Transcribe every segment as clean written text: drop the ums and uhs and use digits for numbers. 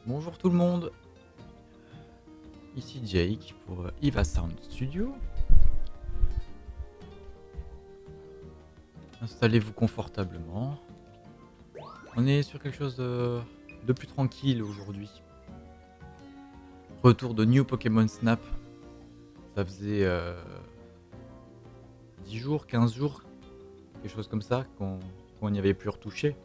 Bonjour tout le monde, ici Jake pour Eva Sound Studio. Installez-vous confortablement. On est sur quelque chose de plus tranquille aujourd'hui. Retour de New Pokémon Snap. Ça faisait 10 jours, 15 jours, quelque chose comme ça, qu'on n'y avait plus retouché.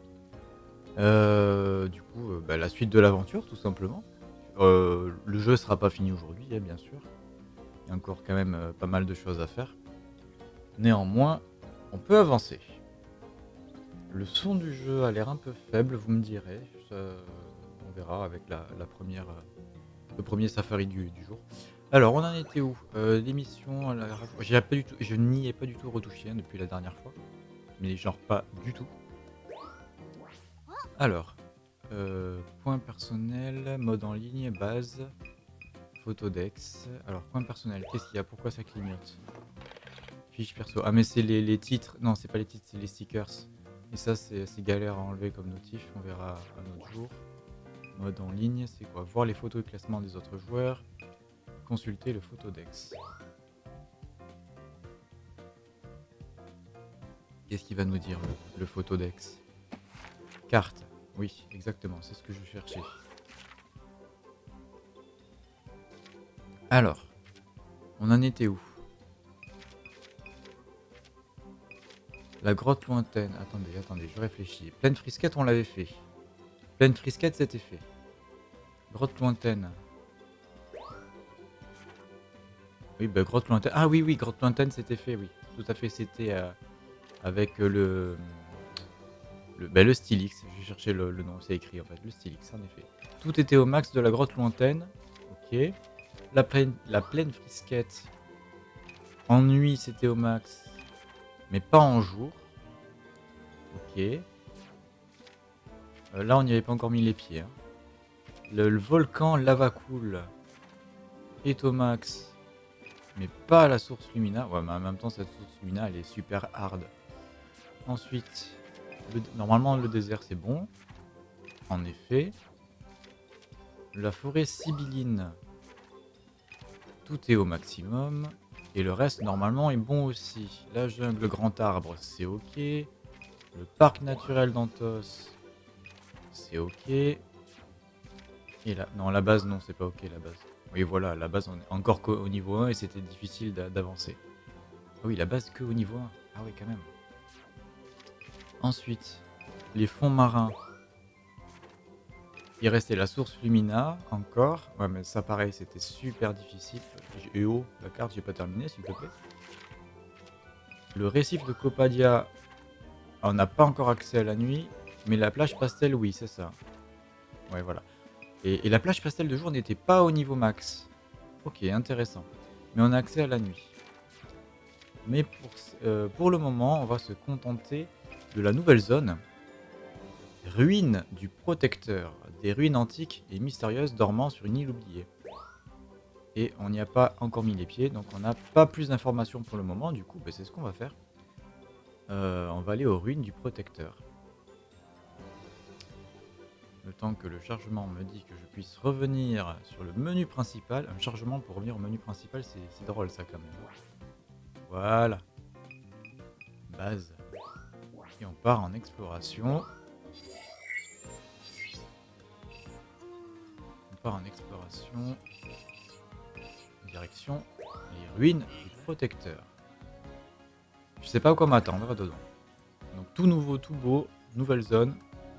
Du coup, la suite de l'aventure tout simplement. Le jeu sera pas fini aujourd'hui, hein, bien sûr. Il y a encore quand même pas mal de choses à faire. Néanmoins, on peut avancer. Le son du jeu a l'air un peu faible, vous me direz. On verra avec la première, le premier safari du jour. Alors, on en était où L'émission, je n'y ai pas du tout retouché hein, depuis la dernière fois. Mais genre pas du tout. Alors, point personnel, mode en ligne, base, photodex. Alors, point personnel, qu'est-ce qu'il y a? Pourquoi ça clignote? Fiche perso. Ah, mais c'est les titres. Non, c'est pas les titres, c'est les stickers. Et ça, c'est galère à enlever comme notif. On verra un autre jour. Mode en ligne, c'est quoi? Voir les photos et classement des autres joueurs. Consulter le photodex. Qu'est-ce qu'il va nous dire le photodex? Carte. Oui, exactement, c'est ce que je cherchais. Alors, on en était où? La grotte lointaine. Attendez, je réfléchis. Pleine frisquette, on l'avait fait. Pleine frisquette, c'était fait. Grotte lointaine. Oui, grotte lointaine. Ah oui, grotte lointaine, c'était fait, oui. Tout à fait, c'était avec le Stylix. J'ai cherché le nom, c'est écrit en fait. Le Stylix, en effet. Tout était au max de la grotte lointaine. Ok. La plaine frisquette. En nuit, c'était au max. Mais pas en jour. Ok. Là, on n'y avait pas encore mis les pieds. Hein. Le volcan Lava Cool est au max. Mais pas la source Lumina. Ouais, mais en même temps, cette source Lumina, elle est super hard. Ensuite, normalement, le désert, c'est bon. En effet. La forêt sibylline. Tout est au maximum. Et le reste, normalement, est bon aussi. La jungle Grand Arbre, c'est ok. Le parc naturel d'Anthos, c'est ok. Et là, non, la base, non, c'est pas ok, la base. Oui, voilà, la base, on est encore qu'au niveau 1 et c'était difficile d'avancer. Ah oui, la base que au niveau 1. Ah oui, quand même. Ensuite, les fonds marins. Il restait la source Lumina, encore. Ouais, mais ça, pareil, c'était super difficile. Et oh, la carte, j'ai pas terminé, s'il te plaît. Le récif de Copadia, on n'a pas encore accès à la nuit. Mais la plage pastel, oui, c'est ça. Ouais, voilà. Et la plage pastel de jour n'était pas au niveau max. Ok, intéressant. Mais on a accès à la nuit. Mais pour le moment, on va se contenter de la nouvelle zone. Ruines du Protecteur. Des ruines antiques et mystérieuses dormant sur une île oubliée. Et on n'y a pas encore mis les pieds, donc on n'a pas plus d'informations pour le moment. Du coup, c'est ce qu'on va faire. On va aller aux ruines du Protecteur. Le temps que le chargement me dit que je puisse revenir sur le menu principal. Un chargement pour revenir au menu principal, c'est drôle ça quand même. Voilà. Base. Et on part en exploration. On part en exploration. Direction les ruines du Protecteur. Je sais pas à quoi m'attendre dedans. Donc tout nouveau, tout beau. Nouvelle zone.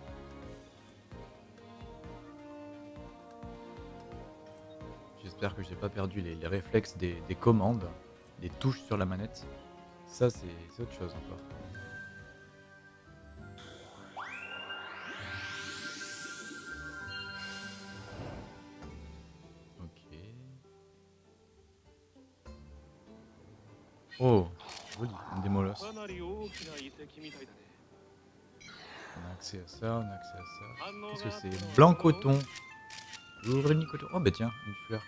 J'espère que j'ai pas perdu les réflexes des commandes, des touches sur la manette. Ça, c'est autre chose encore. Ok. Oh, joli, un démolosse. On a accès à ça, on a accès à ça. Qu'est-ce que c'est? Blanc coton. Coton. Oh bah tiens, une fleur.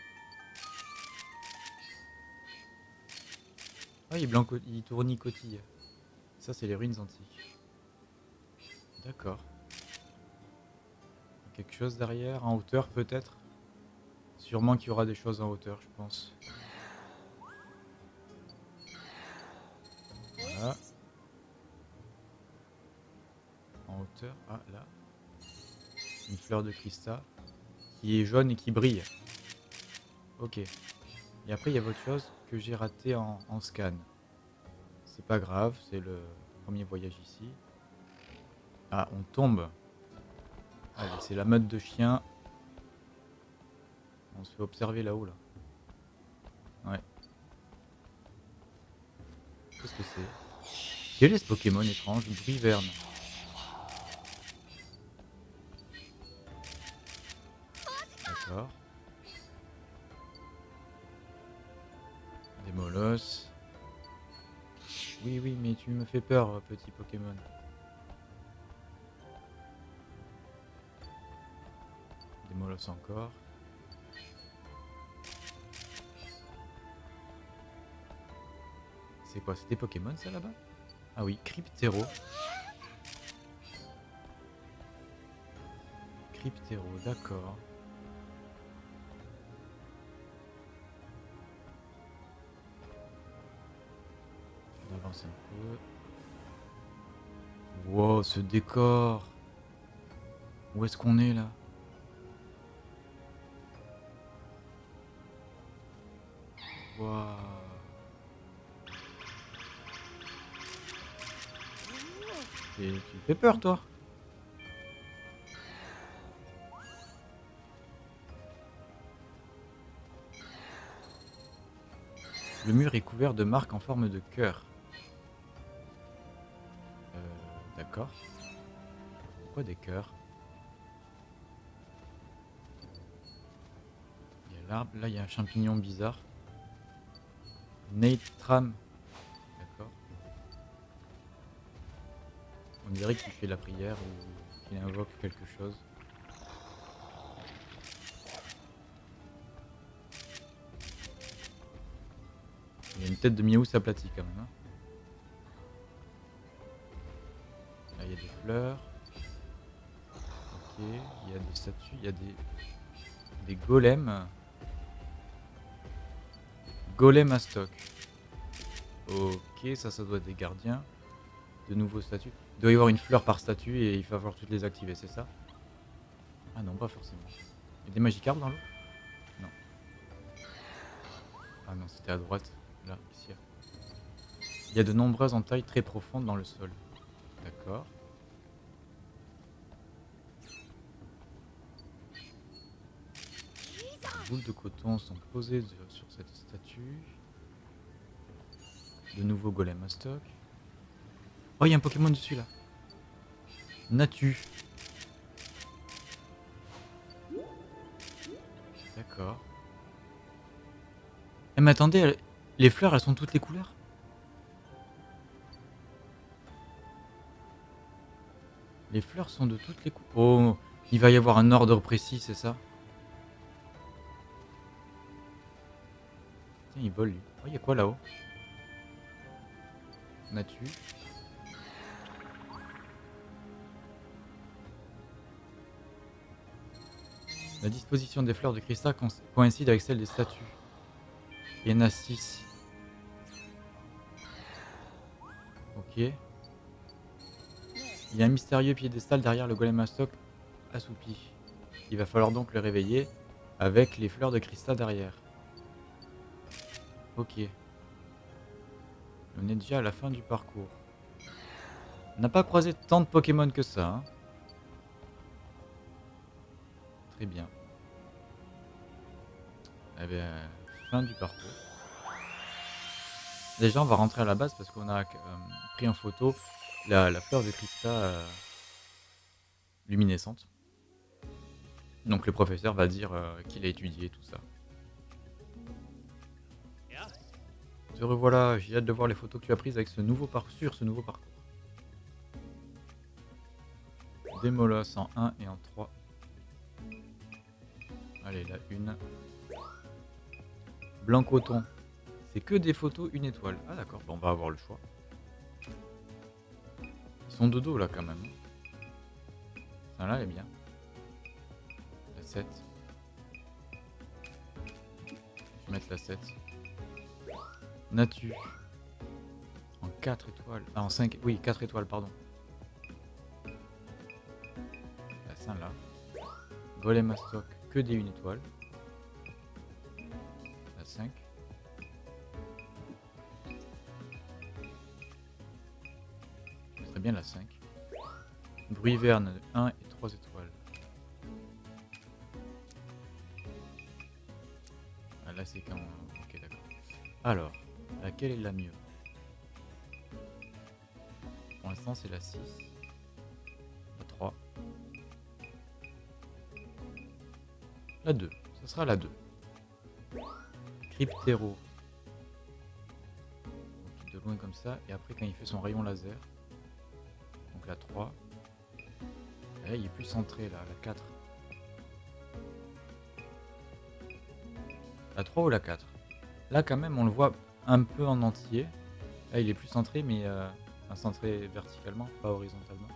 Ah, il tournicotille. Ça, c'est les ruines antiques. D'accord. quelque chose derrière, en hauteur peut-être. Sûrement qu'il y aura des choses en hauteur, je pense. Voilà. En hauteur, ah là. Une fleur de cristal qui est jaune et qui brille. Ok. Et après, il y a autre chose que j'ai raté en scan. C'est pas grave, c'est le premier voyage ici. Ah, on tombe. Allez, c'est la meute de chiens. On se fait observer là-haut, là. Ouais. Qu'est-ce que c'est? Quel est ce Pokémon étrange? Briverne. D'accord. Des molosses. Oui, oui, mais tu me fais peur, petit Pokémon. Des molosses encore. C'est quoi? C'est des Pokémon, ça, là-bas? Ah oui, Cryptero. Cryptero, d'accord. On avance un peu. Wow, ce décor! Où est-ce qu'on est, là? Waouh! Et tu fais peur, toi? Le mur est couvert de marques en forme de cœur. D'accord. Pourquoi des cœurs? Il y a l'arbre, là il y a un champignon bizarre. Natram. D'accord. On dirait qu'il fait la prière ou qu'il invoque quelque chose. Il y a une tête de Miaou aplatie quand même. Hein. Là il y a des fleurs. Ok, il y a des statues, il y a des golems. Golem à stock. Ok, ça doit être des gardiens. De nouveaux statues. Il doit y avoir une fleur par statue et il va falloir toutes les activer, c'est ça? Ah non, pas forcément. Il y a des Magikarp dans l'eau? Non. Ah non, c'était à droite. Là, ici. Il y a de nombreuses entailles très profondes dans le sol. D'accord. Les boules de coton sont posées sur cette statue. De nouveaux golems à stock. Oh, il y a un Pokémon dessus là. Natu. D'accord. Eh mais attendez, les fleurs elles sont toutes les couleurs? Les fleurs sont de toutes les couleurs. Oh, il va y avoir un ordre précis, c'est ça? Tiens, il vole lui. Oh, il y a quoi là-haut? Natu. La disposition des fleurs de cristal coïncide avec celle des statues. Il y en a 6. Ok. Il y a un mystérieux piédestal derrière le golem à stock assoupi. Il va falloir donc le réveiller avec les fleurs de cristal derrière. Ok. On est déjà à la fin du parcours. On n'a pas croisé tant de Pokémon que ça. Hein. Très bien. Eh bien, fin du parcours. Déjà, on va rentrer à la base parce qu'on a pris en photo la fleur de cristal luminescente. Donc le professeur va dire qu'il a étudié tout ça. Te revoilà, j'ai hâte de voir les photos que tu as prises avec ce nouveau parcours, Des molosses en 1 et en 3. Allez, la une. Blanc coton. C'est que des photos, une étoile. Ah d'accord, bon, on va avoir le choix. Ils sont de dos là quand même. Celle-là elle est bien. 7. Je vais mettre la 7. Natu. En 4 étoiles. Ah, en 5. Oui, 4 étoiles, pardon. La 5 là. Golem à stock, que des 1 étoile. La 5. Ce serait bien la 5. Bruyverne 1 et 3 étoiles. Ah, là c'est quand... Ok, d'accord. Alors, laquelle est la mieux? Pour l'instant c'est la 6. La 3. La 2. Ça sera la 2. Cryptero. Donc, de loin comme ça. Et après quand il fait son rayon laser. Donc la 3. Et là il est plus centré là, la 4. La 3 ou la 4? Là quand même on le voit un peu en entier. Là il est plus centré mais centré verticalement, pas horizontalement.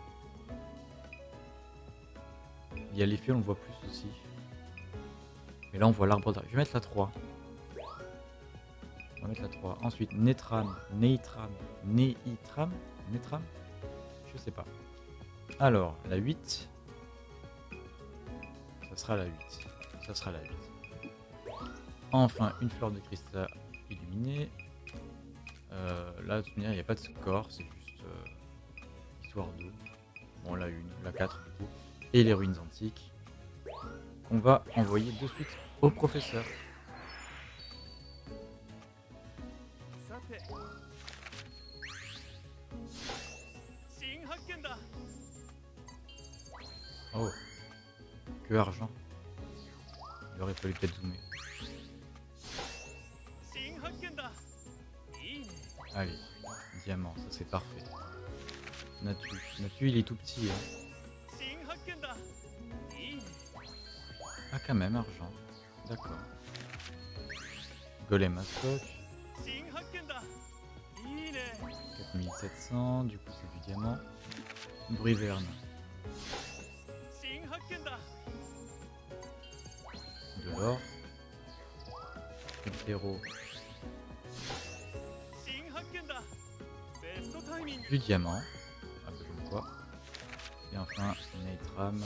Il y a l'effet, on le voit plus aussi. Et là on voit l'arbre d'arbre. Je vais mettre la 3. On va mettre la 3. Ensuite Netram, Neitram, Neitram, Netram. Je sais pas. Alors la 8. Ça sera la 8. Ça sera la 8. Enfin une fleur de cristal illuminée. Là de toute manière il n'y a pas de score, c'est juste histoire de... Bon la 1, la 4 du coup. Et les ruines antiques. On va envoyer de suite au professeur. Oh, que argent. Il aurait fallu peut-être zoomer. Allez, diamant, ça c'est parfait. Natu, il est tout petit. Hein. Ah quand même, argent. D'accord. Golem à stock. 4700, du coup c'est du diamant. Bruyverne. De l'or. Cryptero. Du diamant. Un peu comme quoi. Et enfin, Neitram.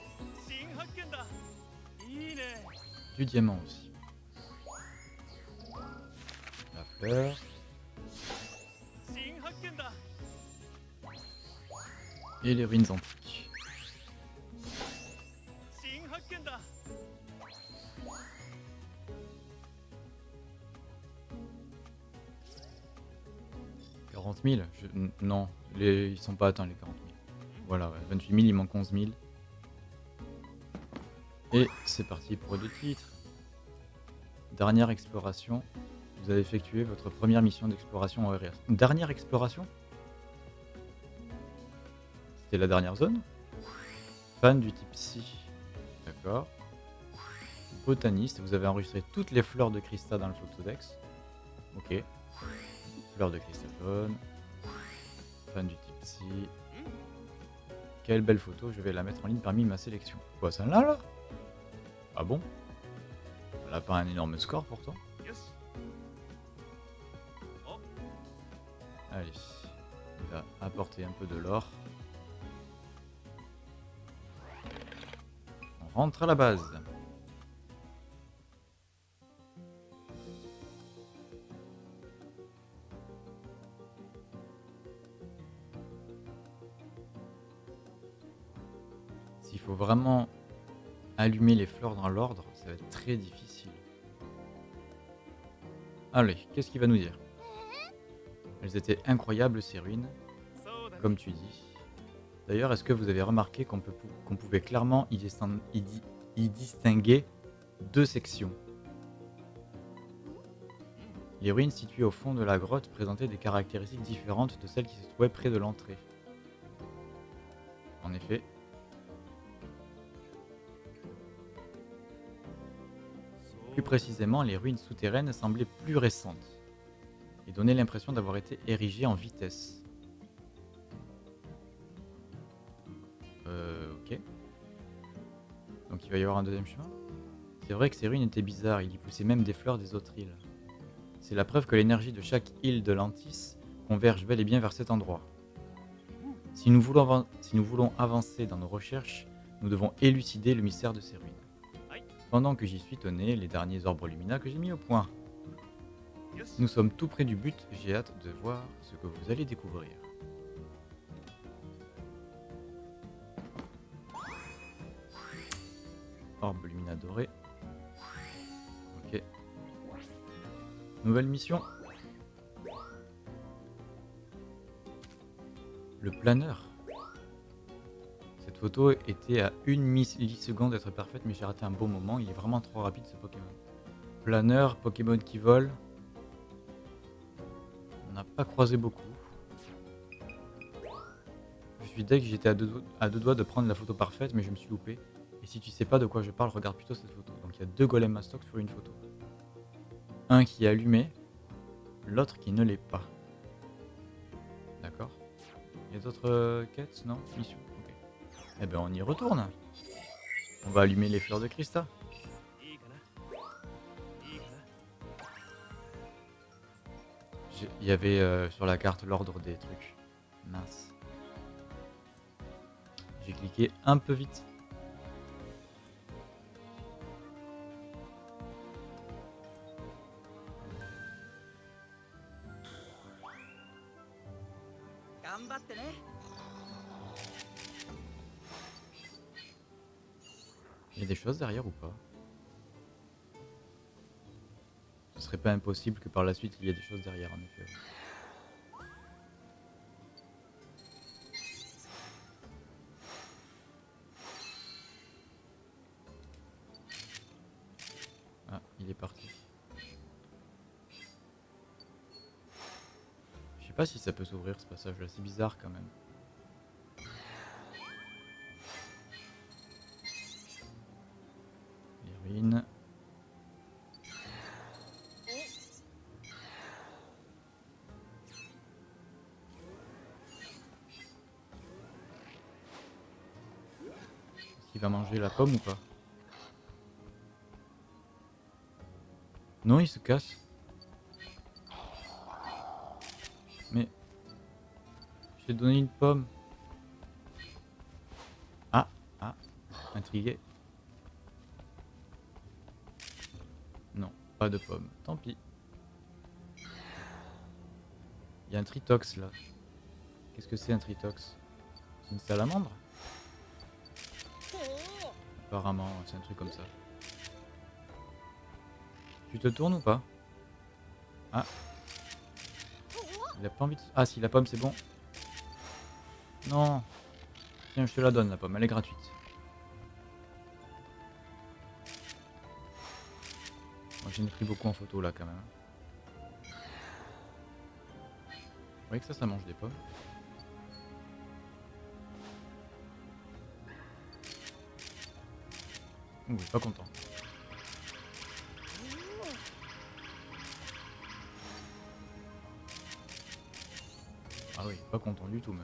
Du diamant aussi. La fleur. Et les ruines antiques. Non, ils sont pas atteints les 40 000. Voilà, ouais, 28 000, il manque 11 000. Et c'est parti pour le titre. Dernière exploration. Vous avez effectué votre première mission d'exploration en RS. Dernière exploration? C'était la dernière zone? Fan du type Psy. D'accord. Botaniste, vous avez enregistré toutes les fleurs de cristal dans le photodex. Ok. Fleurs de cristal jaune. Fan du type Psy. Quelle belle photo, je vais la mettre en ligne parmi ma sélection. Quoi, celle-là là? Ah bon? Elle a pas un énorme score pourtant. Allez, il va apporter un peu de l'or. On rentre à la base. S'il faut vraiment allumer les fleurs dans l'ordre, ça va être très difficile. Allez, qu'est-ce qu'il va nous dire? Elles étaient incroyables ces ruines, comme tu dis. D'ailleurs, est-ce que vous avez remarqué qu'on pouvait clairement y distinguer deux sections? Les ruines situées au fond de la grotte présentaient des caractéristiques différentes de celles qui se trouvaient près de l'entrée. En effet, plus précisément, les ruines souterraines semblaient plus récentes et donnaient l'impression d'avoir été érigées en vitesse. Ok. Donc qu'il va y avoir un deuxième chemin. C'est vrai que ces ruines étaient bizarres, il y poussait même des fleurs des autres îles. C'est la preuve que l'énergie de chaque île de l'Antis converge bel et bien vers cet endroit. Si nous voulons avancer dans nos recherches, nous devons élucider le mystère de ces ruines. Pendant que j'y suis tonné, les derniers orbes Lumina que j'ai mis au point. Nous sommes tout près du but, j'ai hâte de voir ce que vous allez découvrir. Orbe Lumina doré. Ok. Nouvelle mission. Le planeur. Cette photo était à 1 milliseconde d'être parfaite, mais j'ai raté un beau moment. Il est vraiment trop rapide ce Pokémon. Planeur, Pokémon qui vole. On n'a pas croisé beaucoup. Je suis deg, j'étais à deux doigts de prendre la photo parfaite, mais je me suis loupé. Et si tu sais pas de quoi je parle, regarde plutôt cette photo. Donc il y a 2 golems mastoc sur une photo. Un qui est allumé, l'autre qui ne l'est pas. D'accord. Il y a d'autres quêtes? Non? Mission. Ok. Eh ben on y retourne. On va allumer les fleurs de Krista. Il y avait sur la carte l'ordre des trucs. Mince. J'ai cliqué un peu vite. Il y a des choses derrière ou pas? Ce serait pas impossible que par la suite il y ait des choses derrière en effet. Ah, il est parti. Je sais pas si ça peut s'ouvrir ce passage là, c'est bizarre quand même. Les ruines. Est-ce qu'il va manger la pomme ou pas? Non, il se casse. Mais je t'ai donné une pomme. Ah, ah, intrigué. Non, pas de pomme. Tant pis. Il y a un tritox là. Qu'est-ce que c'est un tritox? C'est une salamandre? Apparemment, c'est un truc comme ça. Tu te tournes ou pas? Ah. Il a pas envie de... Ah si, la pomme c'est bon. Non. Tiens, je te la donne la pomme, elle est gratuite. Moi j'en ai pris beaucoup en photo là quand même. Vous voyez que ça mange des pommes. Ouh, il est pas content. Ah oui, pas content du tout même.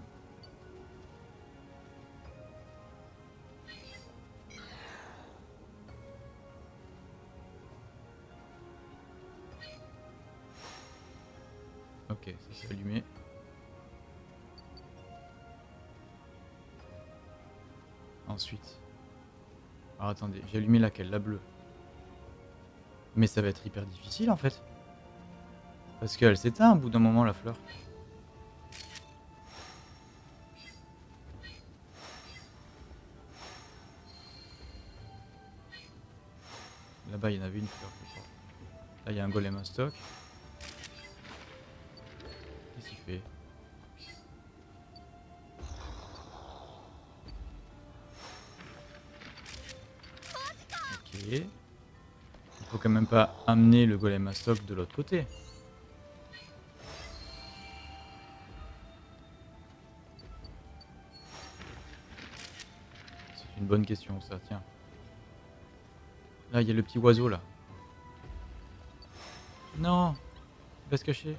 Ok, ça s'est allumé. Ensuite. Alors attendez, j'ai allumé laquelle? La bleue. Mais ça va être hyper difficile en fait. Parce qu'elle s'éteint au bout d'un moment la fleur. Là-bas il y en avait une fleur, je crois. Là il y a un golem en stock. Qu'est-ce qu'il fait? Ok. Il faut quand même pas amener le golem à stock de l'autre côté. C'est une bonne question ça, tiens. Là il y a le petit oiseau là. Non, il va se cacher.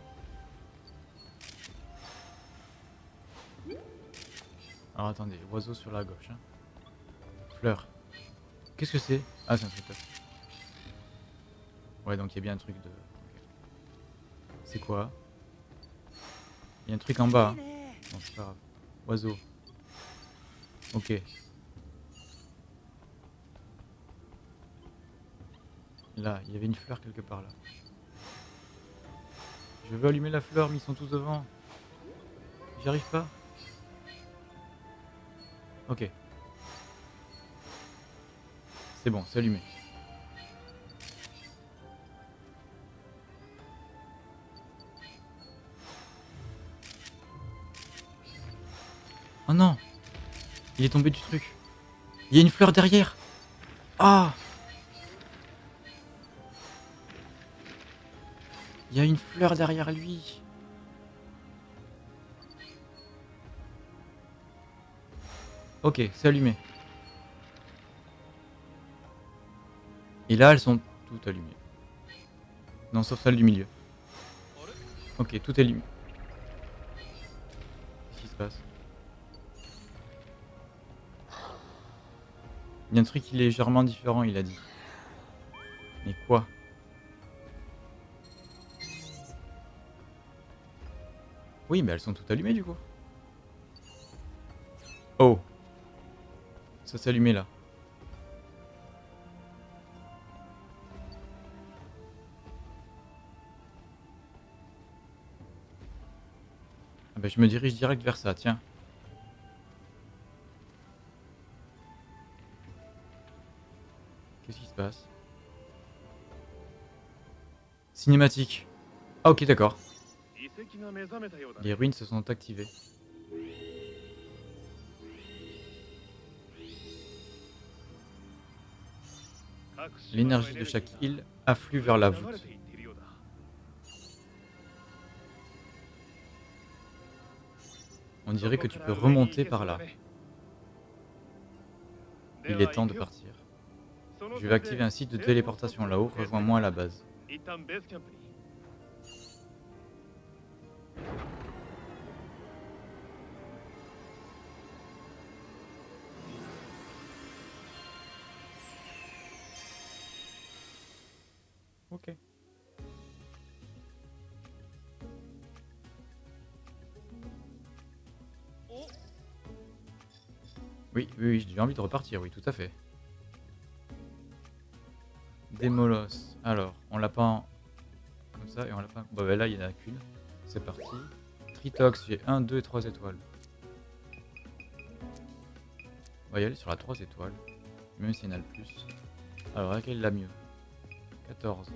Alors attendez, oiseau sur la gauche. Hein. Fleur. Qu'est-ce que c'est? Ah, c'est un truc là. Ouais, donc il y a bien un truc de... Ok. C'est quoi? Il y a un truc en bas. Hein. Bon, c'est pas grave. Oiseau. Ok. Là, il y avait une fleur quelque part là. Je veux allumer la fleur, mais ils sont tous devant. J'y arrive pas. Ok. C'est bon, c'est allumé. Oh non! Il est tombé du truc. Il y a une fleur derrière. Ah! Il y a une fleur derrière lui. Ok, c'est allumé. Et là, elles sont toutes allumées. Non, sauf celle du milieu. Ok, tout est allumé. Qu'est-ce qui se passe? Il y a un truc qui est légèrement différent, il a dit. Mais quoi? Oui, mais elles sont toutes allumées du coup. Oh! Ça s'est allumé là. Ah bah, je me dirige direct vers ça, tiens. Qu'est-ce qui se passe? Cinématique. Ah ok, d'accord. Les ruines se sont activées. L'énergie de chaque île afflue vers la voûte. On dirait que tu peux remonter par là. Il est temps de partir. Je vais activer un site de téléportation là-haut, rejoins-moi à la base. Ok. Oui, oui, oui, j'ai envie de repartir, oui, tout à fait. Démolos. Alors, on l'a pas en... comme ça et on l'a pas... Bon, bah là, il n'y en a qu'une. C'est parti. Tritox, j'ai 1, 2 et 3 étoiles. On va y aller sur la 3 étoiles. Même s'il y en a le plus. Alors, laquelle est la mieux? 14.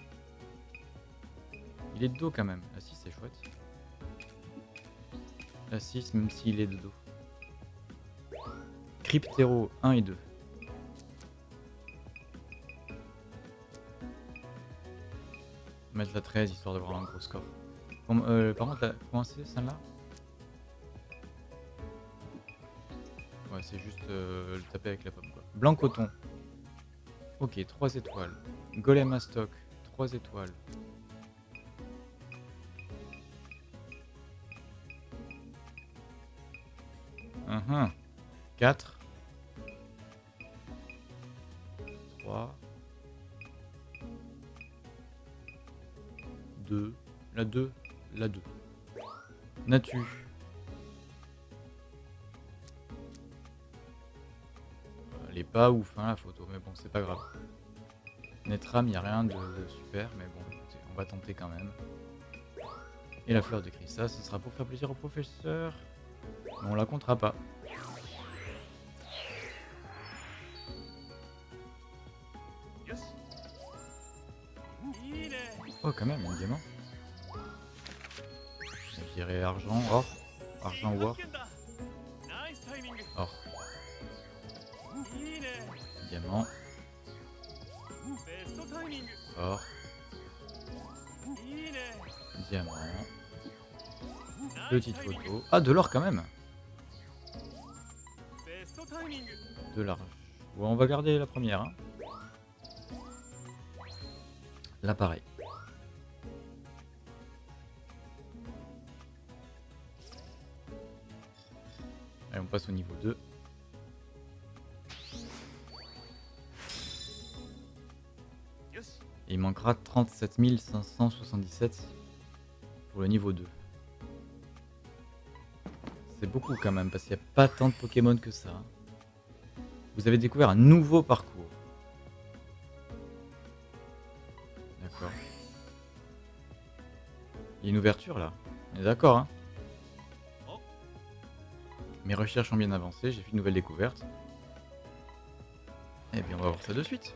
Il est de dos quand même. La 6 c'est chouette. La 6 même s'il est de dos. Cryptero 1 et 2. Mettre la 13 histoire d'avoir un gros score. Par contre, comment c'est celle-là? Ouais, c'est juste le taper avec la pomme quoi. Blanc coton. Ok, 3 étoiles. Golem à stock, 3 étoiles. Uh 4. 3. 2. La 2. La 2. Natu. Elle est pas ouf hein, la photo, mais bon, c'est pas grave. Netram, il n'y a rien de super, mais bon, écoutez, on va tenter quand même. Et la fleur de cristal, ce sera pour faire plaisir au professeur. Mais on la comptera pas. Oh, quand même, un diamant. Je dirais argent, or. Argent ou or. Or. Diamant. Or. Diamant. Petite photo. Ah, de l'or quand même. De l'argent. Bon, on va garder la première. Hein. Là, pareil. Allez, on passe au niveau 2. Et il manquera 37 577 pour le niveau 2. C'est beaucoup quand même, parce qu'il n'y a pas tant de Pokémon que ça. Vous avez découvert un nouveau parcours. D'accord. Il y a une ouverture là. On est d'accord, hein? Mes recherches ont bien avancé, j'ai fait une nouvelle découverte. Eh bien, on va voir ça de suite.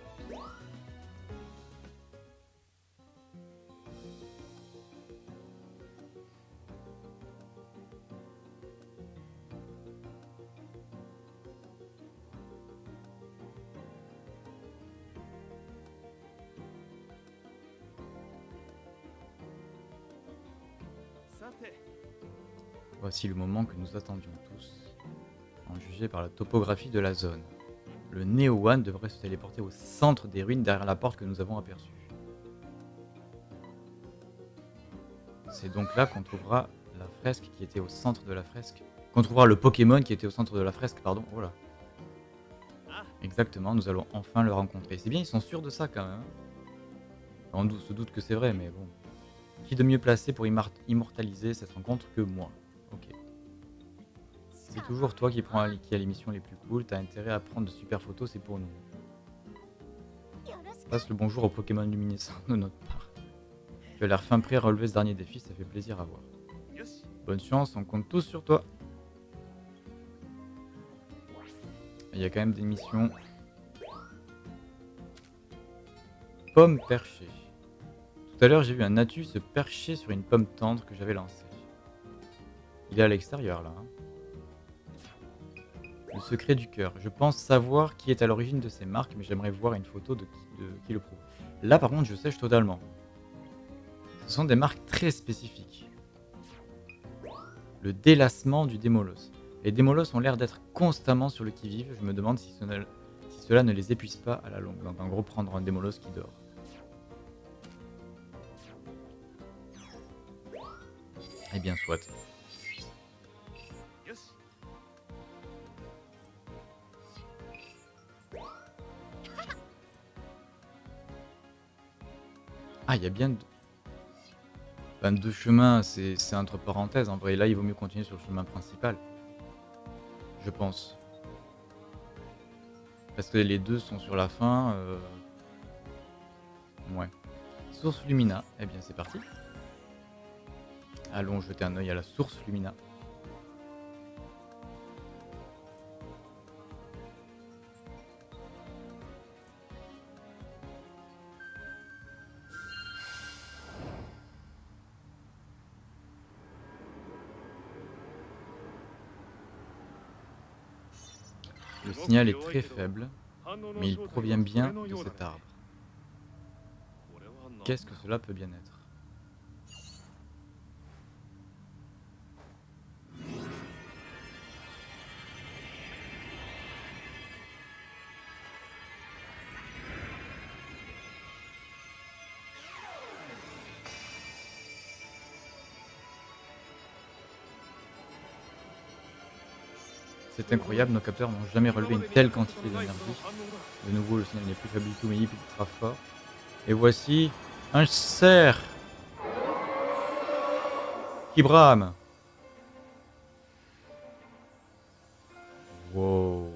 Voici le moment que nous attendions tous, en juger par la topographie de la zone. Le Neo One devrait se téléporter au centre des ruines derrière la porte que nous avons aperçue. C'est donc là qu'on trouvera la fresque qui était au centre de la fresque. Qu'on trouvera le Pokémon qui était au centre de la fresque, pardon. Oh là. Exactement, nous allons enfin le rencontrer. C'est bien, ils sont sûrs de ça quand même. On se doute que c'est vrai, mais bon. Qui de mieux placé pour immortaliser cette rencontre que moi? Ok. C'est toujours toi qui a les missions les plus cool, t'as intérêt à prendre de super photos, c'est pour nous. Passe le bonjour au Pokémon luminescent de notre part. Tu as l'air fin prêt à relever ce dernier défi, ça fait plaisir à voir. Bonne chance, on compte tous sur toi. Il y a quand même des missions. Pomme perchée. Tout à l'heure, j'ai vu un Natu se percher sur une pomme tendre que j'avais lancée. Il est à l'extérieur là. Hein. Le secret du cœur. Je pense savoir qui est à l'origine de ces marques, mais j'aimerais voir une photo de qui le prouve. Là, par contre, je sèche totalement. Ce sont des marques très spécifiques. Le délassement du Démolos. Les Démolos ont l'air d'être constamment sur le qui-vive. Je me demande si cela ne les épuise pas à la longue. Donc en gros, prendre un Démolos qui dort. Eh bien, soit. Ah, il y a bien deux chemins, c'est entre parenthèses. En vrai, là, il vaut mieux continuer sur le chemin principal. Je pense. Parce que les deux sont sur la fin. Ouais. Source Lumina. Eh bien, c'est parti. Allons jeter un œil à la source Lumina. Le signal est très faible, mais il provient bien de cet arbre. Qu'est-ce que cela peut bien être? C'est incroyable, nos capteurs n'ont jamais relevé une telle quantité d'énergie. De nouveau, le signal n'est plus faible du tout, mais il est ultra fort. Et voici un cerf qui brame. Wow.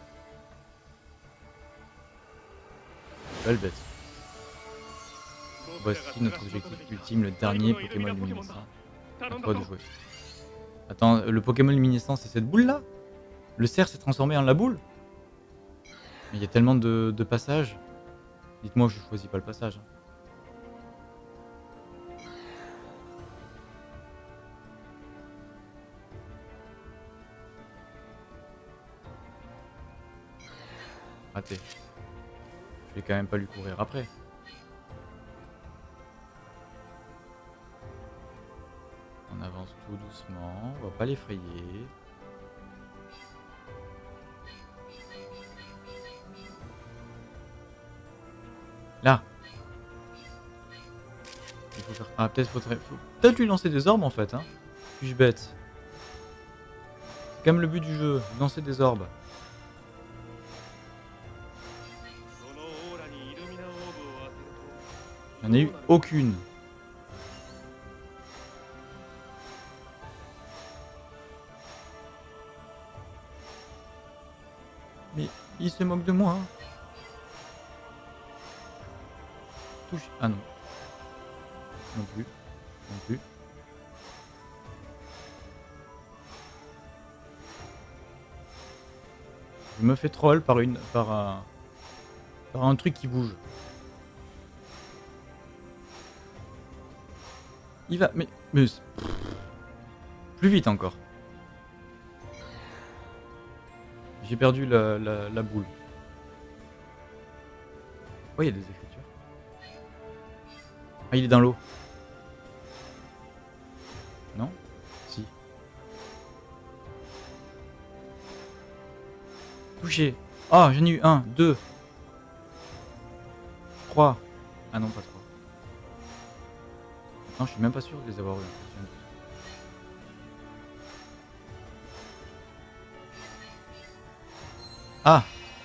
Belle bête. Voici notre objectif ultime, le dernier Pokémon luminescent. À toi de jouer. Attends, le Pokémon luminescent, c'est cette boule là? Le cerf s'est transformé en la boule? Mais il y a tellement de passages. Dites-moi, je choisis pas le passage. Raté. Je vais quand même pas lui courir après. On avance tout doucement, on va pas l'effrayer. Là. Il faut faire... Ah, faut peut-être lui lancer des orbes en fait, hein. Suis-je bête? C'est quand même le but du jeu, lancer des orbes. J'en ai eu aucune. Mais il se moque de moi. Hein. Touche. Ah non. Non plus. Non plus. Je me fais troll par un truc qui bouge. Il va. Mais pff, plus vite encore. J'ai perdu la boule. Oh, il y a des écritures. Ah, il est dans l'eau. Non? Si. Touché. Ah, j'en ai eu 1, 2, 3. Ah non, pas 3. Non, je suis même pas sûr de les avoir eu. Ah!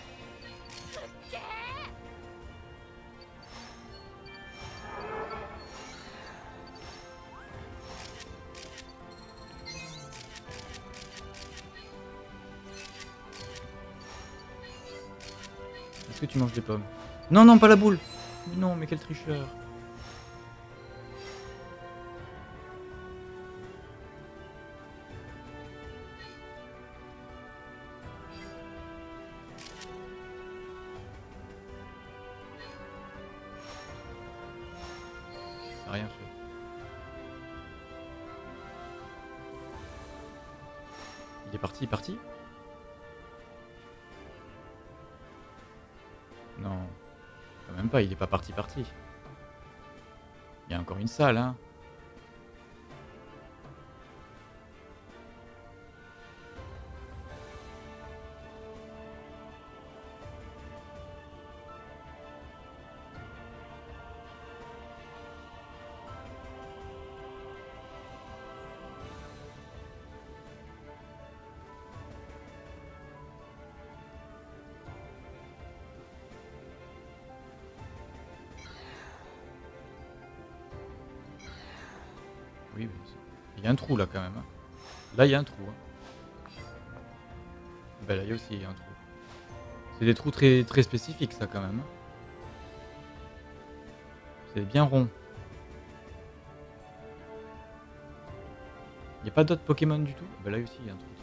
Est-ce que tu manges des pommes? Non, non, pas la boule! Mais non, mais quel tricheur! Ça n'a rien fait. Il est parti? Non, quand même pas, il est pas parti. Il y a encore une salle, hein. Oui, mais il y a un trou là quand même. Hein. Là, il y a un trou. Hein. Ben là, il y a aussi un trou. C'est des trous très, très spécifiques, ça quand même. Hein. C'est bien rond. Il n'y a pas d'autres Pokémon du tout? Ben là aussi, il y a un trou.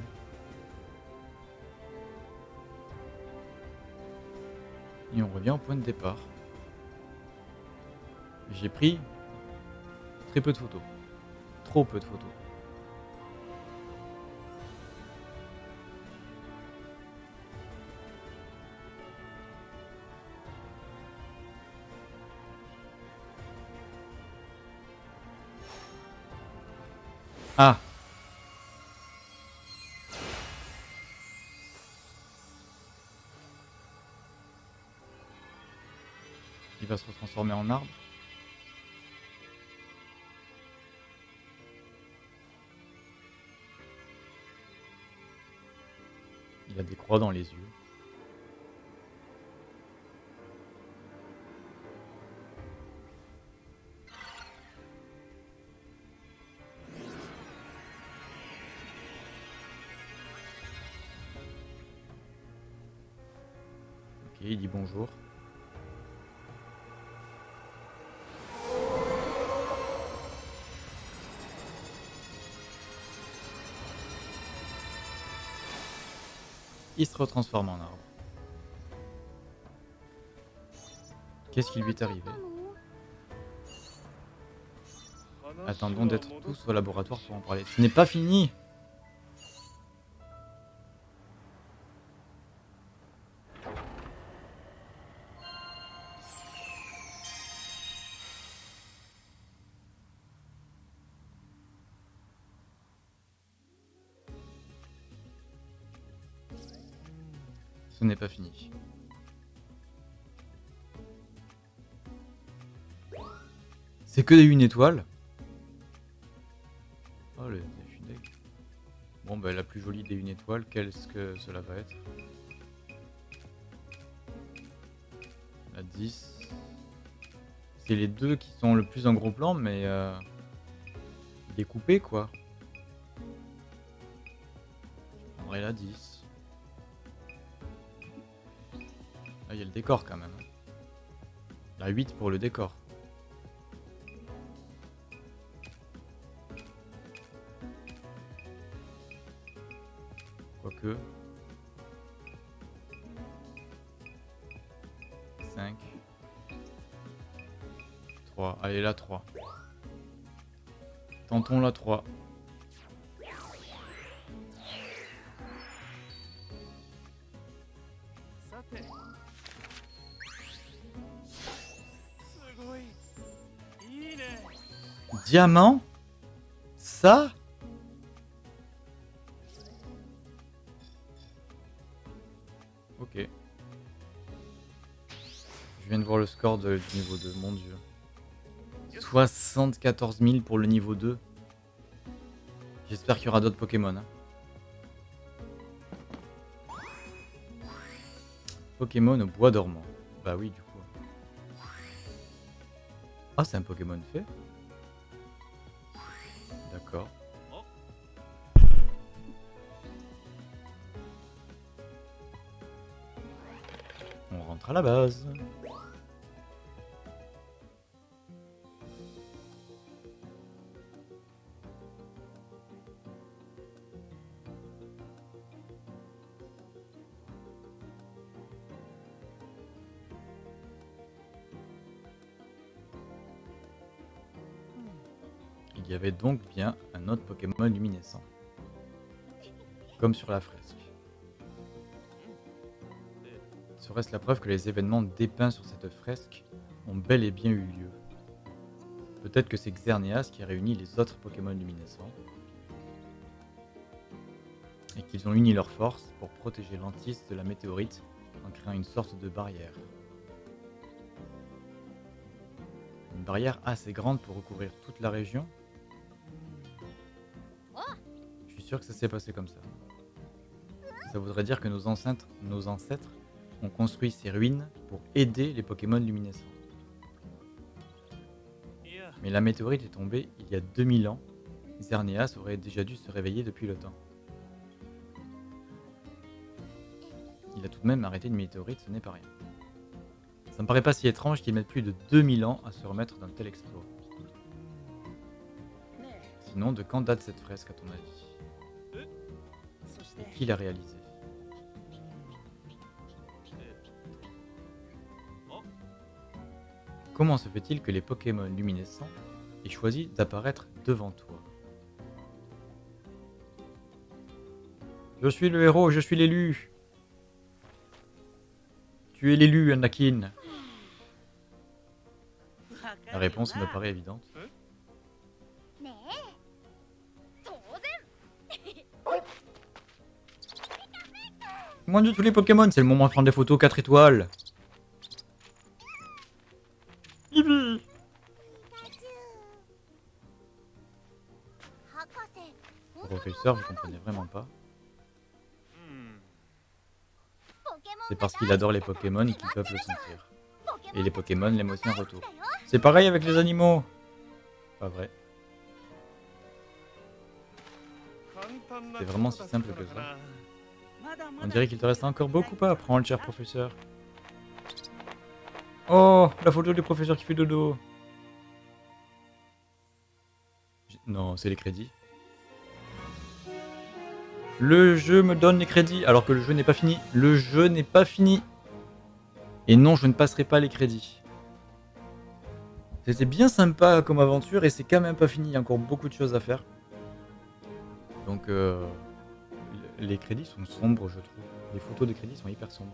Et on revient au point de départ. J'ai pris très peu de photos. Trop peu de photos. Ah! Il va se transformer en arbre. Il a des croix dans les yeux. Ok, il dit bonjour. Il se retransforme en arbre. Qu'est-ce qui lui est arrivé? Attendons d'être tous au laboratoire pour en parler. Ce n'est pas fini! Ce n'est pas fini. C'est que des une étoile. Oh, les funègres. Bon, bah, la plus jolie des une étoile, qu'est-ce que cela va être? La 10. C'est les deux qui sont le plus en gros plan, mais il est coupé quoi. Je prendrais la 10. Là, il y a le décor quand même. La 8 pour le décor. Quoique. 5. 3. Allez, la 3. Tentons la 3. Diamant? Ça? Ok. Je viens de voir le score du niveau 2, mon dieu. 74 000 pour le niveau 2. J'espère qu'il y aura d'autres Pokémon. Hein. Pokémon au bois dormant. Bah oui, du coup. Ah, c'est un Pokémon fait. D'accord. On rentre à la base. Il y avait donc bien un autre Pokémon luminescent. Comme sur la fresque. Serait-ce la preuve que les événements dépeints sur cette fresque ont bel et bien eu lieu? Peut-être que c'est Xerneas qui a réuni les autres Pokémon luminescents et qu'ils ont uni leurs forces pour protéger Lantis de la météorite en créant une sorte de barrière. Une barrière assez grande pour recouvrir toute la région. Je suis sûr que ça s'est passé comme ça. Ça voudrait dire que nos ancêtres ont construit ces ruines pour aider les Pokémon luminescents. Mais la météorite est tombée il y a 2000 ans. Xerneas aurait déjà dû se réveiller depuis le temps. Il a tout de même arrêté une météorite, ce n'est pas rien. Ça me paraît pas si étrange qu'il mette plus de 2000 ans à se remettre d'un tel exploit. Sinon, de quand date cette fresque à ton avis? Et qui l'a réalisée? Comment se fait-il que les Pokémon luminescents aient choisi d'apparaître devant toi? Je suis le héros, je suis l'élu. Tu es l'élu, Anakin. La réponse me paraît évidente. Mon dieu, tous les Pokémon, c'est le moment de prendre des photos 4 étoiles. Eevee. Professeur, vous comprenez vraiment pas. C'est parce qu'il adore les Pokémon et qu'ils peuvent le sentir. Et les Pokémon l'aiment aussi en retour. C'est pareil avec les animaux. Pas vrai. C'est vraiment si simple que ça. On dirait qu'il te reste encore beaucoup à apprendre, cher professeur. Oh, la photo du professeur qui fait dodo. Non, c'est les crédits. Le jeu me donne les crédits alors que le jeu n'est pas fini. Le jeu n'est pas fini. Et non, je ne passerai pas les crédits. C'était bien sympa comme aventure et c'est quand même pas fini. Il y a encore beaucoup de choses à faire. Donc les crédits sont sombres, je trouve. Les photos de crédits sont hyper sombres.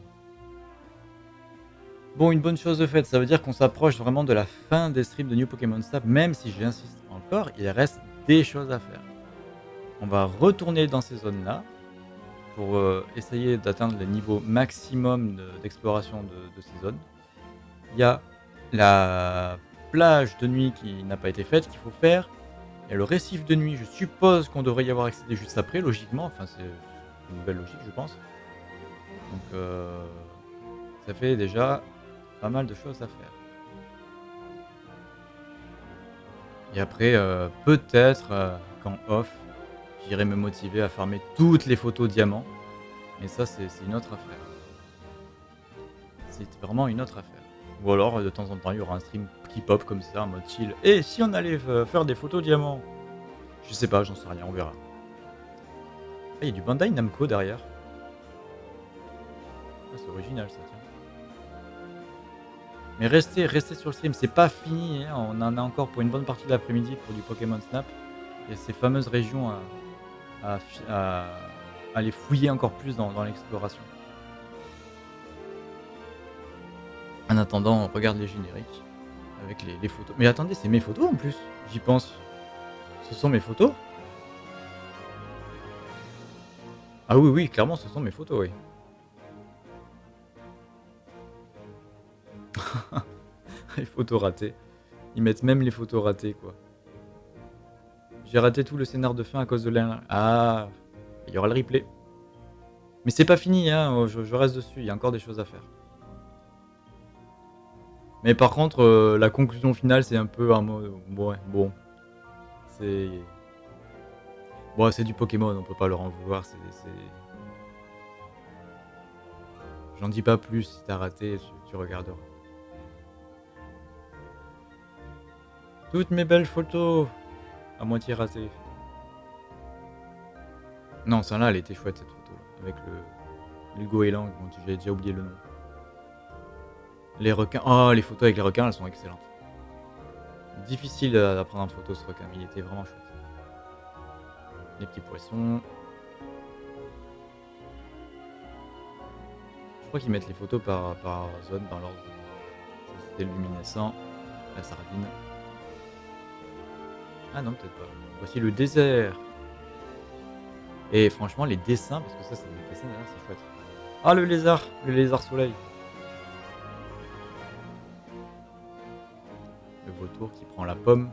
Bon, une bonne chose de faite, ça veut dire qu'on s'approche vraiment de la fin des streams de New Pokémon Snap, même si j'insiste encore, il reste des choses à faire. On va retourner dans ces zones-là pour essayer d'atteindre le niveau maximum d'exploration de ces zones. Il y a la plage de nuit qui n'a pas été faite, qu'il faut faire. Il y a le récif de nuit, je suppose qu'on devrait y avoir accédé juste après, logiquement. Enfin, c'est une nouvelle logique, je pense. Donc, ça fait déjà pas mal de choses à faire. Et après, peut-être, qu'en off, j'irai me motiver à farmer toutes les photos diamants. Mais ça, c'est une autre affaire. C'est vraiment une autre affaire. Ou alors, de temps en temps, il y aura un stream qui pop comme ça, en mode chill. Et si on allait faire des photos diamants? Je sais pas, j'en sais rien, on verra. Ah, il y a du Bandai Namco derrière. Ah, c'est original ça, tiens. Mais restez sur le stream, c'est pas fini, hein. On en a encore pour une bonne partie de l'après-midi pour du Pokémon Snap. Il y a ces fameuses régions à aller fouiller encore plus dans l'exploration. En attendant, on regarde les génériques avec les photos. Mais attendez, c'est mes photos en plus, j'y pense. Ce sont mes photos? Ah oui, oui, clairement, ce sont mes photos, oui. Les photos ratées. Ils mettent même les photos ratées, quoi. J'ai raté tout le scénar de fin à cause de l'un. Ah, il y aura le replay. Mais c'est pas fini, hein, je reste dessus, il y a encore des choses à faire. Mais par contre, la conclusion finale, c'est un peu un mot... Ouais, bon. C'est... Bon, c'est du Pokémon, on peut pas leur en vouloir, c'est... J'en dis pas plus, si t'as raté, tu regarderas. Toutes mes belles photos à moitié ratées. Non, celle-là, elle était chouette, cette photo. Avec le goéland, dont j'ai déjà oublié le nom. Les requins. Oh, les photos avec les requins, elles sont excellentes. Difficile à prendre en photo, ce requin, mais il était vraiment chouette. Les petits poissons. Je crois qu'ils mettent les photos par zone dans l'ordre. C'était le luminescent, la sardine. Ah non, peut-être pas. Voici le désert. Et franchement, les dessins, parce que ça, c'est des dessins derrière, c'est chouette. Ah, le lézard soleil. Le vautour qui prend la pomme.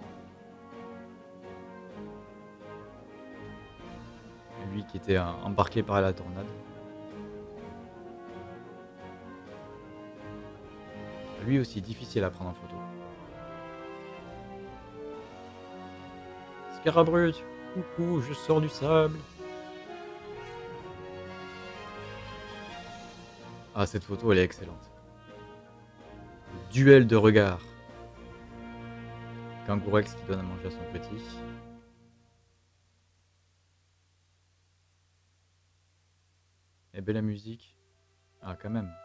Lui qui était embarqué par la tornade. Lui aussi, difficile à prendre en photo. Scarabrut, coucou, je sors du sable. Ah, cette photo, elle est excellente. Le duel de regard. Kangourex qui donne à manger à son petit. Et belle la musique. Ah, quand même.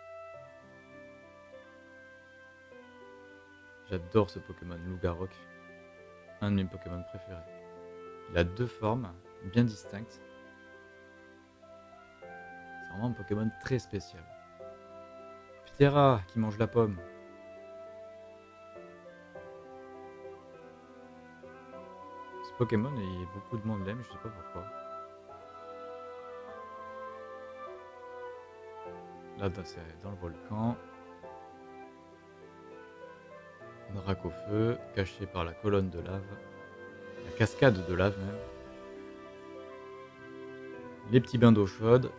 J'adore ce Pokémon, Lougarok. Un de mes Pokémon préférés. Il a deux formes, bien distinctes. C'est vraiment un Pokémon très spécial. Ptera qui mange la pomme. Ce Pokémon, beaucoup de monde l'aime, je sais pas pourquoi. Là, c'est dans le volcan. Un drac au feu, caché par la colonne de lave. La cascade de lave même. Les petits bains d'eau chaude.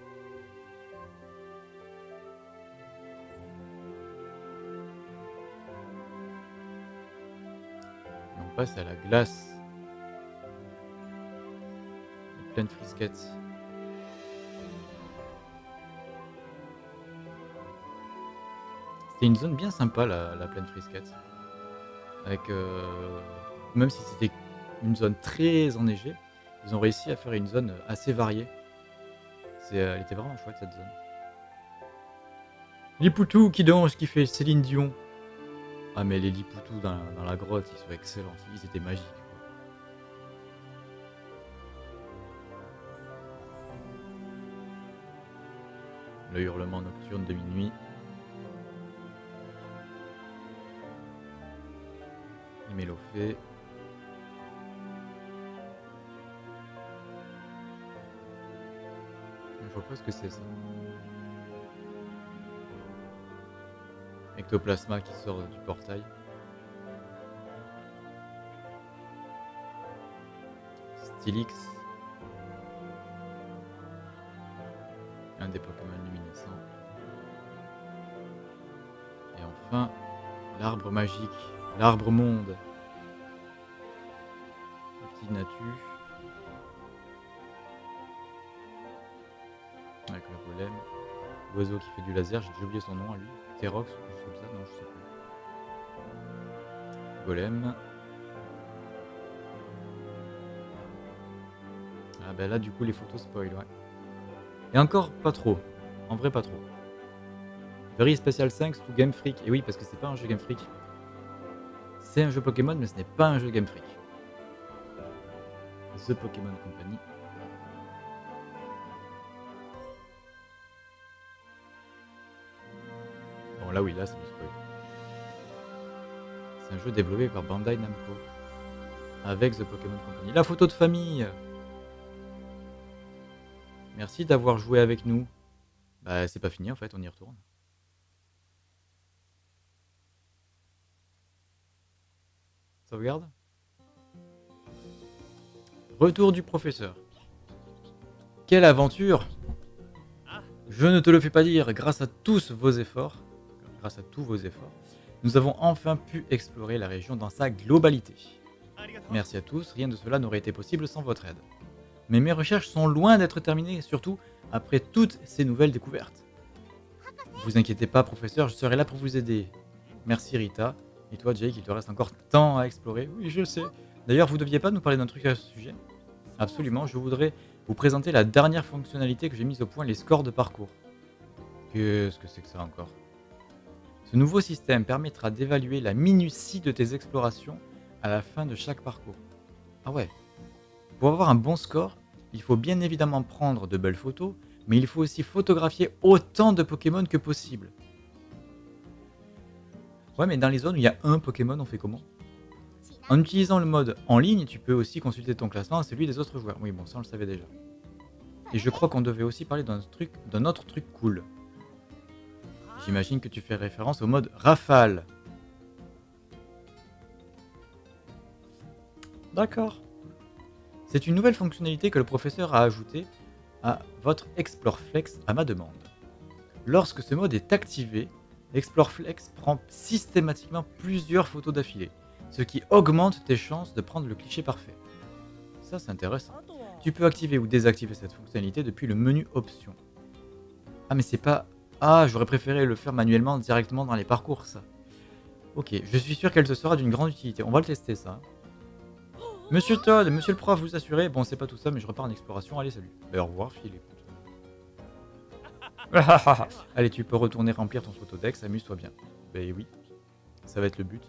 Et on passe à la glace. Les plaines frisquettes. C'était une zone bien sympa, la plaine frisquette. Avec, même si c'était une zone très enneigée, ils ont réussi à faire une zone assez variée. Elle était vraiment chouette cette zone. Lipoutou qui danse, qui fait Céline Dion. Ah mais les Lipoutous dans la grotte, ils sont excellents, ils étaient magiques. Le hurlement nocturne de minuit. Mélofée. Je vois pas ce que c'est ça. Ectoplasma qui sort du portail. Stylix. Un des Pokémon luminescents. Et enfin, l'arbre magique, l'arbre monde. petit Natu. Avec le golem. L'oiseau qui fait du laser, j'ai déjà oublié son nom à lui. Terox ou quelque chose comme ça, non je sais plus. Golem. Ah bah là du coup les photos spoil, ouais. Et encore pas trop. En vrai pas trop. Very Special Thanks to Game Freak. Et oui parce que c'est pas un jeu Game Freak. C'est un jeu Pokémon mais ce n'est pas un jeu Game Freak. The Pokémon Company. Bon là oui là c'est du spoil. C'est un jeu développé par Bandai Namco. Avec The Pokémon Company. La photo de famille. Merci d'avoir joué avec nous. Bah c'est pas fini en fait, on y retourne. Sauvegarde. Retour du professeur. Quelle aventure! Je ne te le fais pas dire, grâce à tous vos efforts, nous avons enfin pu explorer la région dans sa globalité. Merci à tous, rien de cela n'aurait été possible sans votre aide. Mais mes recherches sont loin d'être terminées, surtout après toutes ces nouvelles découvertes. Ne vous inquiétez pas, professeur, je serai là pour vous aider. Merci Rita. Et toi, Jake, il te reste encore tant à explorer. Oui, je sais. D'ailleurs, vous deviez pas nous parler d'un truc à ce sujet? Absolument, je voudrais vous présenter la dernière fonctionnalité que j'ai mise au point, les scores de parcours. Qu'est-ce que c'est que ça encore? Ce nouveau système permettra d'évaluer la minutie de tes explorations à la fin de chaque parcours. Ah ouais. Pour avoir un bon score, il faut bien évidemment prendre de belles photos, mais il faut aussi photographier autant de Pokémon que possible. Ouais, mais dans les zones où il y a un Pokémon, on fait comment? En utilisant le mode en ligne, tu peux aussi consulter ton classement et celui des autres joueurs. Oui, bon, ça on le savait déjà. Et je crois qu'on devait aussi parler d'un autre truc cool. J'imagine que tu fais référence au mode rafale. D'accord. C'est une nouvelle fonctionnalité que le professeur a ajoutée à votre Exploreflex à ma demande. Lorsque ce mode est activé, l'Exploreflex prend systématiquement plusieurs photos d'affilée, ce qui augmente tes chances de prendre le cliché parfait. Ça c'est intéressant. Tu peux activer ou désactiver cette fonctionnalité depuis le menu options. Ah mais c'est pas... Ah, j'aurais préféré le faire manuellement directement dans les parcours ça. Ok, je suis sûr qu'elle te sera d'une grande utilité. On va le tester ça. Monsieur Todd, monsieur le prof, vous assurez? Bon, c'est pas tout ça, mais je repars en exploration. Allez, salut. Bah, au revoir, Phil, écoute. Allez, tu peux retourner remplir ton photodex, amuse-toi bien. Ben oui, ça va être le but.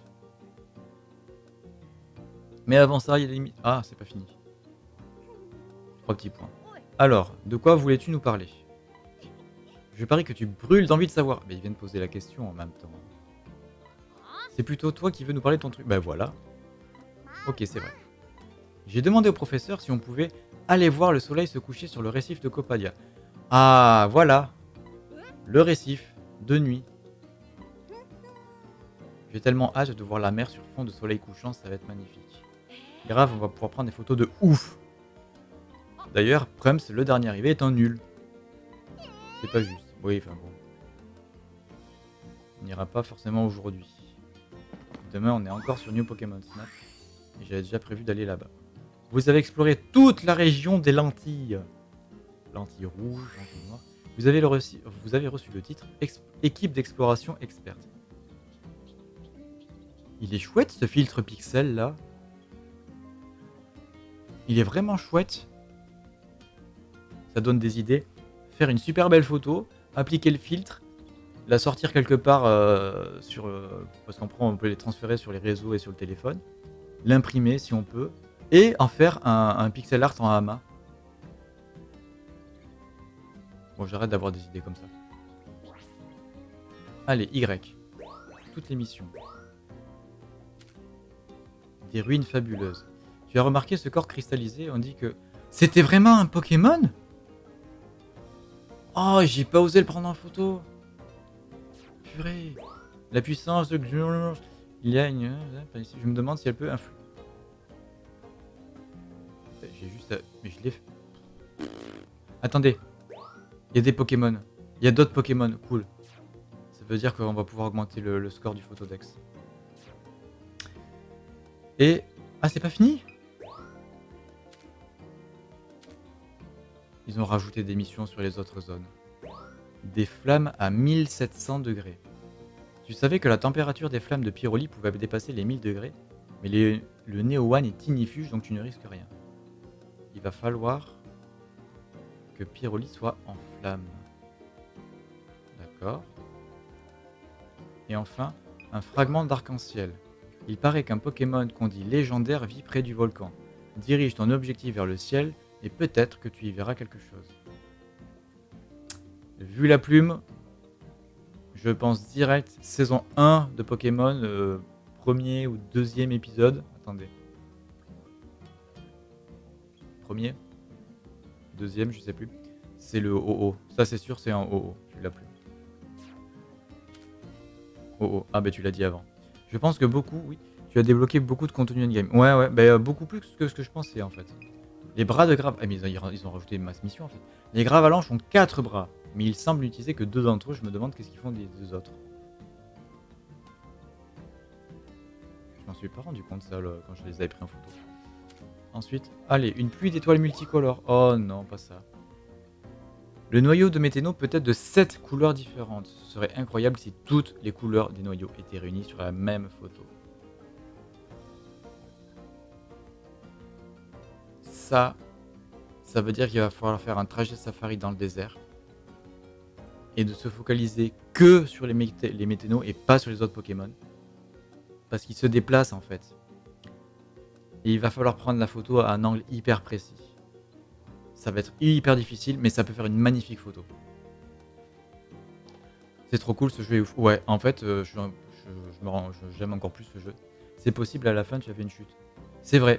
Mais avant ça, il y a des limites. Ah, c'est pas fini. 3 petits points. Alors, de quoi voulais-tu nous parler? Je parie que tu brûles d'envie de savoir. Mais il vient de poser la question en même temps. C'est plutôt toi qui veux nous parler de ton truc. Ben voilà. Ok, c'est vrai. J'ai demandé au professeur si on pouvait aller voir le soleil se coucher sur le récif de Copadia. Ah, voilà. Le récif, de nuit. J'ai tellement hâte de voir la mer sur fond de soleil couchant, ça va être magnifique. Grave, on va pouvoir prendre des photos de ouf. D'ailleurs, Prums, le dernier arrivé, est un nul. C'est pas juste. Oui, enfin bon. On n'ira pas forcément aujourd'hui. Demain, on est encore sur New Pokémon Snap. Et j'avais déjà prévu d'aller là-bas. Vous avez exploré toute la région des lentilles. Lentilles rouges, lentilles noires. Vous avez reçu le titre Équipe d'exploration experte. Il est chouette ce filtre pixel là. Il est vraiment chouette. Ça donne des idées. Faire une super belle photo, appliquer le filtre, la sortir quelque part parce on peut les transférer sur les réseaux et sur le téléphone, l'imprimer si on peut, et en faire un pixel art en amas. Bon, j'arrête d'avoir des idées comme ça. Allez, Y. Toutes les missions. Des ruines fabuleuses. Tu as remarqué ce corps cristallisé? On dit que... C'était vraiment un Pokémon? Oh, j'ai pas osé le prendre en photo. Purée. La puissance de... Il y a une... Je me demande si elle peut influer. J'ai juste... Mais je l'ai fait. Attendez. Il y a des Pokémon. Il y a d'autres Pokémon. Cool. Ça veut dire qu'on va pouvoir augmenter le score du photodex. Et... Ah, c'est pas fini? Ils ont rajouté des missions sur les autres zones. Des flammes à 1700 degrés. Tu savais que la température des flammes de Pyroli pouvait dépasser les 1000 degrés, mais le Neo One est ignifuge, donc tu ne risques rien. Il va falloir que Pyroli soit en flamme. D'accord. Et enfin, un fragment d'arc-en-ciel. Il paraît qu'un Pokémon qu'on dit légendaire vit près du volcan. Dirige ton objectif vers le ciel et peut-être que tu y verras quelque chose. Vu la plume, je pense direct saison 1 de Pokémon, premier ou deuxième épisode. Attendez. Premier, deuxième, je sais plus. C'est le OO. Ça c'est sûr, c'est un OO. Vu la plume. OO. Ah bah tu l'as dit avant. Je pense que beaucoup, oui. Tu as débloqué beaucoup de contenu in-game. Ouais, bah, beaucoup plus que ce que je pensais en fait. Les bras de Grave... Ah mais ils ont rajouté masse mission en fait. Les Gravalanches ont 4 bras, mais ils semblent n'utiliser que 2 d'entre eux. Je me demande qu'est-ce qu'ils font des 2 autres. Je m'en suis pas rendu compte ça là, quand je les avais pris en photo. Ensuite, allez, une pluie d'étoiles multicolores. Oh non, pas ça. Le noyau de Météno peut être de 7 couleurs différentes. Ce serait incroyable si toutes les couleurs des noyaux étaient réunies sur la même photo. Ça veut dire qu'il va falloir faire un trajet safari dans le désert et de se focaliser que sur les méténos et pas sur les autres Pokémon. Parce qu'ils se déplacent en fait. Et il va falloir prendre la photo à un angle hyper précis. Ça va être hyper difficile, mais ça peut faire une magnifique photo. C'est trop cool, ce jeu est ouf. Ouais, en fait, j'aime encore plus ce jeu. C'est possible, à la fin, tu avais une chute. C'est vrai.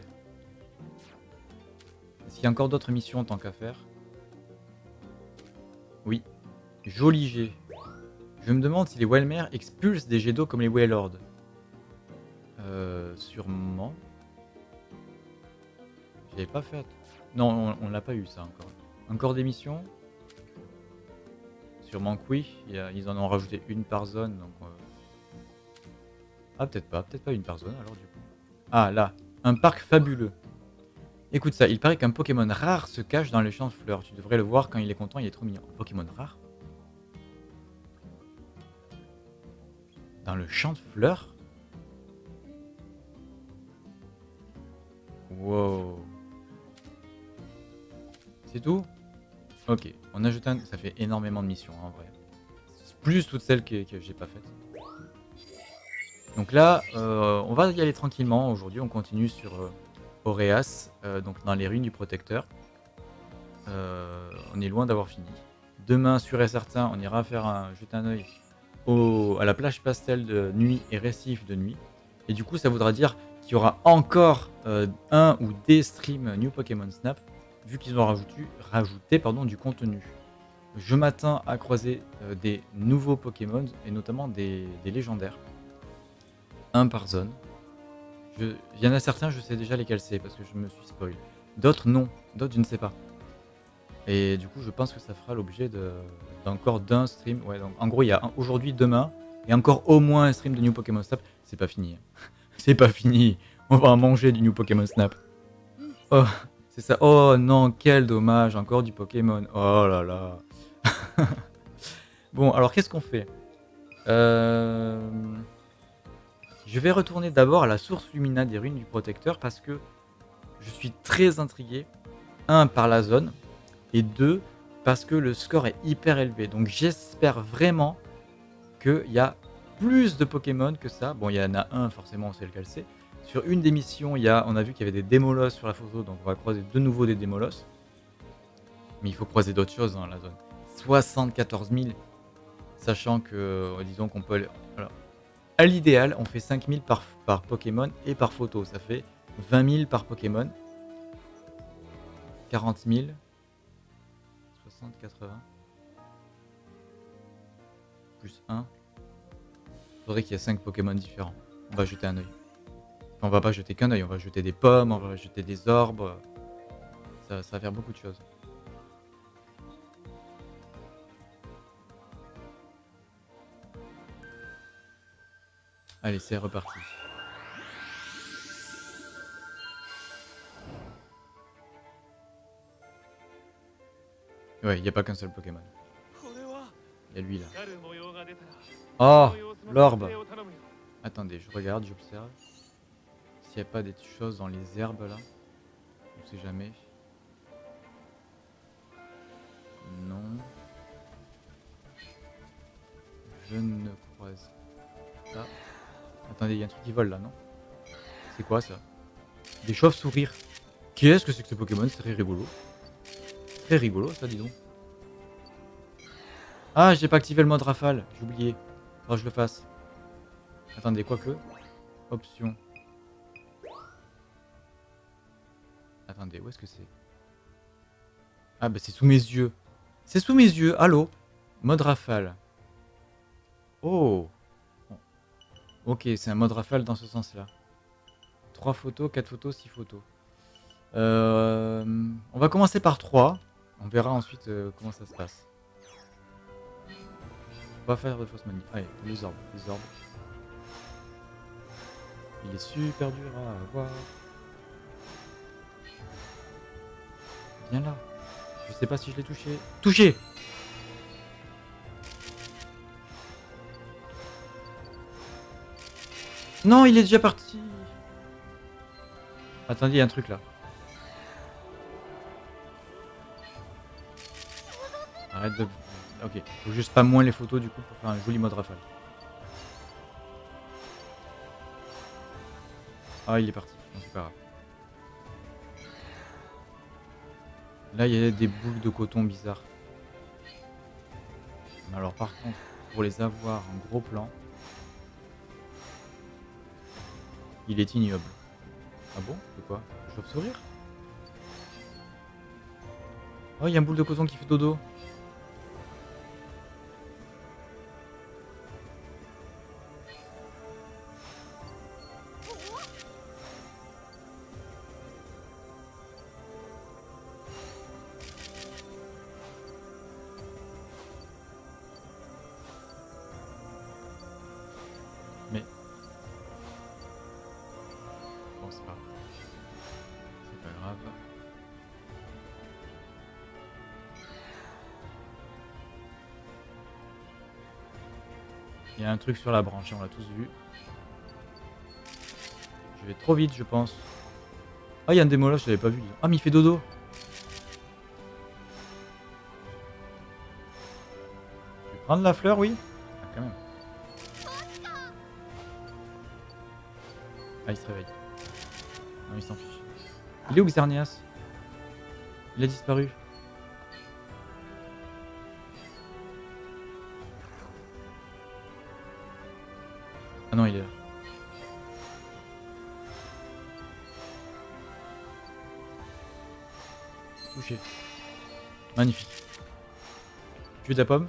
Est-ce qu'il y a encore d'autres missions tant qu'à faire? Oui. Joli jet. Je me demande si les Welmer expulsent des jets d'eau comme les Wailord. Sûrement. J'avais pas fait... Non, on l'a pas eu ça encore. Encore des missions? Sûrement que oui. Ils en ont rajouté une par zone. Donc, ah, peut-être pas une par zone alors du coup. Ah, là. Un parc fabuleux. Écoute ça, il paraît qu'un Pokémon rare se cache dans les champs de fleurs. Tu devrais le voir quand il est content, il est trop mignon. Un Pokémon rare? Dans le champ de fleurs? Wow. C'est tout? Ok, on a jeté un... Ça fait énormément de missions en vrai. Plus toutes celles que j'ai pas faites. Donc là, on va y aller tranquillement. Aujourd'hui, on continue sur Auréas, donc dans les ruines du protecteur. On est loin d'avoir fini. Demain, sûr et certain, on ira jeter un oeil à la plage pastel de nuit et récif de nuit. Et du coup, ça voudra dire qu'il y aura encore un ou des streams New Pokémon Snap, vu qu'ils ont rajouté du contenu. Je m'attends à croiser des nouveaux Pokémon, et notamment des légendaires. Un par zone. Il y en a certains, je sais déjà lesquels c'est, parce que je me suis spoil. D'autres, non. D'autres, je ne sais pas. Et du coup, je pense que ça fera l'objet d'encore d'un stream. Ouais, donc en gros, il y a aujourd'hui, demain, et encore au moins un stream de New Pokémon Snap. C'est pas fini. C'est pas fini. On va en manger du New Pokémon Snap. Oh, c'est ça. Oh non, quel dommage. Encore du Pokémon. Oh là là. Bon, alors qu'est-ce qu'on fait? Je vais retourner d'abord à la source Lumina des ruines du protecteur parce que je suis très intrigué. 1, par la zone. Et 2, parce que le score est hyper élevé. Donc j'espère vraiment qu'il y a plus de Pokémon que ça. Bon, il y en a un, forcément, on sait lequel c'est. Sur une des missions, on a vu qu'il y avait des Démolos sur la photo, donc on va croiser de nouveau des Démolos. Mais il faut croiser d'autres choses dans la zone. 74 000, sachant que, disons qu'on peut aller... Alors, à l'idéal, on fait 5 000 par Pokémon et par photo. Ça fait 20 000 par Pokémon. 40 000. 60, 80. Plus 1. Il faudrait qu'il y ait 5 Pokémon différents. On va jeter un oeil. Enfin, on va pas jeter qu'un oeil, on va jeter des pommes, on va jeter des orbes. Ça va faire beaucoup de choses. Allez, c'est reparti. Ouais, il n'y a pas qu'un seul Pokémon. Il y a lui là. Oh, l'orbe. Attendez, je regarde, j'observe. S'il n'y a pas des choses dans les herbes là. On sait jamais. Non. Je ne croise pas. Attendez, il y a un truc qui vole là, non? C'est quoi ça? Des chauves-souris. Qu'est-ce que c'est que ce Pokémon? C'est très rigolo. Très rigolo ça, dis donc. Ah, j'ai pas activé le mode rafale. J'ai oublié. Faudra que je le fasse. Attendez, quoique. Option. Attendez, où est-ce que c'est? Ah bah c'est sous mes yeux. C'est sous mes yeux, allô? Mode rafale. Oh. Ok, c'est un mode rafale dans ce sens-là. 3 photos, 4 photos, 6 photos. On va commencer par 3. On verra ensuite comment ça se passe. Faut pas faire de fausse manie. Allez, les orbes, les orbes. Il est super dur à avoir. Viens là. Je sais pas si je l'ai touché. Touché! Non, il est déjà parti. Attendez, il y a un truc là. Arrête de... Ok, faut juste pas moins les photos du coup pour faire un joli mode rafale. Ah, il est parti. Non, c'est pas grave. Là, il y a des boucles de coton bizarres. Mais alors par contre, pour les avoir en gros plan, il est ignoble. Ah bon? C'est quoi? Chauve-sourire? Oh, il y a un boule de coton qui fait dodo. Mais... Bon, c'est pas grave. C'est pas grave. Il y a un truc sur la branche, on l'a tous vu. Je vais trop vite, je pense. Ah, il y a un démo là, je l'avais pas vu. Ah, mais il fait dodo. Je vais prendre la fleur, oui. Ah, quand même. Ah, il se réveille. Non, il s'en fiche. Il est où Xerneas? Il a disparu. Ah non, il est là. Touché. Magnifique. Tu veux de la pomme?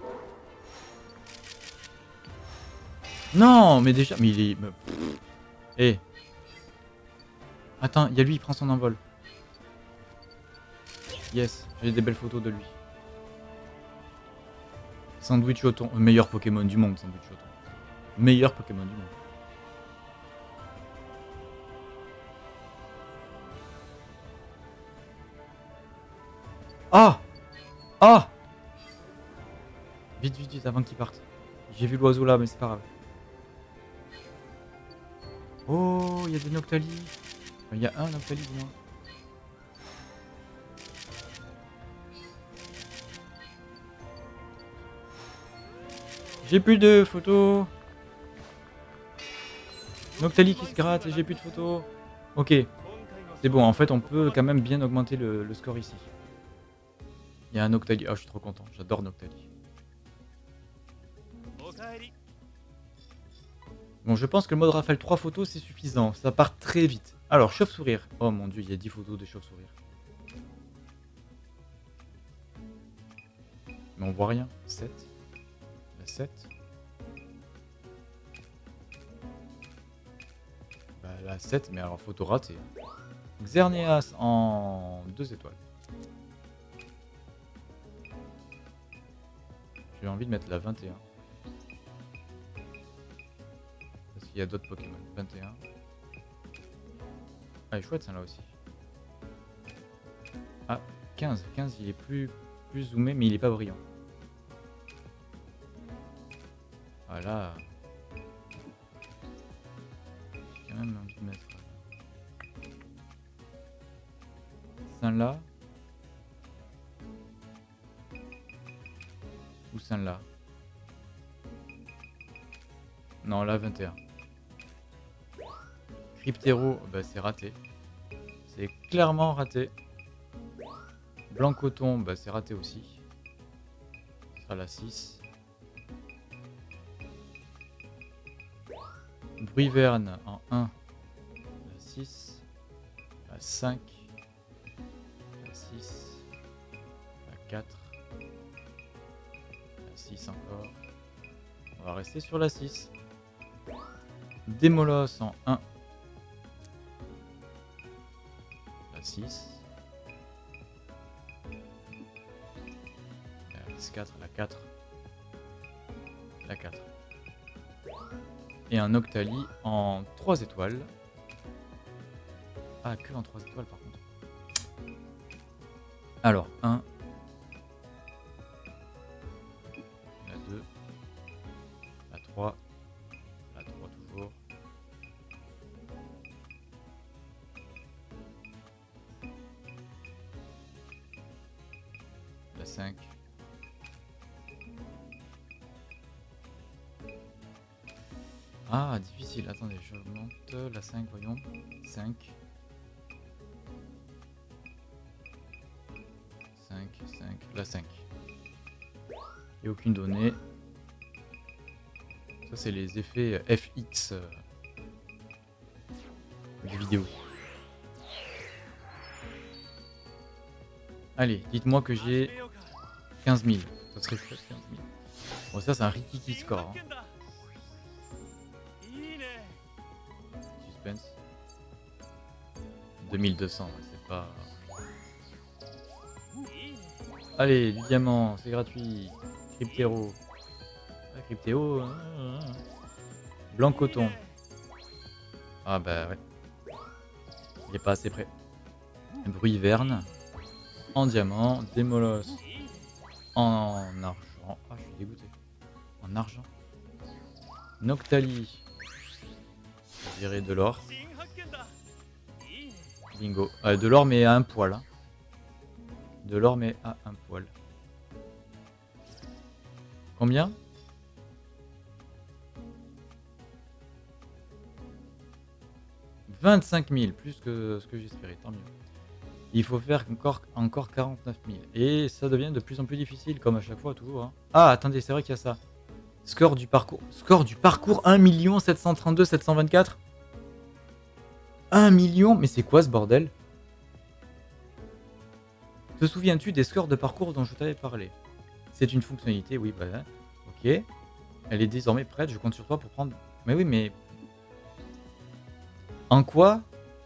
Non, mais déjà... Mais il est... Eh. Attends, il y a lui, il prend son envol. Yes, j'ai des belles photos de lui. Sandwich au thon. Meilleur Pokémon du monde, Sandwich au thon. Meilleur Pokémon du monde. Ah! Ah! Vite, vite, vite, avant qu'il parte. J'ai vu l'oiseau là, mais c'est pas grave. Oh, il y a des Noctali. Il y a un Noctali, dis-moi. J'ai plus de photos. Noctali qui se gratte et j'ai plus de photos. Ok. C'est bon, en fait, on peut quand même bien augmenter le score ici. Il y a un Noctali. Ah, je suis trop content. J'adore Noctali. Bon, je pense que le mode rafale 3 photos, c'est suffisant. Ça part très vite. Alors, chauve-sourire. Oh mon dieu, il y a 10 photos de chauve-sourire. Mais on voit rien. 7. La 7. Bah, la 7, mais alors photo ratée. Xerneas en 2 étoiles. J'ai envie de mettre la 21. Parce qu'il y a d'autres Pokémon. 21. Ah, elle est chouette celle-là aussi. Ah, 15. 15, il est plus plus zoomer, mais il est pas brillant. Voilà. J'ai quand même envie de mettre celle-là. Ou celle-là. Non, là, 21. Cryptéro, bah, c'est raté. C'est clairement raté. Blanc coton, bah, c'est raté aussi. Ce sera la 6. Bruiverne en 1. La 6. La 5. La 6. La 4. La 6 encore. On va rester sur la 6. Démolos en 1. La 6. La 4, la 4. La 4. Et un Octali en 3 étoiles. Ah, que en 3 étoiles par contre. Alors, 1. La 2. La 3. La 3 toujours. La 5. Ah, difficile. Attendez, j'augmente la 5, voyons. 5. 5, 5, la 5. Et aucune donnée. Ça, c'est les effets FX du vidéo. Allez, dites-moi que j'ai 15 000. Ça serait plus 15 000. Bon, ça, c'est un rikiki score. Hein. Suspense. 2200, ouais, c'est pas... Allez, du diamant, c'est gratuit. Cryptéro. Ah, Cryptéo. Blanc coton. Ah bah ouais. Il est pas assez près. Bruiverne. En diamant. Démolos. En argent. Ah, je suis dégoûté. En argent. Noctali. Je dirais de l'or. Bingo. De l'or mais à un poil. Hein. De l'or mais à un poil. Combien? « 25 000, plus que ce que j'espérais, tant mieux. Il faut faire encore 49 000. Et ça devient de plus en plus difficile, comme à chaque fois, toujours. Hein. Ah, attendez, c'est vrai qu'il y a ça. Score du parcours. 1 732 724. 1 million. Mais c'est quoi ce bordel? Te souviens-tu des scores de parcours dont je t'avais parlé? C'est une fonctionnalité, oui, bah, ok. Elle est désormais prête, je compte sur toi pour prendre... Mais oui, mais... En quoi?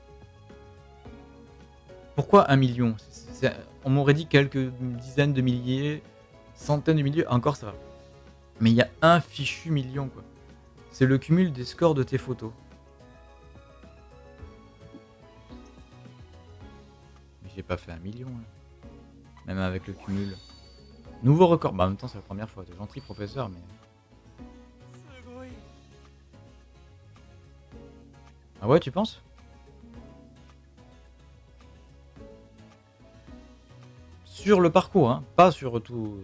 Pourquoi 1 million? On m'aurait dit quelques dizaines de milliers, centaines de milliers, encore ça va. Mais il y a un fichu million, quoi. C'est le cumul des scores de tes photos. Mais j'ai pas fait 1 million, hein. Même avec le cumul. Nouveau record. Bah en même temps c'est la première fois, t'es gentil professeur, mais... Ah ouais, tu penses? Sur le parcours, hein, pas sur tout...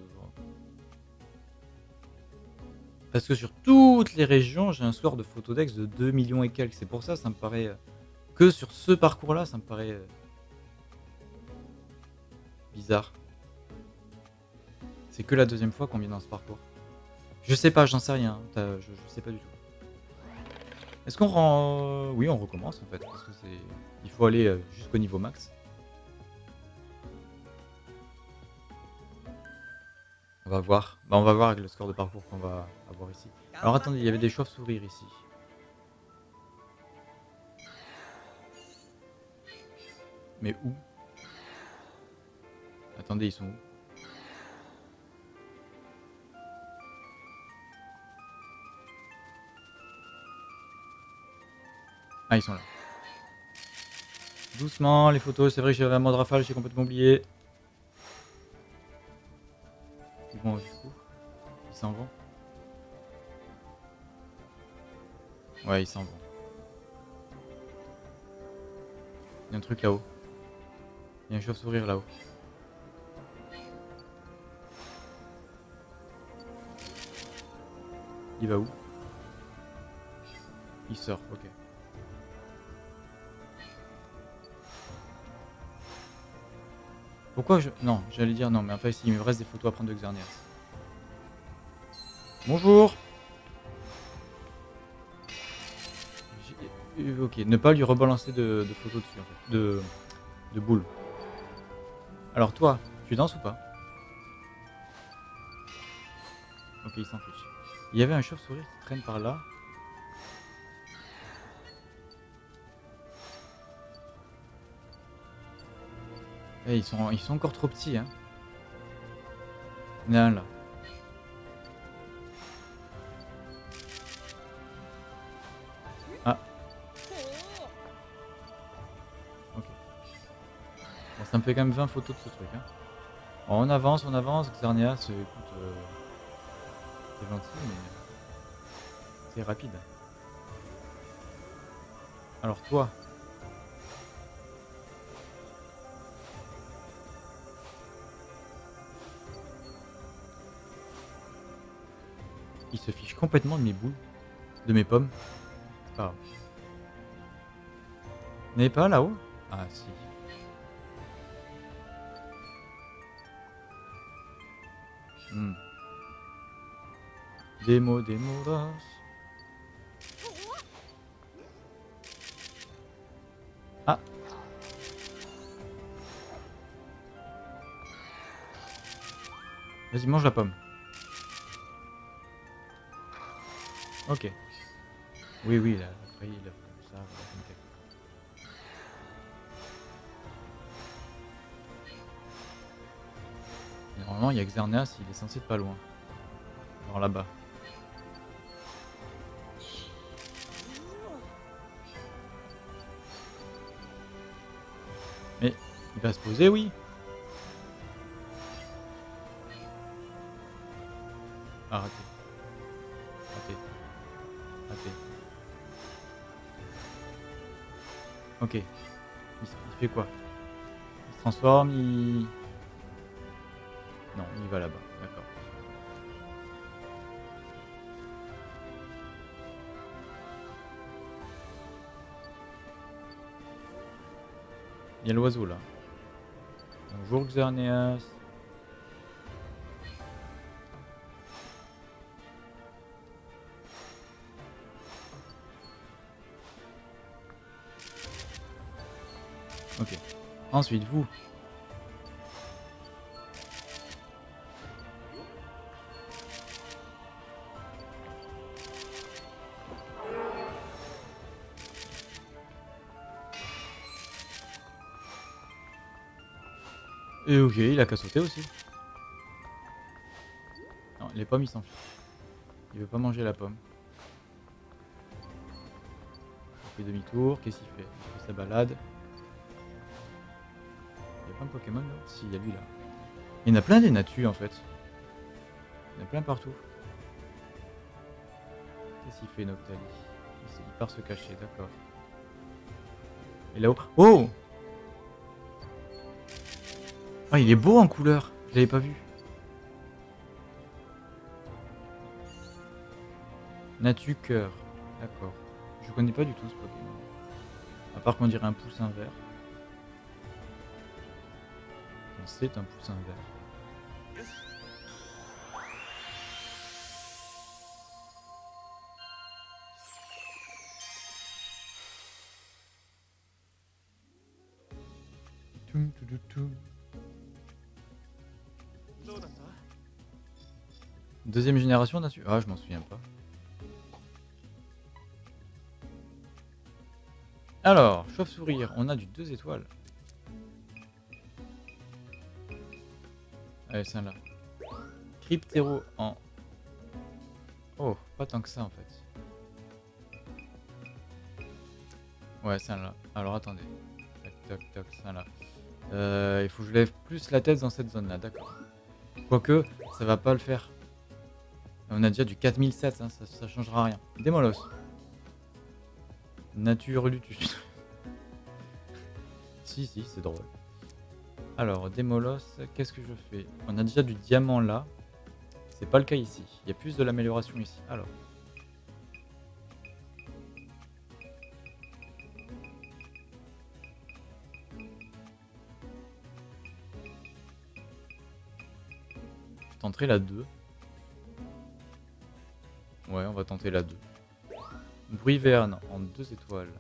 Parce que sur toutes les régions, j'ai un score de Photodex de 2 millions et quelques. C'est pour ça, ça me paraît... Que sur ce parcours-là, ça me paraît... bizarre. C'est que la deuxième fois qu'on vient dans ce parcours. Je sais pas, j'en sais rien. Je sais pas du tout. Est-ce qu'on rend... Oui, on recommence en fait. Parce que c'est... Il faut aller jusqu'au niveau max. On va voir. Bah, on va voir avec le score de parcours qu'on va avoir ici. Alors attendez, il y avait des chauves-souris ici. Mais où? Attendez, ils sont où? Ah, ils sont là. Doucement, les photos. C'est vrai que j'avais un mode rafale, j'ai complètement oublié. s'en vont. Ouais, ils s'en vont. Il y a un truc là-haut. Il y a un chauve-souris là-haut. Il va où? Il sort, ok. Pourquoi je... Non, j'allais dire non, mais en fait, il me reste des photos à prendre de Xerneas. Bonjour. Ok, ne pas lui rebalancer de photos dessus, en fait. De boules. Alors toi, tu danses ou pas? Ok, il s'en fiche. Il y avait un chauve-souris qui traîne par là. Eh, ils sont encore trop petits, hein. Il y en a un là. Ah. Ok. Bon, ça me fait quand même 20 photos de ce truc, hein. Bon, on avance, Xerneas, écoute, c'est gentil, mais c'est rapide. Alors toi, il se fiche complètement de mes boules, de mes pommes. C'est pas grave. Vous n'avez pas là-haut? Ah si. Hmm. Démo, démoras. Ah. Vas-y, mange la pomme. Ok. Oui, oui, la fraise, ça, voilà, nickel. Normalement, il y a Xerneas, il est censé être pas loin. Alors là-bas. Mais il va se poser, oui. Ah, raté. Raté. Raté. Ok. Il fait quoi? Il se transforme, il... Non, il va là-bas, d'accord. Il y a l'oiseau là. Bonjour Xerneas. Ok. Ensuite, vous. Et ok, il a qu'à sauter aussi. Non, les pommes, il s'en fiche. Il veut pas manger la pomme. Il fait demi-tour. Qu'est-ce qu'il fait? Il fait sa balade. Il y a plein de Pokémon là? Si, il y a lui là. Il y en a plein des natus en fait. Il y en a plein partout. Qu'est-ce qu'il fait Noctali? Il part se cacher, d'accord. Et là-haut... Oh! Ah, il est beau en couleur. Je l'avais pas vu. Natu cœur. D'accord. Je connais pas du tout ce Pokémon. À part qu'on dirait un poussin vert. C'est un poussin vert. Deuxième génération Natu. Ah, je m'en souviens pas. Alors, chauve-souris, on a du 2 étoiles. Allez, c'est là. Cryptéro en... Oh, pas tant que ça en fait. Ouais, c'est là. Alors attendez. Tac, tac, tac, c'est là. Il faut que je lève plus la tête dans cette zone là, d'accord. Quoique, ça va pas le faire. On a déjà du 4007, hein, ça changera rien. Démolos. Nature Lutus. Si, c'est drôle. Alors, Démolos, qu'est-ce que je fais? On a déjà du diamant là. C'est pas le cas ici. Il y a plus de l'amélioration ici. Alors. Je tenterai la 2. Ouais, on va tenter la 2. Bruyverne en 2 étoiles.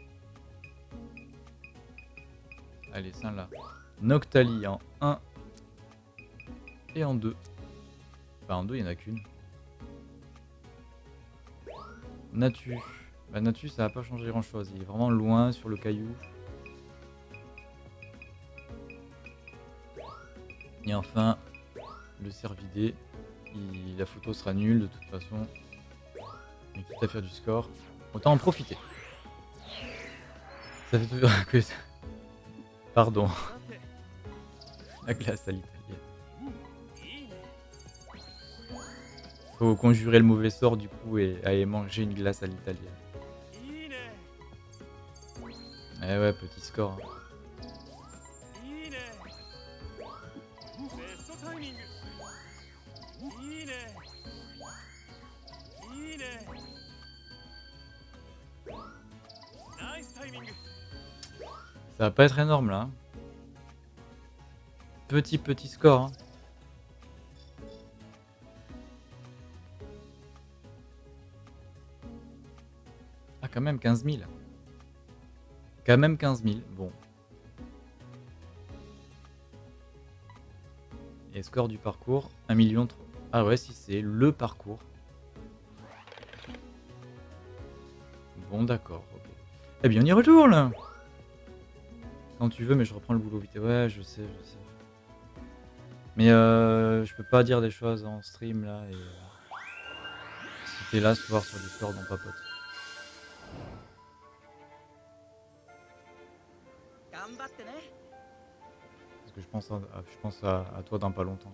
Allez, ça là. Noctali en 1 et en 2. Enfin, en 2, il n'y en a qu'une. Natu. Bah, Natu, ça va pas changer grand chose. Il est vraiment loin sur le caillou. Et enfin, le cervidé. La photo sera nulle de toute façon. Mais quitte à faire du score, autant en profiter. Ça fait toujours que ça. Pardon. La glace à l'italienne. Faut conjurer le mauvais sort du coup et aller manger une glace à l'italienne. Eh ouais, petit score. Hein. Ça va pas être énorme là. Petit score. Hein. Ah, quand même 15 000. Quand même 15 000. Bon. Et score du parcours 1 million. Ah ouais, si c'est le parcours. Bon, d'accord. Okay. Eh bien, on y retourne. Quand tu veux, mais je reprends le boulot vite. Ouais, je sais. Mais je peux pas dire des choses en stream là. Et si t'es là ce soir sur Discord, on papote. Parce que je pense à toi dans pas longtemps.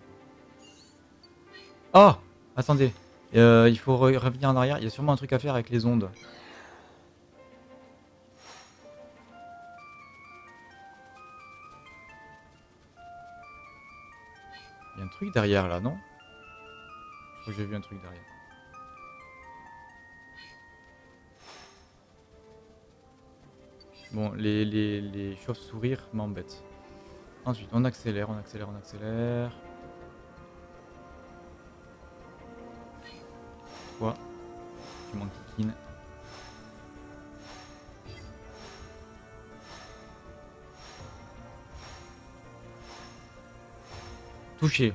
Oh, attendez. Il faut revenir en arrière. Il y a sûrement un truc à faire avec les ondes. Il y a un truc derrière là, non? Je crois que j'ai vu un truc derrière. Bon, les chauves-sourires m'embêtent. Ensuite, on accélère. Toi, tu m'enquiquines. Touché.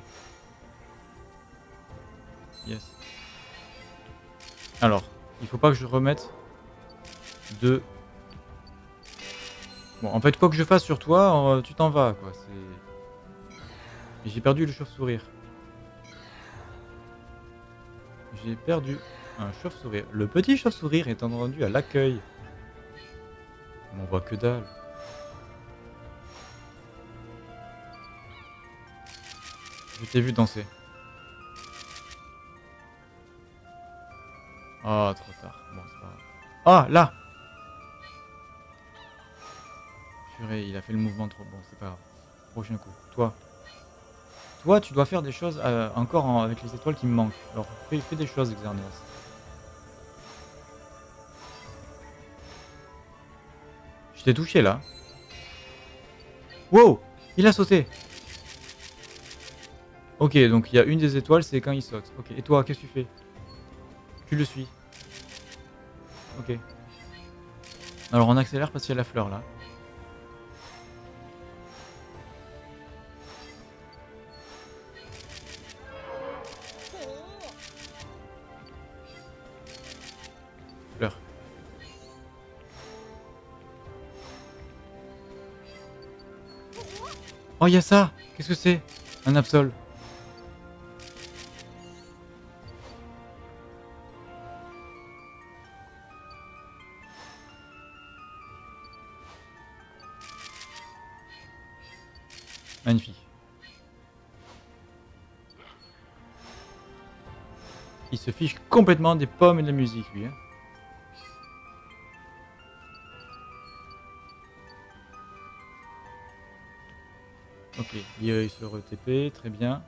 Yes. Alors, il faut pas que je remette de... Bon, en fait, quoi que je fasse sur toi, tu t'en vas, quoi. Et j'ai perdu le chauve-sourire. J'ai perdu un chauve-sourire. Le petit chauve-sourire est rendu à l'accueil. On voit que dalle. Je t'ai vu danser. Ah, trop tard. Bon, c'est pas grave. Ah, là! Purée, il a fait le mouvement trop bon, c'est pas grave. Prochain coup. Toi, tu dois faire des choses encore avec les étoiles qui me manquent. Alors, fais des choses, Xerneas. Je t'ai touché, là. Wow! Il a sauté! Ok, donc il y a une des étoiles, c'est quand il saute. Ok, et toi, qu'est-ce que tu fais? Tu le suis. Ok. Alors, on accélère parce qu'il y a la fleur, là. Fleur. Oh, il y a ça! Qu'est-ce que c'est? Un Absol. Magnifique. Il se fiche complètement des pommes et de la musique, lui. Hein. Ok, il se re-TP, très bien.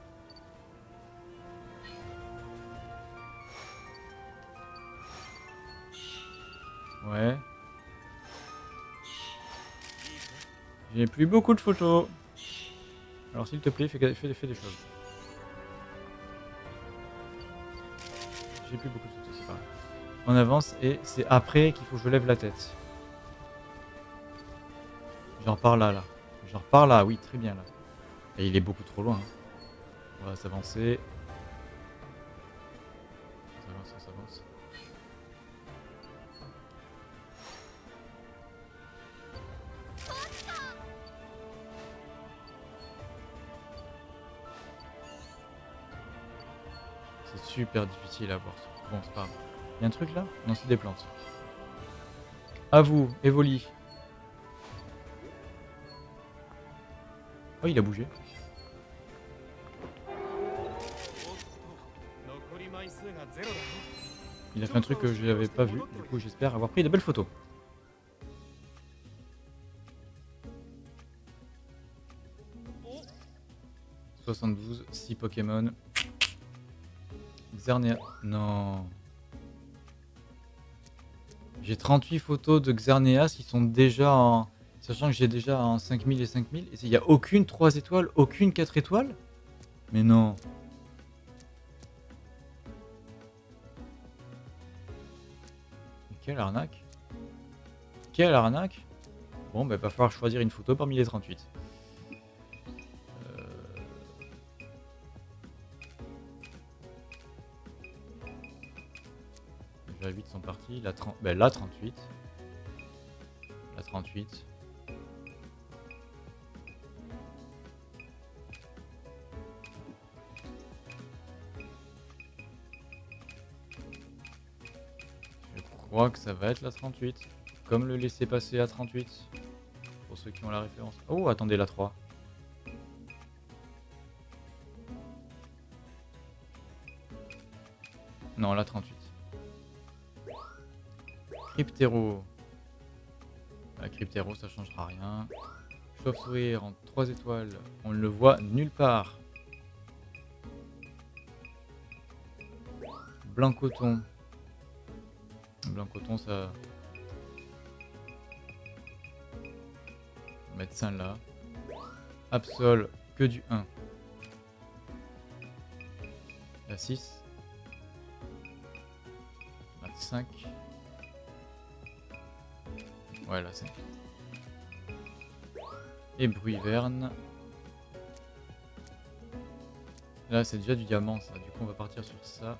Ouais. J'ai plus beaucoup de photos. Alors s'il te plaît, fais des choses. J'ai plus beaucoup de photos, c'est pas grave. On avance et c'est après qu'il faut que je lève la tête. Genre par là, là. Genre par là, oui, très bien là. Et il est beaucoup trop loin. Hein. On va s'avancer. On s'avance, on s'avance. C'est super difficile à voir. Bon, c'est pas grave. Il y a un truc là? Non, c'est des plantes. À vous, Evoli. Oh, il a bougé. Il a fait un truc que je n'avais pas vu. Du coup, j'espère avoir pris de belles photos. « 72, 6 Pokémon. Xerneas. Non. J'ai 38 photos de Xerneas. Ils sont déjà en... Sachant que j'ai déjà en 5000 et 5000. Et il n'y a aucune 3 étoiles, aucune 4 étoiles. Mais non. Quelle arnaque. Quelle arnaque. Bon, bah, va falloir choisir une photo parmi les 38. Les 8 sont partis. La 30... bah, la 38. La 38. Je crois que ça va être la 38. Comme le laisser passer à 38. Pour ceux qui ont la référence. Oh, attendez, la 3. Non, la 38. Cryptero. La Cryptero, ça changera rien. Chauve-souris en 3 étoiles. On ne le voit nulle part. Blanc coton. Blanc coton, ça... Médecin là. Absol, que du 1. La 6. La 5. Ouais, la 5. Et Bruyverne. Là, c'est déjà du diamant, ça. Du coup, on va partir sur ça.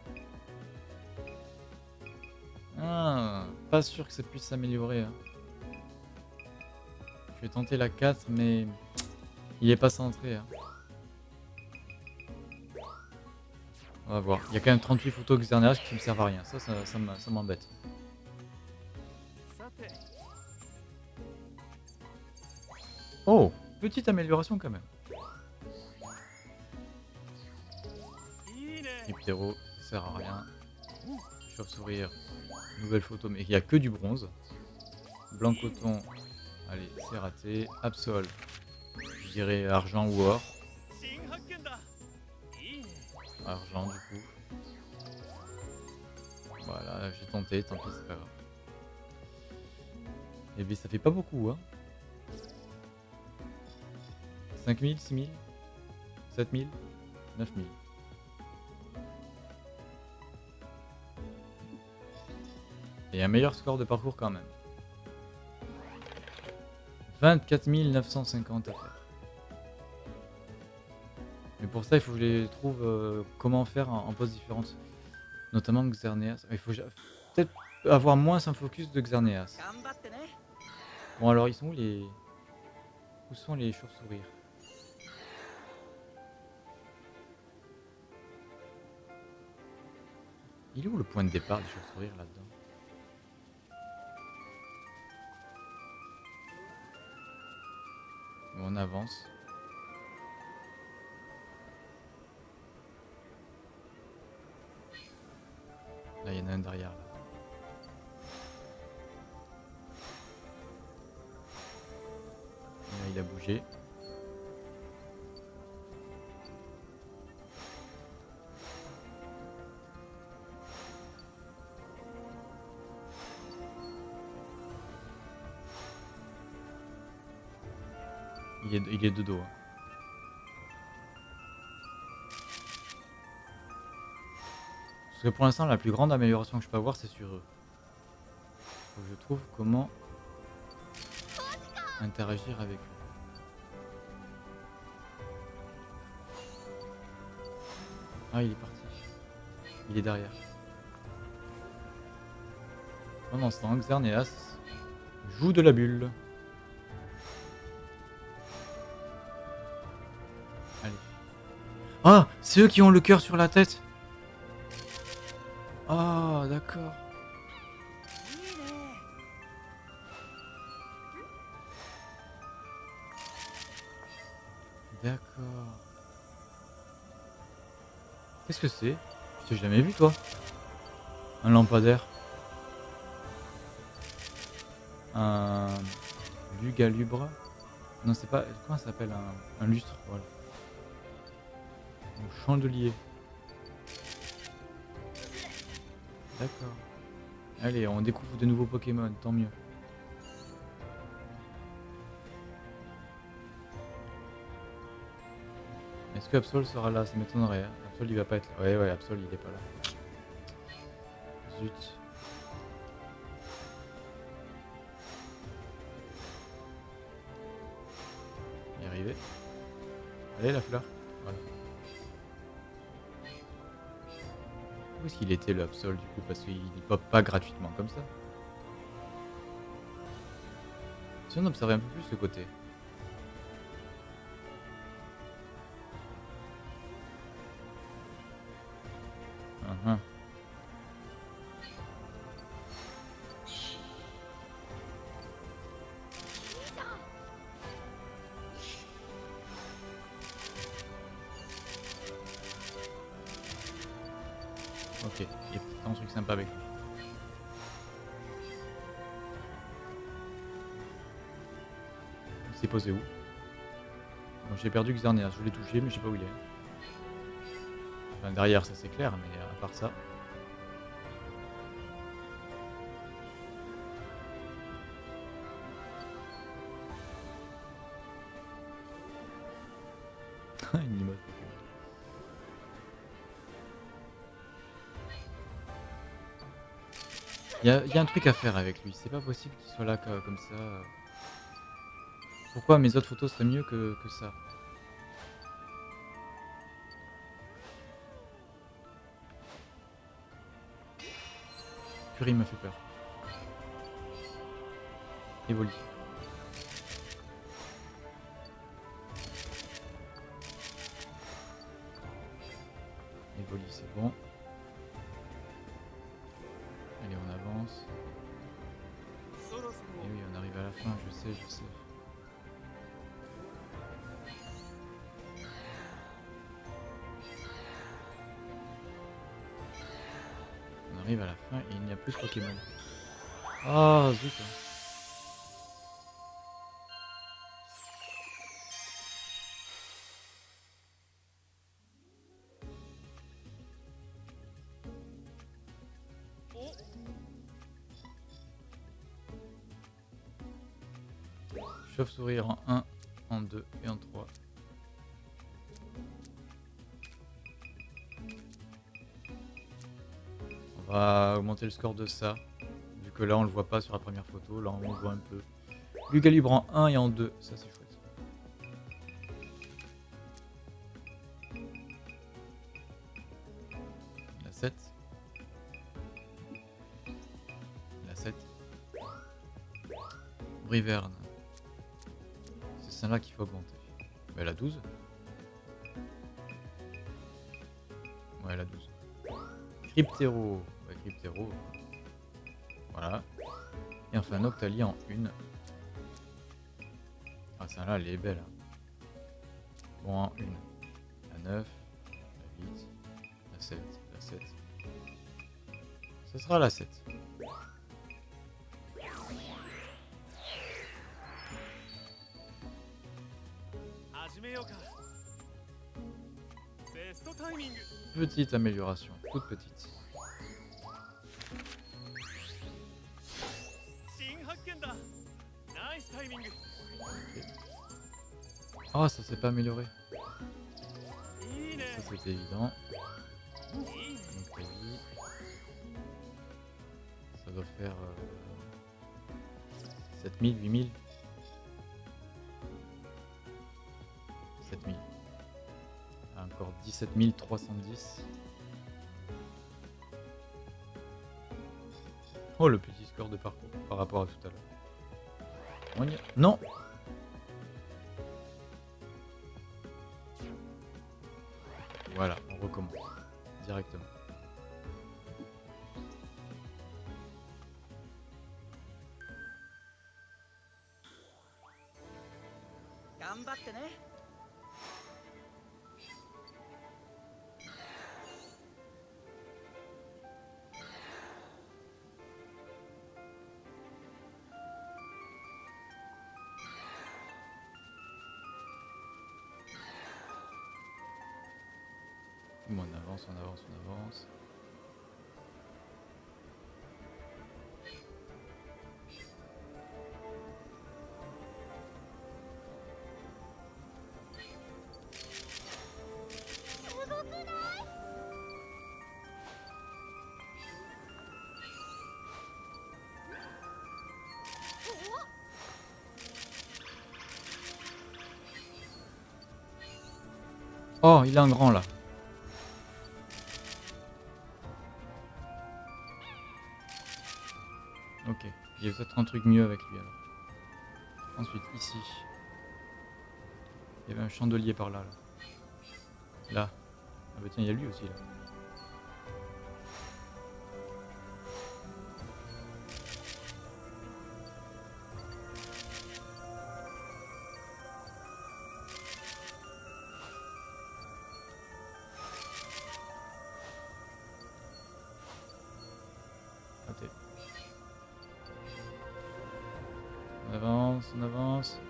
Ah, pas sûr que ça puisse s'améliorer. Hein. Je vais tenter la 4, mais il est pas centré. Hein. On va voir. Il y a quand même 38 photos Xerneas qui me servent à rien. Ça m'embête. Oh, petite amélioration quand même. Hyptero, ça sert à rien. Chauve-sourire, nouvelle photo, mais il n'y a que du bronze. Blanc coton, allez, c'est raté. Absol, je dirais argent ou or. Argent du coup. Voilà, j'ai tenté, tant pis, c'est pas grave. Et bien ça fait pas beaucoup, hein. 5000, 6000, 7000, 9000. Et un meilleur score de parcours quand même. 24 950 à faire. Mais pour ça, il faut que je les trouve comment faire en poses différentes. Notamment Xerneas. Il faut peut-être avoir moins un focus de Xerneas. Bon alors, ils sont où les... Où sont les chauves-souris? Il est où le point de départ des chauves-souris là-dedans? On avance. Là, il y en a un derrière. Là. Là, il a bougé. Il est de dos. Hein. Parce que pour l'instant, la plus grande amélioration que je peux avoir, c'est sur eux. Faut que je trouve comment interagir avec eux. Ah, il est parti. Il est derrière. Pendant ce temps, Xerneas joue de la bulle. Allez. Ah, c'est eux qui ont le cœur sur la tête. Ah, d'accord. D'accord. Qu'est-ce que c'est? Je t'ai jamais vu, toi. Un lampadaire. Un lugalubre. Non, c'est pas... Comment ça s'appelle? Un lustre, voilà. Un chandelier. D'accord. Allez, on découvre de nouveaux Pokémon, tant mieux. Est-ce que Absol sera là? Ça m'étonnerait. Hein. Absol il va pas être là. Ouais, Absol il est pas là. Zut. Y arriver. Allez la fleur. Voilà. Où est-ce qu'il était le Absol du coup? Parce qu'il pop pas gratuitement comme ça. Si on observait un peu plus ce côté. Ok, il y a peut-être un truc sympa avec lui. Il s'est posé où? Bon, j'ai perdu Xerneas, je l'ai touché mais je sais pas où il est. Enfin, derrière ça c'est clair, mais à part ça... Une emote. Il y a un truc à faire avec lui, c'est pas possible qu'il soit là comme ça. Pourquoi mes autres photos seraient mieux que ça? Fury me fait peur. Evoli. Evoli c'est bon. Allez on avance. Et oui on arrive à la fin, je sais. On arrive à la fin et il n'y a plus de Pokémon. Ah zut. Chauve-souris en 1, en 2 et en 3. On va augmenter le score de ça. Vu que là on le voit pas sur la première photo, là on le voit un peu. Lugalubre en 1 et en 2, ça c'est chouette. La 7. La 7. Briverne. C'est celle-là qu'il faut augmenter. Mais la 12. Ouais, la 12. Cryptéro. Ouais, Cryptéro. Voilà. Et enfin Noctali en 1. Ah, celle-là, elle est belle. Hein. Bon, en 1. La 9. La 8. La 7. La 7. Ce sera la 7. Petite amélioration, toute petite. Oh, ça s'est pas amélioré. Ça c'était évident. Donc la vie. Ça doit faire 7000, 8000. 7000. Encore 17 310. Oh, le petit score de parcours par rapport à tout à l'heure. On y... Non. Voilà, on recommence directement. Bon, on avance, on avance, on avance. Oh, il est en grand là. Ok, il y a peut-être un truc mieux avec lui alors. Ensuite, ici. Il y avait un chandelier par là. Là. Ah bah tiens, il y a lui aussi là. Raté. On avance, on avance.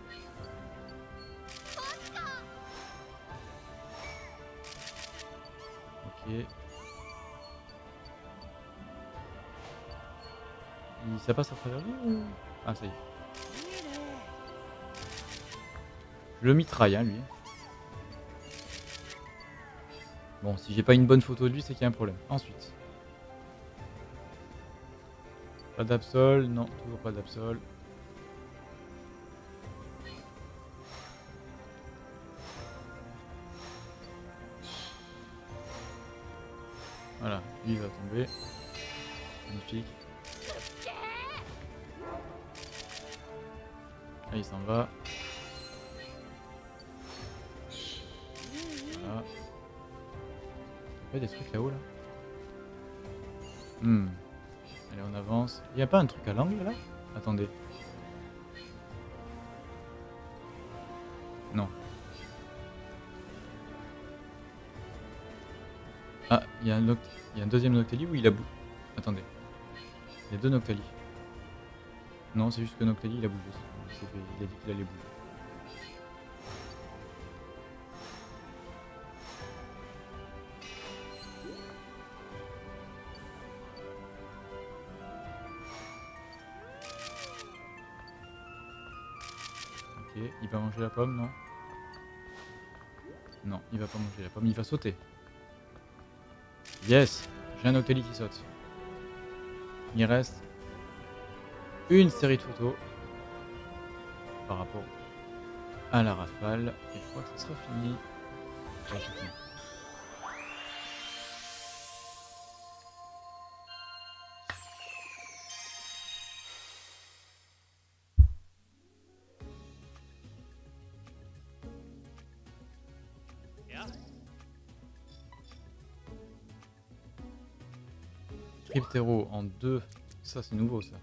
Ok. Ça passe à travers lui ou... Ah, ça y est. Je le mitraille, hein, lui. Bon, si j'ai pas une bonne photo de lui, c'est qu'il y a un problème. Ensuite. Pas d'absol, non, toujours pas d'absol. Voilà, lui il va tomber. Magnifique. Là il s'en va. Voilà. Il y a des trucs là-haut là. Allez, on avance. Il n'y a pas un truc à l'angle là? Attendez. Non. Ah, il y a un deuxième Noctali où il a bougé. Attendez. Il y a deux Noctali. Non, c'est juste que Noctali il a bougé. Il a dit qu'il allait bouger. Ok, il va manger la pomme, non? Non, il va pas manger la pomme, il va sauter. Yes, j'ai un Noctali qui saute. Il reste une série de photos par rapport à la rafale. Et je crois que ça sera fini. Ouais, c'est fini. Cryptero en 2. Ça c'est nouveau ça.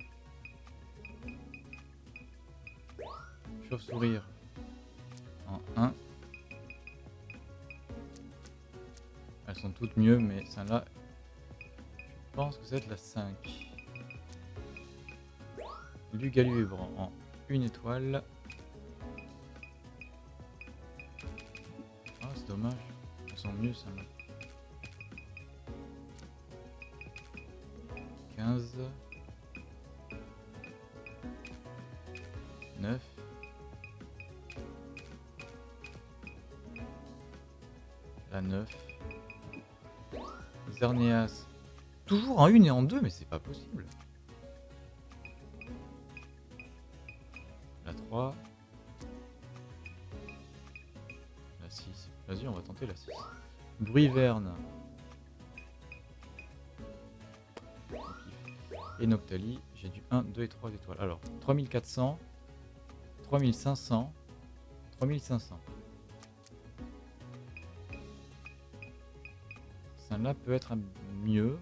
Chauve-sourire en 1. Elles sont toutes mieux, mais celle-là, pense que ça va être la 5. Lugalubre en 1 étoile. Ah, c'est dommage. Elles sont mieux, ça. 15. 9. La 9. Xerneas. Toujours en 1 et en 2, mais c'est pas possible. La 3. La 6. Vas-y, on va tenter la 6. Bruiverne. Et Noctali, j'ai du 1, 2 et 3 étoiles. Alors, 3400, 3500, 3500. Celle-là peut être mieux.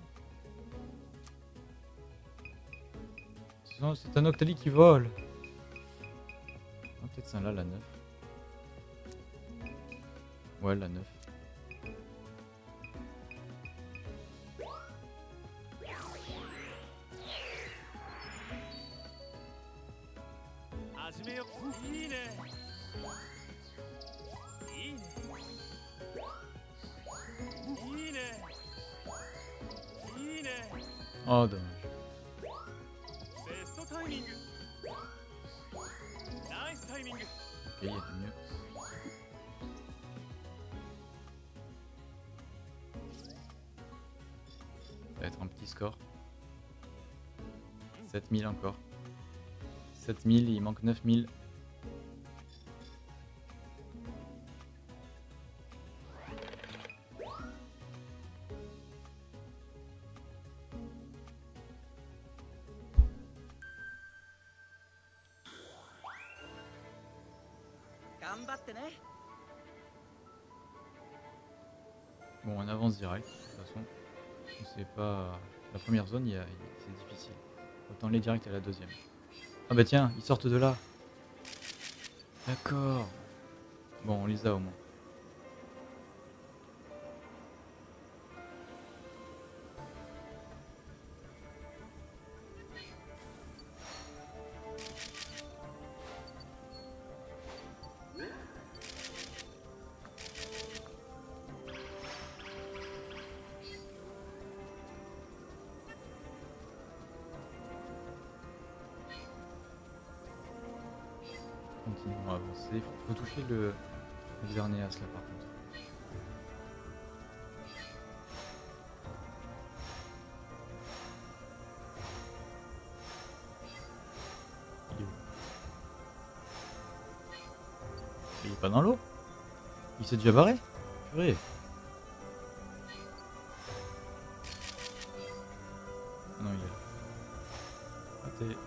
C'est un Noctali qui vole. Ah, peut-être celle-là, la 9. Ouais, la 9. Oh, dommage. Ok, il y a du mieux. Ça va être un petit score. 7000 encore. 7000, il manque 9000. Bon, on avance direct, de toute façon. C'est pas... La première zone, c'est difficile. Autant aller direct à la deuxième. Ah bah tiens, ils sortent de là. D'accord. Bon, on les a au moins. Continuons à avancer. Faut toucher le Xerneas là par contre. Il est où? Il est pas dans l'eau? Il s'est déjà barré? Purée. Ah non, il est là. Raté.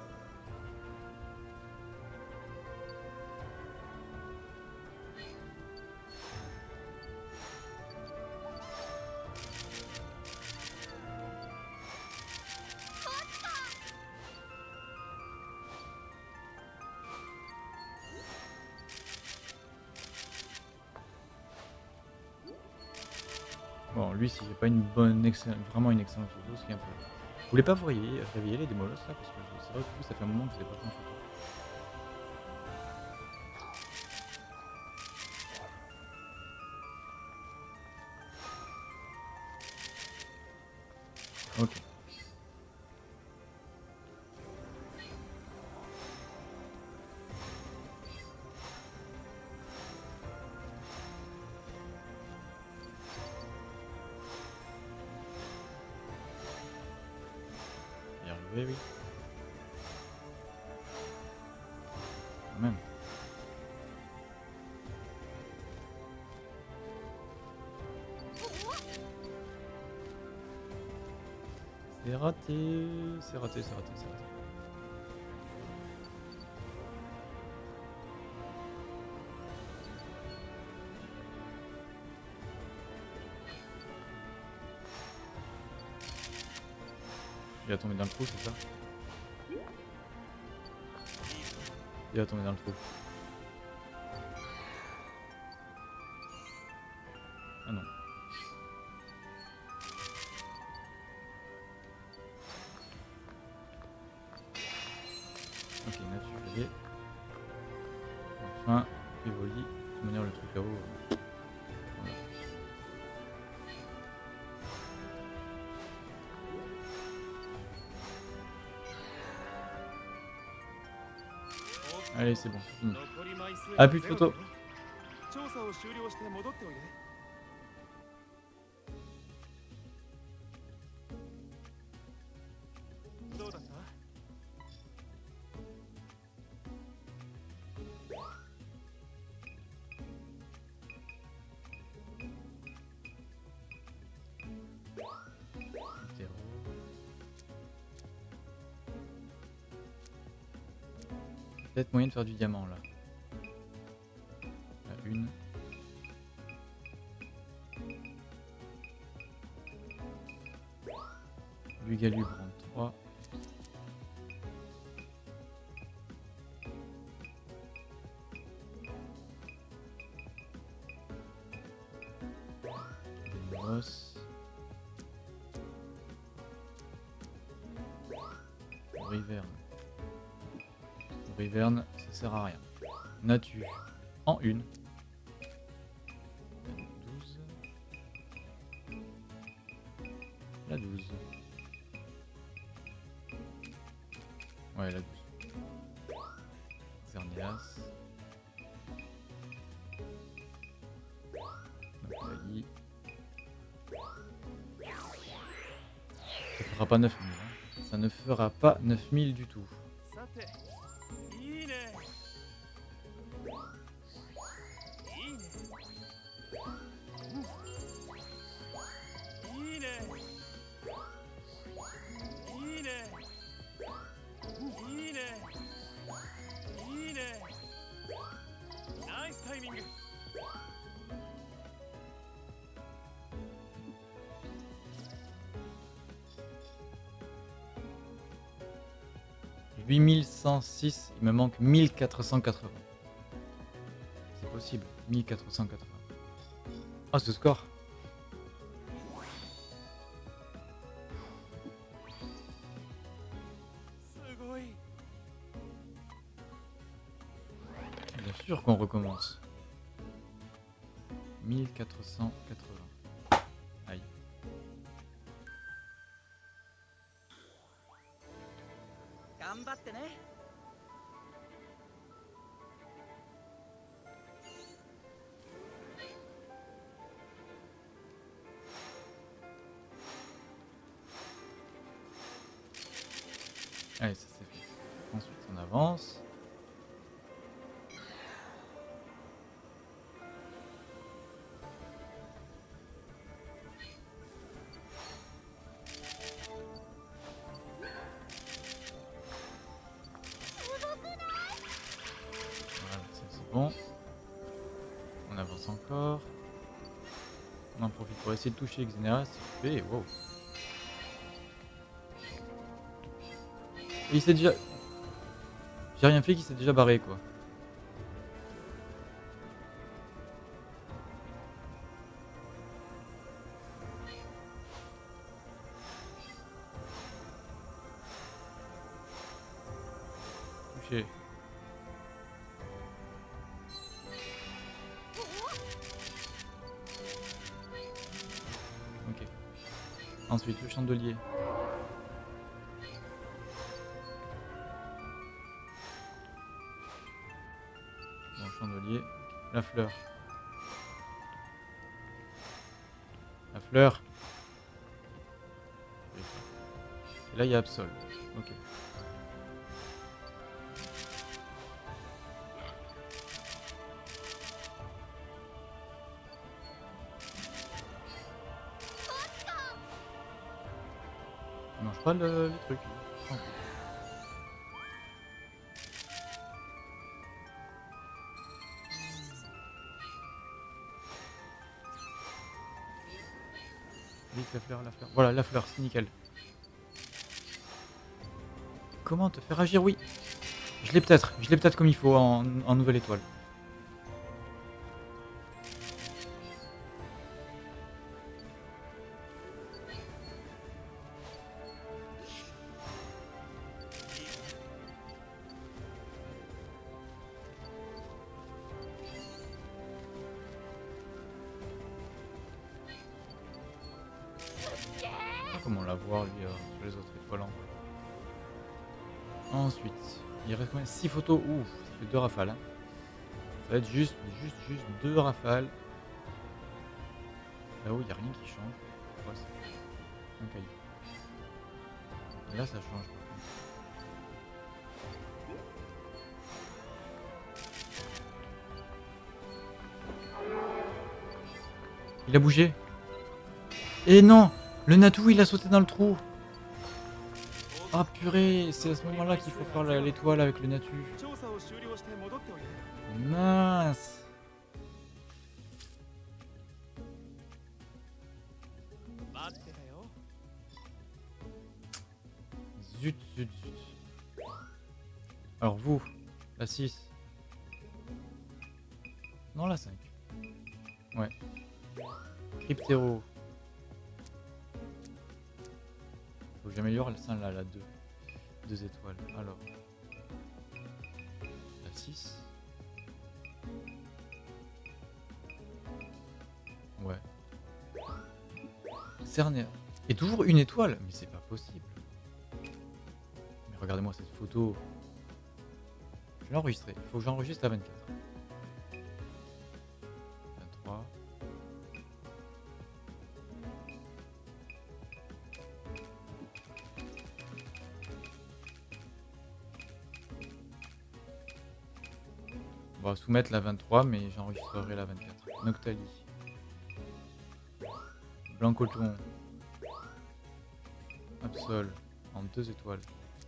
Bon, lui, si j'ai pas une bonne, vraiment une excellente photo, ce qui est un peu. Vous voulez pas vous réveiller les démolos là? Parce que c'est vrai que ça fait un moment que je n'ai pas fait une photo. Ok. Y arriver, oui. Quand même. C'est raté, c'est raté, c'est raté, c'est raté. Il va tomber dans le trou, c'est ça? Il va tomber dans le trou. Ah non. Ok, nature, allez. Enfin, Evoli. De toute manière, le truc là-haut. Voilà. Allez, c'est bon, fini. Ah, plus de photos. Peut-être moyen de faire du diamant là. Là, une. Lugalu prend 3. Moss. Riverne. Riverne, ça sert à rien. Nature. En une. 12. La 12. Ouais, la 12. Xerneas. Noctali. Ça fera pas 9000. Hein. Ça ne fera pas 9000 du tout. « 8106, il me manque 1480. C'est possible, 1480. Ah, ce score! Bien sûr qu'on recommence. 1480. Aïe. Allez, ça c'est fait. Ensuite, on avance. Voilà, ça c'est bon. On avance encore. On en profite pour essayer de toucher Xeneras. Et wow. Et il s'est déjà... J'ai rien fait, qu'il s'est déjà barré quoi. Touché. Ok. Ensuite, le chandelier. Bon, chandelier. La fleur. La fleur. Et là, il y a Absol. Ok. Il mange pas le truc. Oh. Vite, la fleur, la fleur. Voilà, la fleur, c'est nickel. Comment te faire agir? Oui. Je l'ai peut-être comme il faut en nouvelle étoile. voir lui sur les autres étoiles. Ensuite, il reste combien? 6 photos. Ouf, ça fait 2 rafales. Hein. Ça va être juste 2 rafales. Là-haut, il n'y a rien qui change. Ouais, c'est un caillou. Et là, ça change. Il a bougé. Et non, le Natou, il a sauté dans le trou. Ah purée, c'est à ce moment-là qu'il faut faire l'étoile avec le Natu. Mince. Zut, zut, zut. Alors vous, la 6. Non, la 5. Ouais. Cryptéro. Faut que j'améliore celle-là, la 2. 2 étoiles. Alors. La 6. Ouais. Cerner. Et toujours une étoile. Mais c'est pas possible. Mais regardez-moi cette photo. Je vais l'enregistrer. Il faut que j'enregistre la 24. 23. On va soumettre la 23, mais j'enregistrerai la 24. Noctali. Blancoton. Absol. En 2 étoiles.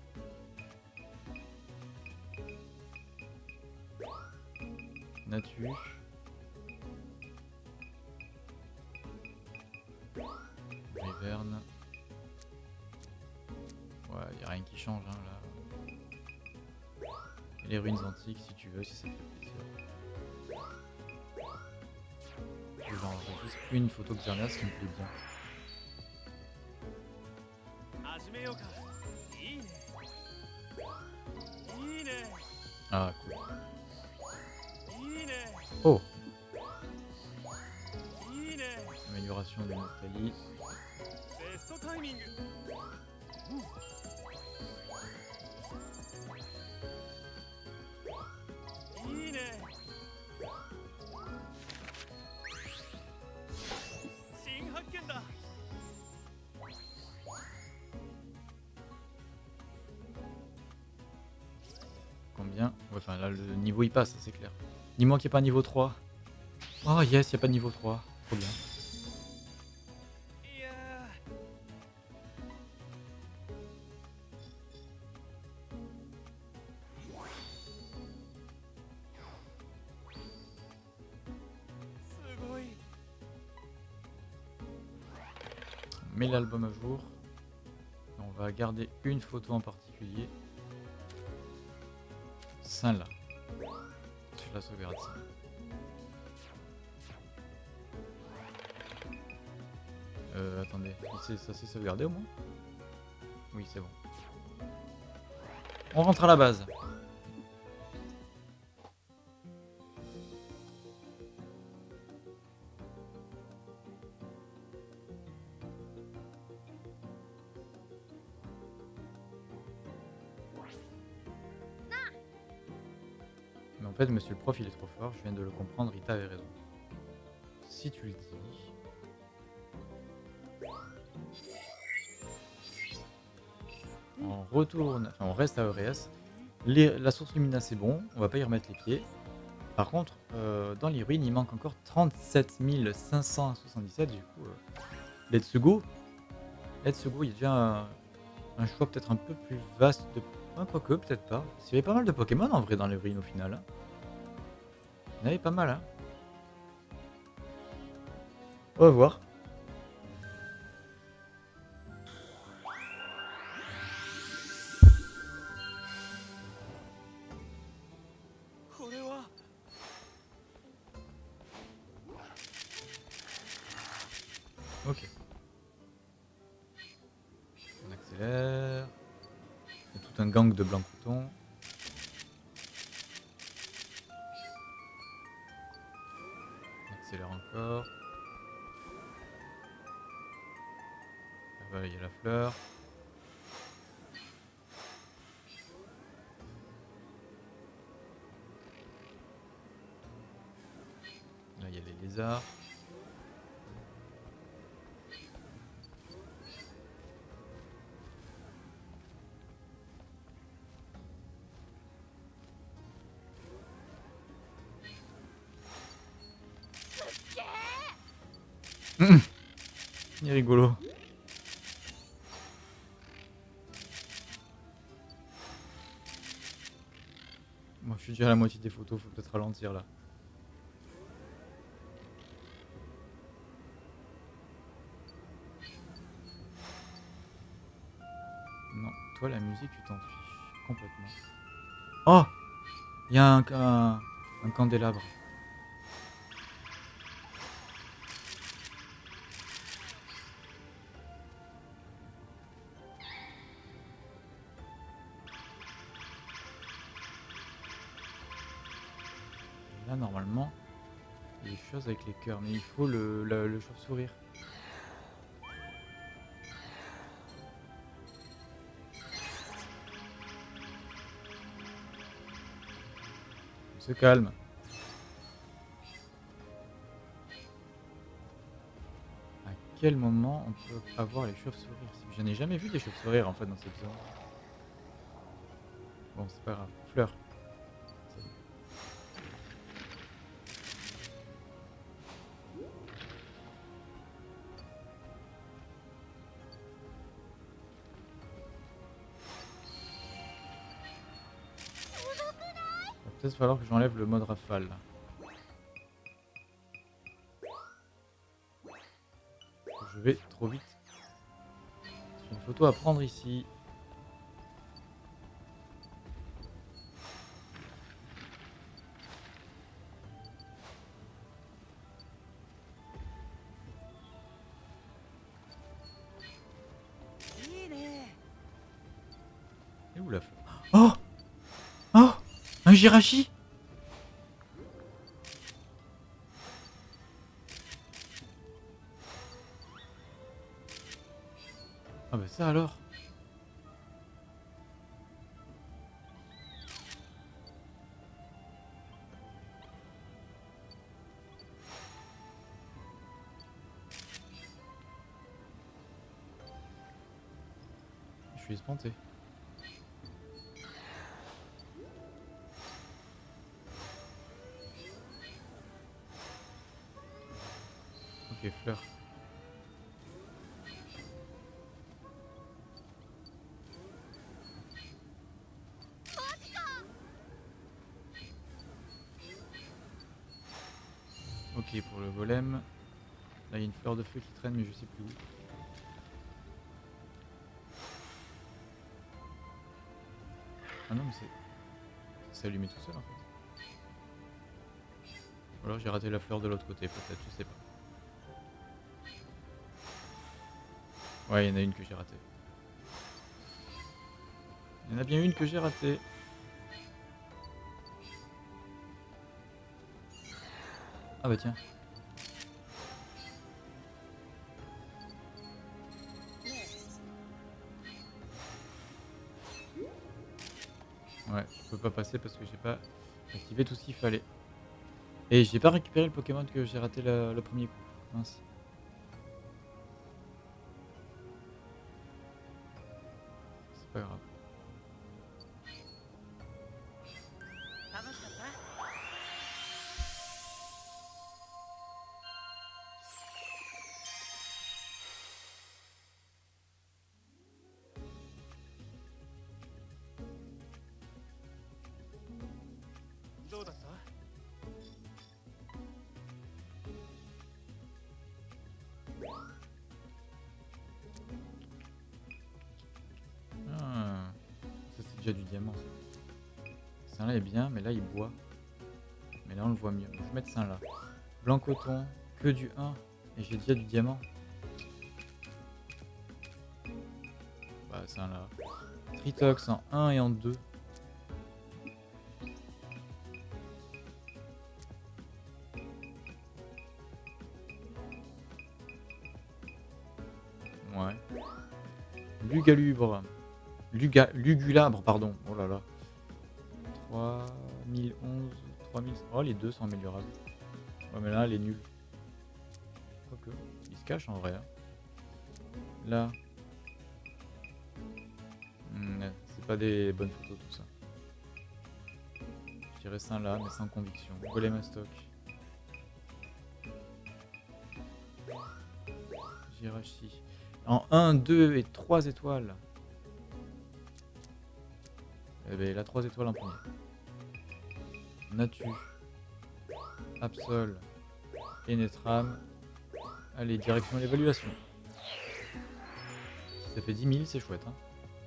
Natu. Riverne. Ouais, y a rien qui change hein, là. Et les ruines antiques si tu veux, si ça te fait plaisir. J'enregistre une photo de Xerneas qui me plaît bien. Ah cool. Oh. Amélioration de Noctali. Combien? Ouais, enfin là le niveau il passe, c'est clair. Dis-moi qu'il n'y a pas niveau 3. Oh yes, il n'y a pas de niveau 3. Trop bien. On met l'album à jour. On va garder une photo en particulier. Celle-là. Je la sauvegarde ça. Attendez, ça s'est sauvegardé au moins? Oui, c'est bon. On rentre à la base. Mais en fait, monsieur le prof, il est trop fort. Je viens de le comprendre, Rita avait raison. Si tu le dis... On retourne, enfin on reste à ERS. La source Lumina c'est bon, on va pas y remettre les pieds. Par contre, dans les ruines, il manque encore 37 577 du coup. Let's go. Let's go, il y a déjà un choix peut-être un peu plus vaste de... Ah, quoique, peut-être pas. Il y avait pas mal de Pokémon en vrai dans les ruines au final. Hein. Il y en avait pas mal. Hein. On va voir. Ok. On accélère. Il y a tout un gang de blancs coutons. On accélère encore. Voilà, il y a la fleur. Là, il y a les lézards. Il est rigolo. Moi, je suis déjà à la moitié des photos, faut peut-être ralentir là. Non, toi, la musique, tu t'en fiches complètement. Oh, il y a un candélabre. Là, normalement, il y a des choses avec les cœurs, mais il faut le chauve-sourire. On se calme. À quel moment on peut avoir les chauves-sourires? Je n'ai jamais vu des chauves-sourires en fait dans cette zone. Bon, c'est pas grave. Fleur. Va peut-être falloir que j'enlève le mode rafale. Je vais trop vite. J'ai une photo à prendre ici. Et où la fleur? Oh! Oh! Un Jirachi! Ah bah ça alors! Je suis espanté. Ok, fleur. Ok, pour le golem. Là, il y a une fleur de feu qui traîne, mais je sais plus où. Ah non, mais c'est allumé tout seul en fait. Ou alors j'ai raté la fleur de l'autre côté, peut-être, je sais pas. Ouais, il y en a une que j'ai ratée. Il y en a bien une que j'ai ratée. Ah bah tiens. Ouais, je peux pas passer parce que j'ai pas activé tout ce qu'il fallait. Et j'ai pas récupéré le Pokémon que j'ai raté le premier coup. Mince. C'est pas grave. Ah, ça c'est déjà du diamant. Ça là est bien, mais là il boit. Mais là on le voit mieux. Je vais mettre ça là. Blanc coton, que du 1. Et j'ai déjà du diamant. Bah ça là. Tritox en 1 et en 2. Ouais. Lugalubre. Lugulabre, pardon. Oh là là. 3011, 3000. Oh, les deux sont améliorables. Ouais, mais là, elle est nulle. Quoique, il se cache en vrai. Hein. Là. C'est pas des bonnes photos tout ça. Je dirais ça là, mais sans conviction. Golem à stock. Jirachi. En 1, 2 et 3 étoiles. Eh ben, la 3 étoiles en premier. Natu. Absol. Et Netram. Allez, direction l'évaluation. Ça fait 10 000, c'est chouette. Hein.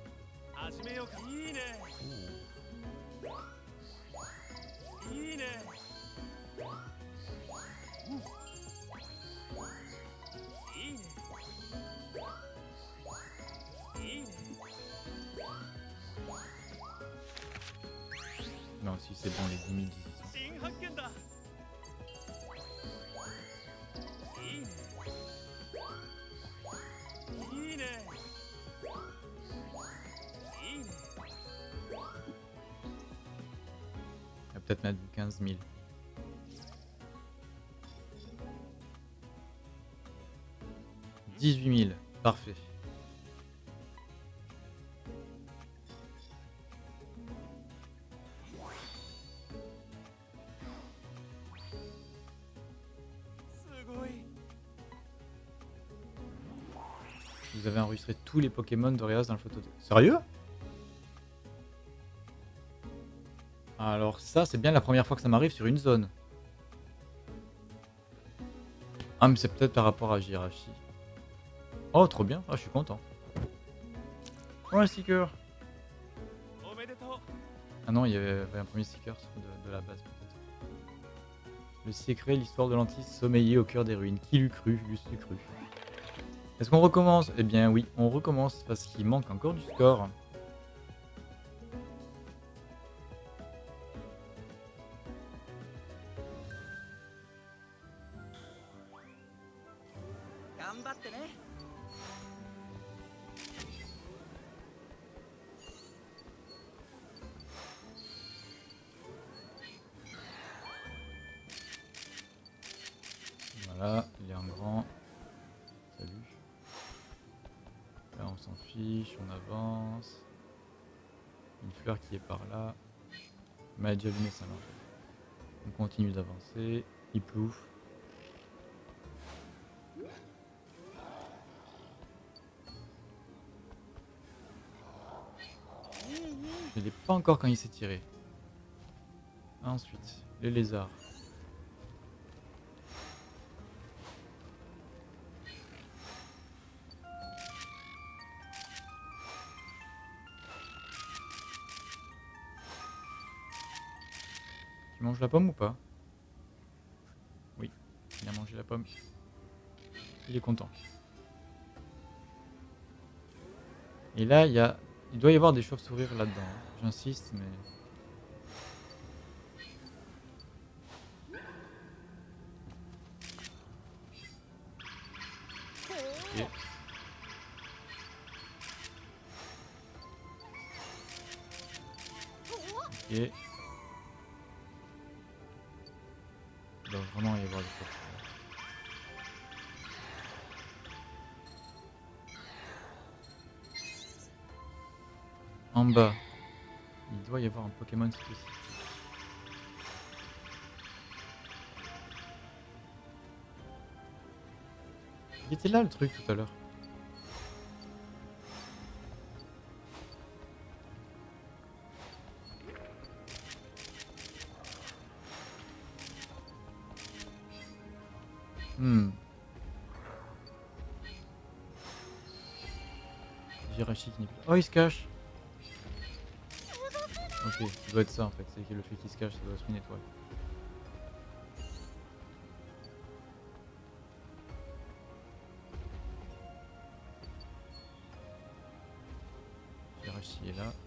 Non, si c'est bon, les 10 000 d'ici. On va peut-être mettre 15 000. 18 000, parfait. Vous avez enregistré tous les Pokémon d'Oreas dans le photo. Sérieux? Alors ça, c'est bien la première fois que ça m'arrive sur une zone. Ah, mais c'est peut-être par rapport à Jirachi. Oh, trop bien. Ah, je suis content. Oh, un sticker. Ah non, il y avait un premier sticker de la base peut-être. Le secret, l'histoire de l'antis sommeillé au cœur des ruines. Qui l'eût cru? L'eût cru. Est-ce qu'on recommence? Eh bien oui, on recommence parce qu'il manque encore du score. Voilà, il est en grand. Salut. Là on s'en fiche, on avance. Une fleur qui est par là. Mais elle a déjà allumé ça marche. On continue d'avancer. Il plouffe. Je l'ai pas encore quand il s'est tiré. Ensuite, les lézards. Tu manges la pomme ou pas? Oui, il a mangé la pomme. Il est content. Et là, il doit y avoir des chauves-souris là-dedans. J'insiste, mais... Ok. Ok. Il doit vraiment y avoir des chauves-souris. En bas, il doit y avoir un Pokémon spécifique. Il était là le truc tout à l'heure. Jirachi qui n'est plus... Oh, il se cache. Ok, ça doit être ça en fait. C'est le fait qu'il se cache, ça doit être une étoile. Jirachi est là.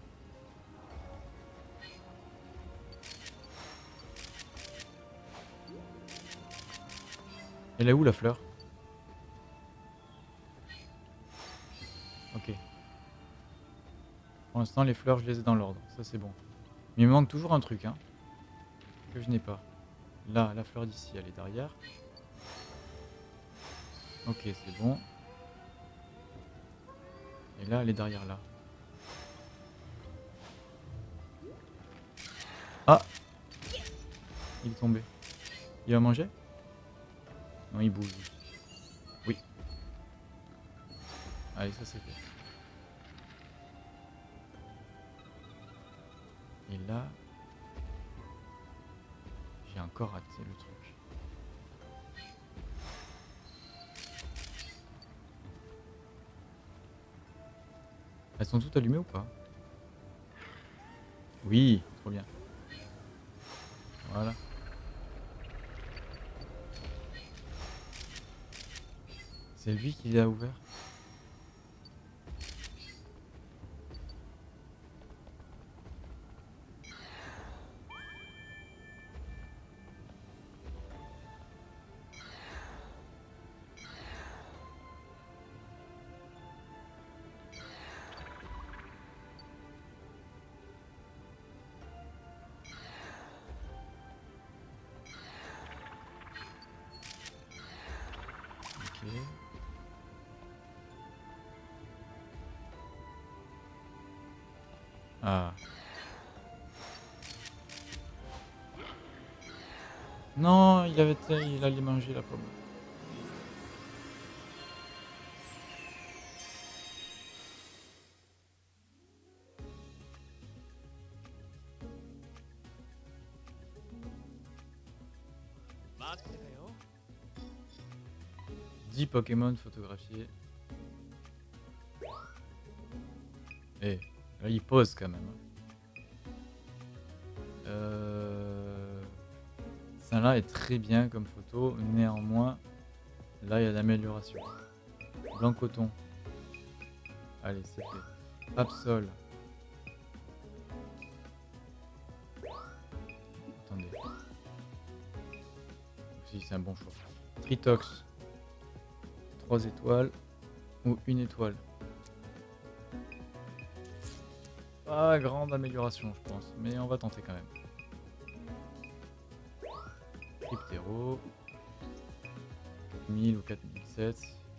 Elle est où la fleur? Ok. Pour l'instant, les fleurs, je les ai dans l'ordre. Ça, c'est bon. Mais il me manque toujours un truc, hein, que je n'ai pas. Là, la fleur d'ici, elle est derrière. Ok, c'est bon. Et là, elle est derrière là. Ah! Il est tombé. Il va manger? Non, il bouge. Oui. Allez, ça c'est fait. Et là, j'ai encore raté le truc. Elles sont toutes allumées ou pas? Oui, trop bien. Voilà. C'est lui qui l'a ouvert. Ok. Ah. Non, il allait manger la pomme. Matte te yo. 10 Pokémon photographiés. Eh, là il pose quand même. Celle-là est très bien comme photo, néanmoins, là il y a l'amélioration. Blanc coton. Allez, c'est fait. Absol. Attendez. Si, c'est un bon choix. Tritox. 3 étoiles ou 1 étoile. Pas grande amélioration, je pense, mais on va tenter quand même. Cryptero. 4000 ou 4007.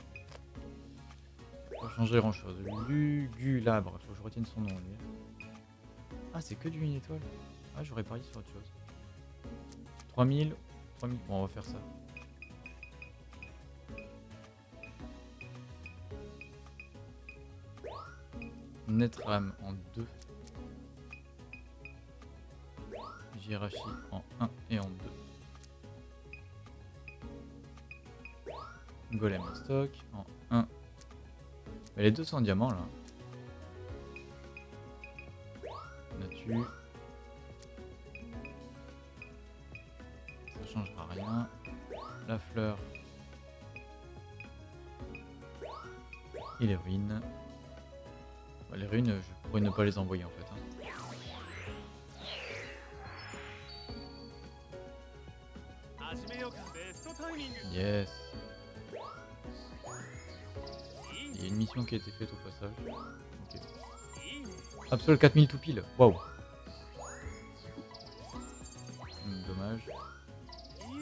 Pas changer grand chose. Lugulabre, faut que je retienne son nom lui. Ah, c'est que du 1 étoile. Ah, j'aurais parié sur autre chose. 3000. 3000. Bon, on va faire ça. Netram en 2. Jirachi en 1 et en 2. Golem en stock en 1. Mais les deux sont en diamant là. Nature. Ça changera rien. La fleur. Et les ruines. Bah, les ruines, je pourrais ne pas les envoyer en fait. Hein. Yes. Il y a une mission qui a été faite au passage. Ok. Absol 4000 tout pile. Waouh. Dommage. Trop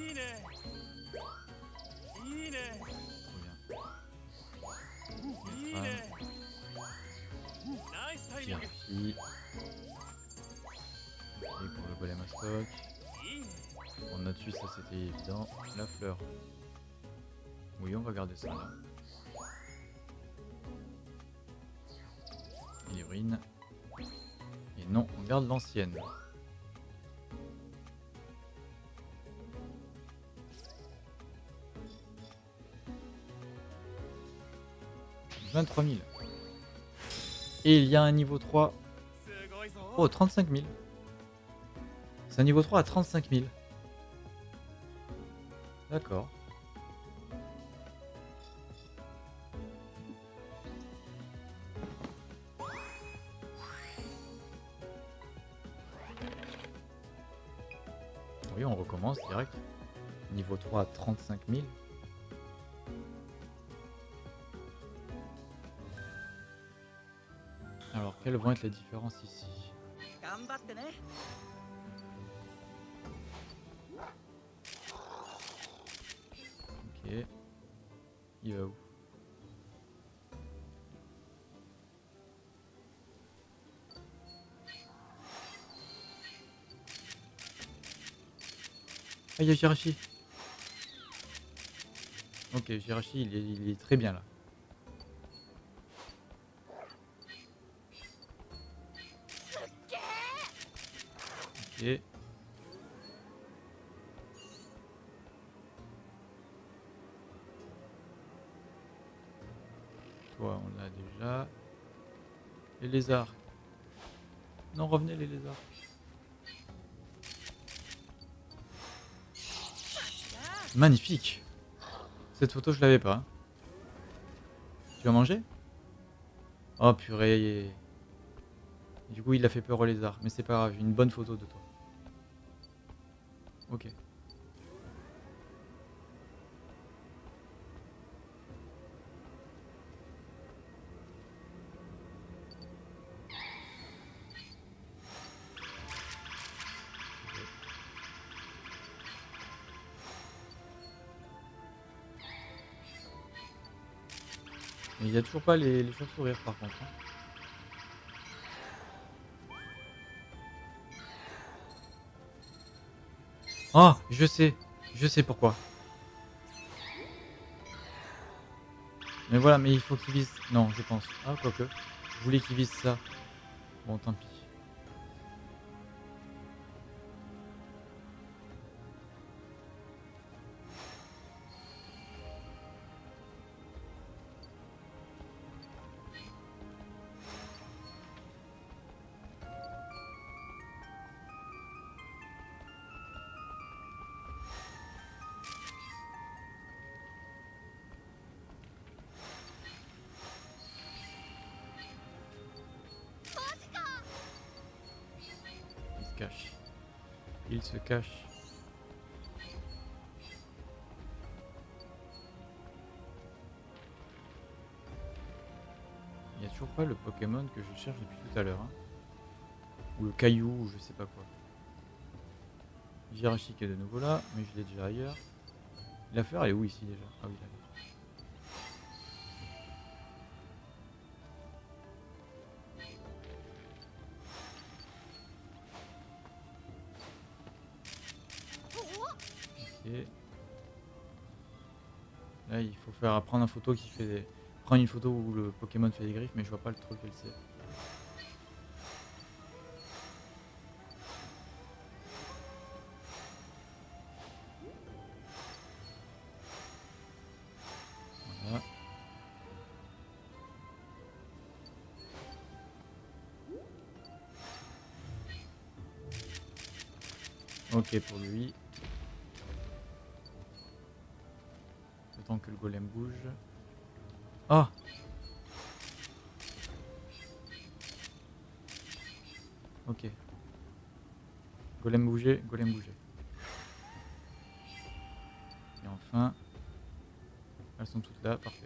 bien. Girfi. Et pour le golem à stock. On a dessus, ça c'était évident. La fleur. Oui, on va garder ça là. Et les ruines. Et non, on garde l'ancienne. « 23 000. » Et il y a un niveau 3. Oh, 35 000. C'est un niveau 3 à 35 000. D'accord. Oui, on recommence direct. Niveau 3 à 35 000. Alors, quelles vont être les différences ici? 頑張ってね。 Ok. Il va où? Ah, il y a Jirachi. Ok, Jirachi, il est très bien là. Ok. Toi, on l'a déjà. Les lézards. Non, revenez les lézards. Magnifique. Cette photo, je l'avais pas. Tu vas manger? Oh purée. Du coup, il a fait peur aux lézards. Mais c'est pas grave, j'ai une bonne photo de toi. Ok. Mais il y a toujours pas les chauves-souris par contre. Hein. Oh, je sais pourquoi. Mais voilà, mais il faut qu'il vise. Non, je pense. Ah, quoique. Je voulais qu'il vise ça. Bon, tant pis. Il se cache. Il se cache. Il n'y a toujours pas le Pokémon que je cherche depuis tout à l'heure. Hein. Ou le caillou, ou je sais pas quoi. Jirachi qui est de nouveau là, mais je l'ai déjà ailleurs. La fleur elle est où ici déjà? Ah oui, là. Ok. Là il faut faire prendre une photo qui fait des... Prendre une photo où le Pokémon fait des griffes, mais je vois pas le truc quel c'est. Voilà. Ok pour lui. Le temps que le golem bouge. Ah! Ok. Golem bouger, golem bouger. Et enfin... Elles sont toutes là, parfait.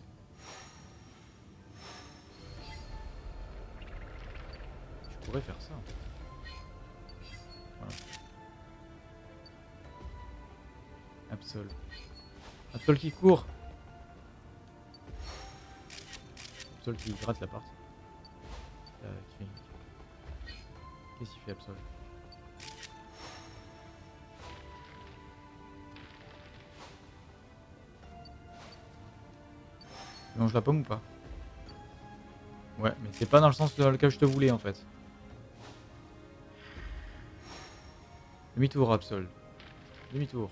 Je pourrais faire ça en fait. Voilà. Absol. Absol qui court! Absol qui gratte la partie. Qu'est-ce qu'il fait Absol? Tu manges la pomme ou pas? Ouais, mais c'est pas dans le sens dans lequel je te voulais en fait. Demi-tour Absol. Demi-tour.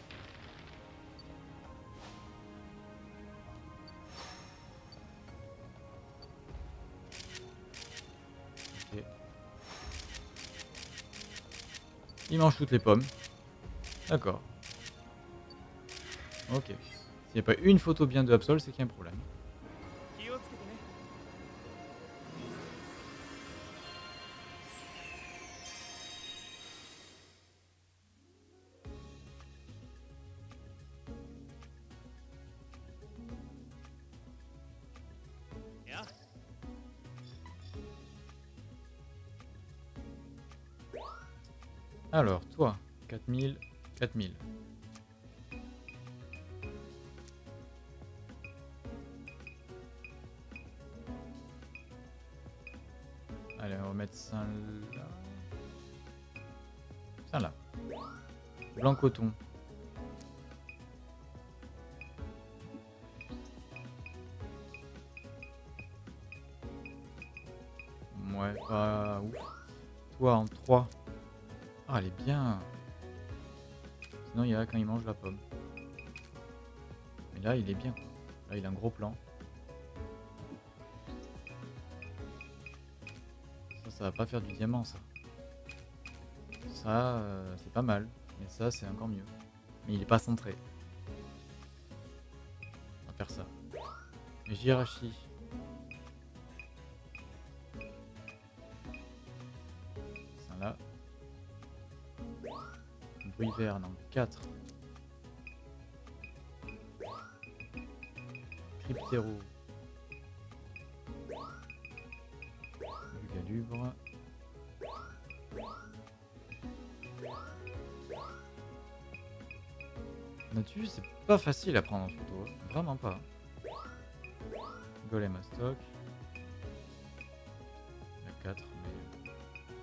Ok. Il mange toutes les pommes. D'accord. Ok. S'il n'y a pas une photo bien de Absol, c'est qu'il y a un problème. 気をつけてね。や Alors, toi, 4000, 4000. Allez, on va mettre ça là. Ça là. Blanc coton. Ouais, pas ouf. Toi en 3. Ah, elle est bien. Sinon, il y a quand il mange la pomme. Mais là, il est bien. Là, il a un gros plan. Ça va pas faire du diamant, ça. Ça, c'est pas mal. Mais ça, c'est encore mieux. Mais il est pas centré. On va faire ça. Jirachi. Ça là. Bruyverne en 4. Cryptéro. Lugalubre. Là-dessus, c'est pas facile à prendre en photo. Hein. Vraiment pas. Golem à stock. Il y a 4, mais...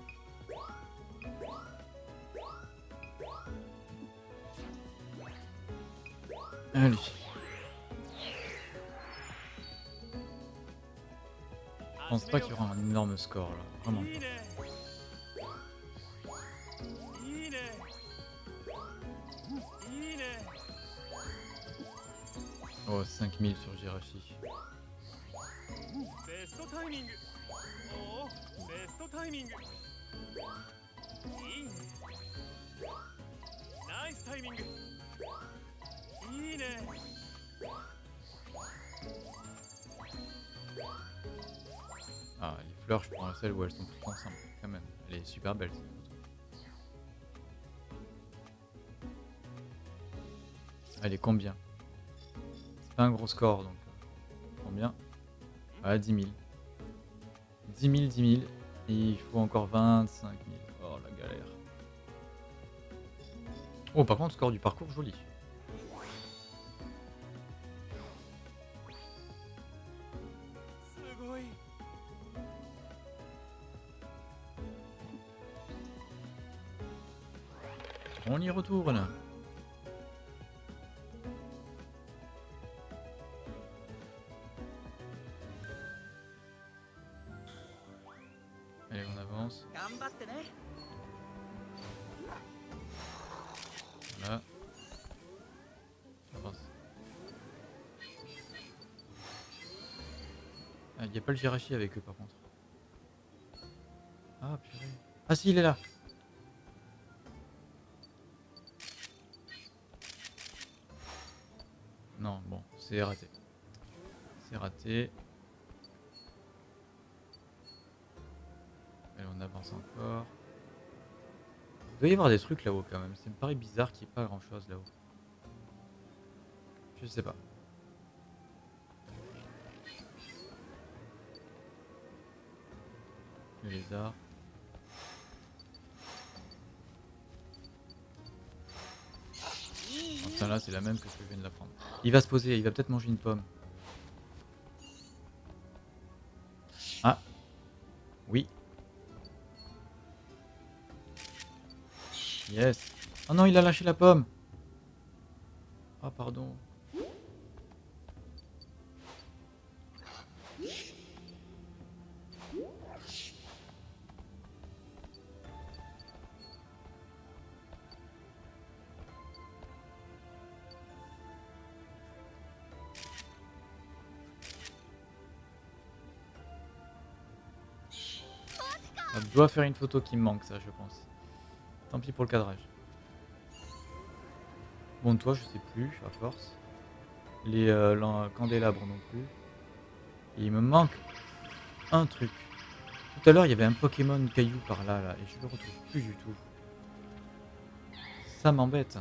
Allez. Je pense pas qu'il y aura un énorme score là. Vraiment pas. Oh, 5000 sur Jirachi. Ah, les fleurs, je prends celle où elles sont toutes ensemble, quand même. Elle est super belle cette photo. Elle est combien? C'est pas un gros score donc. Combien? Ah, 10 000. 10 000, 10 000. Et il faut encore 25 000. Oh la galère. Oh, par contre, score du parcours joli. On y retourne. Allez, on avance. Voilà. Avance. Ah, il n'y a pas le Jirachi avec eux par contre. Ah purée. Ah si, il est là. Non, bon, c'est raté. C'est raté. Allez, on avance encore. Il doit y avoir des trucs là-haut quand même. Ça me paraît bizarre qu'il n'y ait pas grand-chose là-haut. Je sais pas. Le lézard. Enfin là, c'est la même que ce que je viens de la prendre. Il va se poser, il va peut-être manger une pomme. Ah. Oui. Yes. Oh non, il a lâché la pomme. Ah, pardon. Ça doit faire une photo qui me manque, ça, je pense. Tant pis pour le cadrage. Bon, toi, je sais plus, à force. Les candélabres non plus. Et il me manque un truc. Tout à l'heure, il y avait un Pokémon caillou par là, là, et je le retrouve plus du tout. Ça m'embête.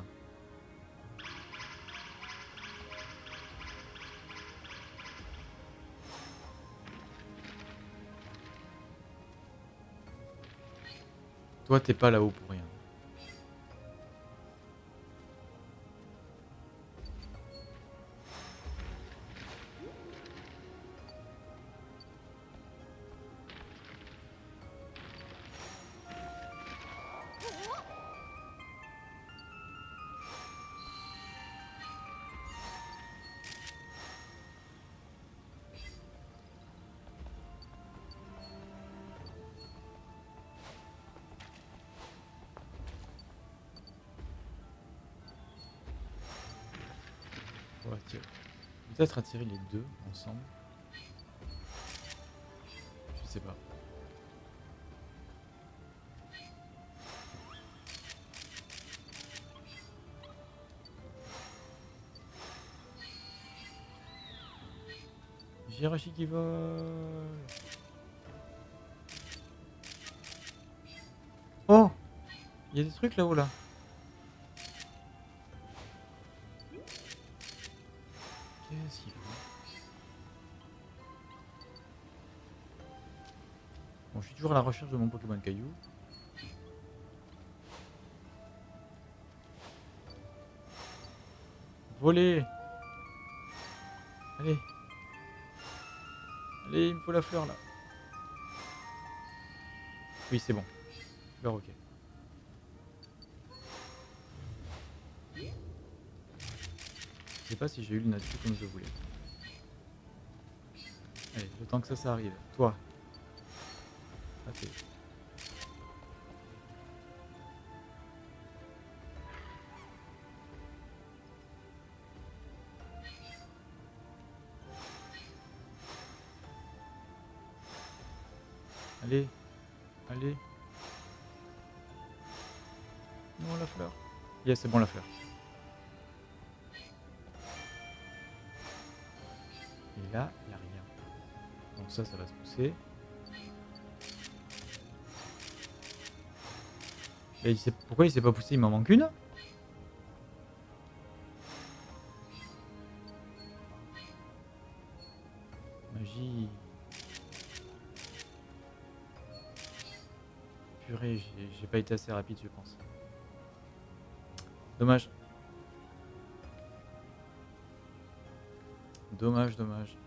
Toi, t'es pas là-haut pour rien. Peut-être attirer les deux ensemble. Je sais pas. Jirachi qui vole. Oh! Il y a des trucs là-haut là. Qu'est-ce qu'il faut? Bon, je suis toujours à la recherche de mon Pokémon Caillou. Voler! Allez! Allez, il me faut la fleur là. Oui, c'est bon. Fleur, ok. Je sais pas si j'ai eu le nature comme je voulais. Allez, le temps que ça arrive. Toi. Ok. Allez. Allez. Non, la fleur. Yes, c'est bon la fleur. Et là, il n'y a rien. Donc ça va se pousser. Et pourquoi il s'est pas poussé? Il m'en manque une? Magie. Purée, j'ai pas été assez rapide, je pense. Dommage. Dommage, dommage.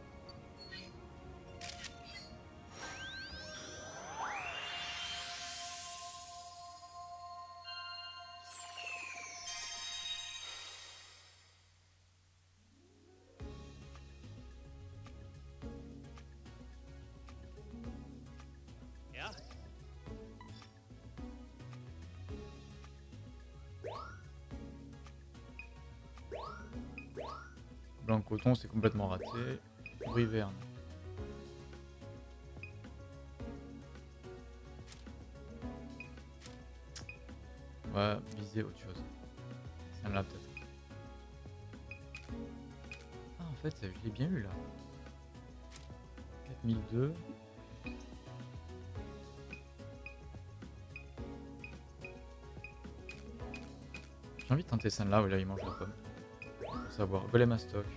Ja. Blanc coton, c'est complètement raté. Briverne. On va viser autre chose. Celle-là peut-être. Ah, en fait, je l'ai bien eu là. 4002. J'ai envie de tenter celle-là où là il mange la pomme. Pour savoir. Golem à stock.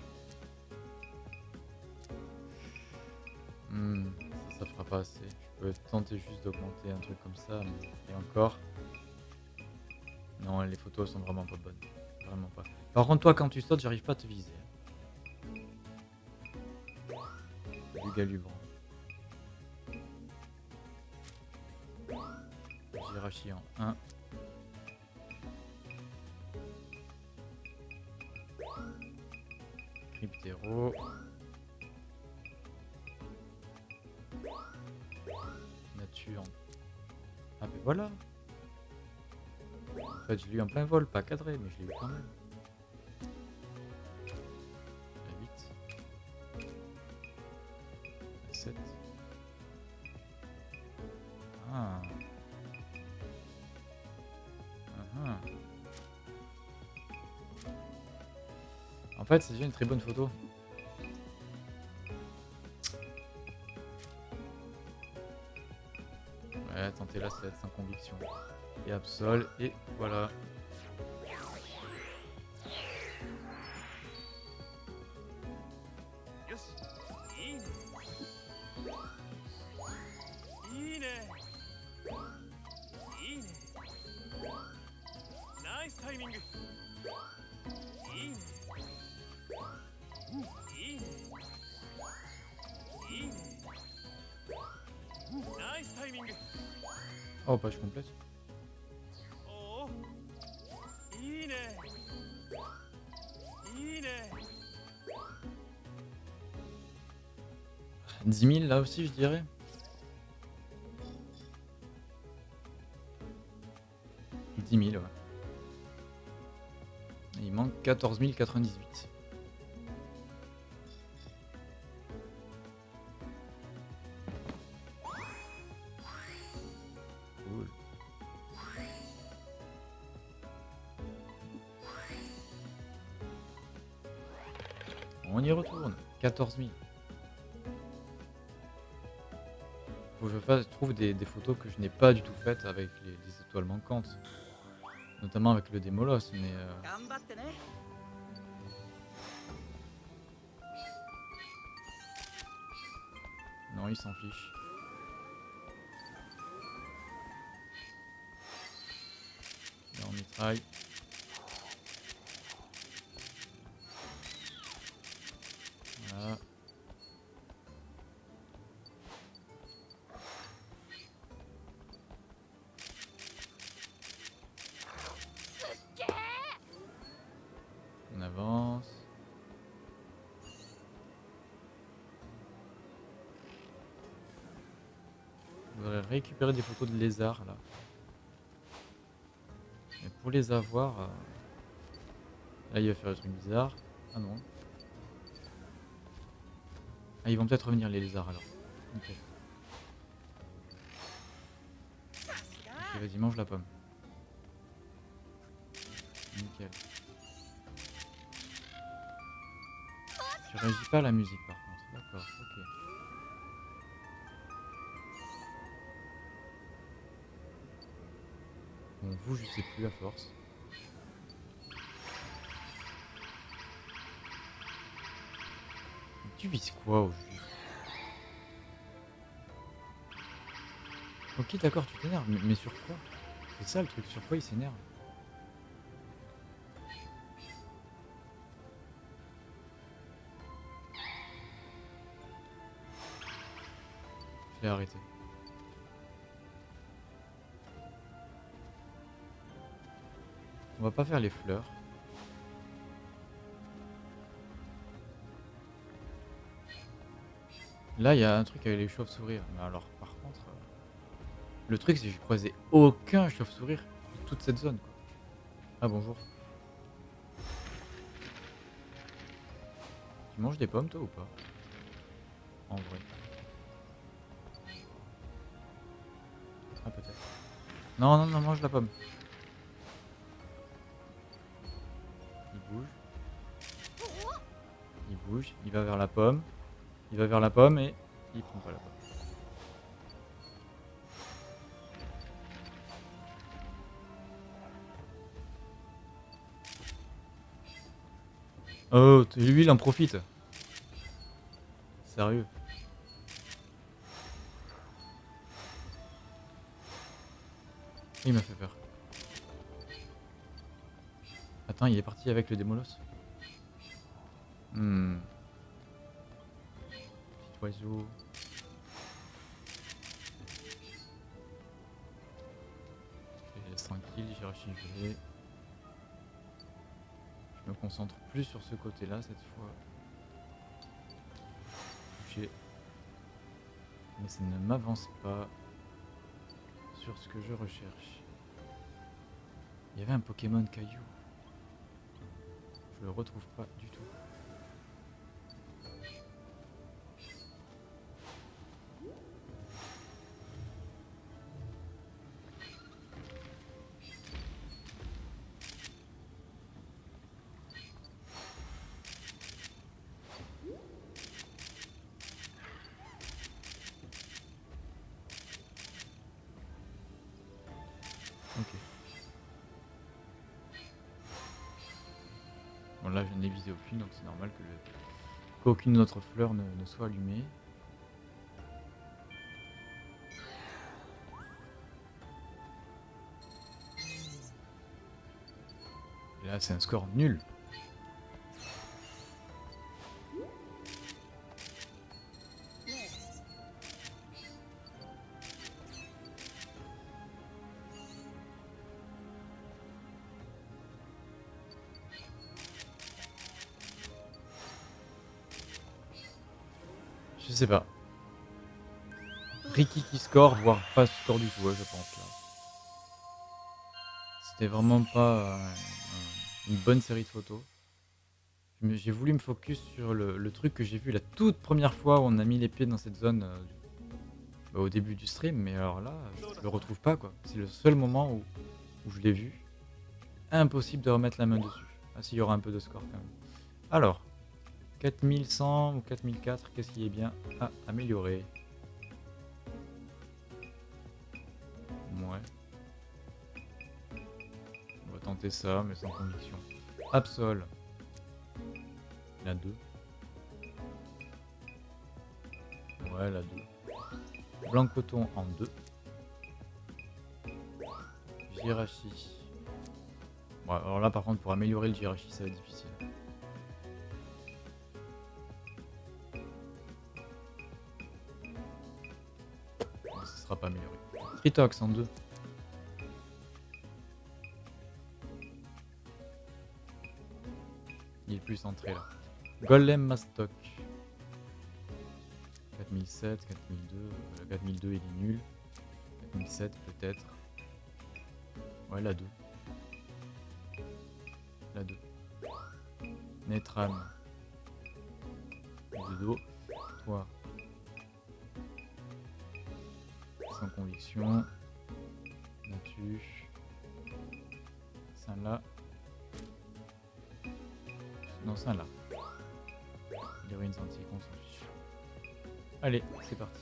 Ça fera pas assez. Je peux tenter juste d'augmenter un truc comme ça, mais et encore. Non, les photos sont vraiment pas bonnes. Vraiment pas. Par contre, toi, quand tu sautes, j'arrive pas à te viser. Du Galubrand. Jirachi en 1. Cryptero. Nature. Ah ben voilà. En fait, je l'ai eu en plein vol, pas cadré, mais je l'ai eu quand même. La 8. La 7. Ah. En fait, c'est déjà une très bonne photo. Ouais, tentez la 7 sans conviction. Et absol, et voilà. Yoshi. Ine. Ine. Ine. Nice timing. Ine. Ine. Ine. Nice timing. Oh, page complète. Oh. Ine. Ine. 10 000 là aussi, je dirais. Ouais. Il manque 14 098. On y retourne. 14 000. Faut que je trouve des photos que je n'ai pas du tout faites avec les étoiles manquantes. Notamment avec le Démolos, mais... Non, il s'en fiche. Là, on mitraille. Voilà. On avance. Je voudrais récupérer des photos de lézards là. Mais pour les avoir... Là il va faire un truc bizarre. Ah non. Ah ils vont peut-être revenir les lézards alors. Ok. Ok, vas-y, mange la pomme. Nickel. Tu réagis pas à la musique par contre. D'accord, ok. Bon, vous, je sais plus à force. Tu vises quoi au juste? Ok, d'accord, tu t'énerves, mais sur quoi? C'est ça le truc, sur quoi il s'énerve? Je l'ai arrêté. On va pas faire les fleurs. Là, il y a un truc avec les chauves-souris. Mais alors, par contre, le truc, c'est que j'ai croisé aucun chauve-souris de toute cette zone, quoi. Ah, bonjour. Tu manges des pommes, toi, ou pas? En vrai. Ah, peut-être. Non, non, non, mange la pomme. Il bouge. Il bouge. Il va vers la pomme. Il va vers la pomme et il prend pas la pomme. Oh, lui, il en profite. Sérieux. Il m'a fait peur. Attends, il est parti avec le Démolos. Petit oiseau. Je les laisse tranquille, j'ai rechiffré. Je me concentre plus sur ce côté-là cette fois. Touché. Mais ça ne m'avance pas sur ce que je recherche. Il y avait un Pokémon caillou. Je le retrouve pas du tout. Ok. Bon là je n'ai visé aucune, donc c'est normal que qu'aucune autre fleur ne soit allumée. Et là c'est un score nul. Je sais pas. Ricky qui score, voire pas score du tout, ouais, je pense là. C'était vraiment pas une bonne série de photos. J'ai voulu me focus sur le truc que j'ai vu la toute première fois où on a mis les pieds dans cette zone au début du stream, mais alors là, je le retrouve pas quoi. C'est le seul moment où je l'ai vu. Impossible de remettre la main dessus. Ah si, il y aura un peu de score quand même. Alors, 4100 ou 4004, qu'est-ce qui est bien à améliorer? Ouais. On va tenter ça, mais sans conviction. Absol. La 2. Ouais, la 2. Blanc coton en 2. Jirachi. Bon, alors là, par contre, pour améliorer le Jirachi, ça va être difficile. Bon, ça sera pas amélioré. Tritox en 2. Il est plus centré là. Golem Mastoc. 4007, 4002. 4002 il est nul. 4007 peut-être. Ouais, la 2. La 2. Netram. De dos. Toi. Sans conviction. Natu. Ça là. Non, ça là. L'héroïne antique, on s'en fiche. Allez, c'est parti.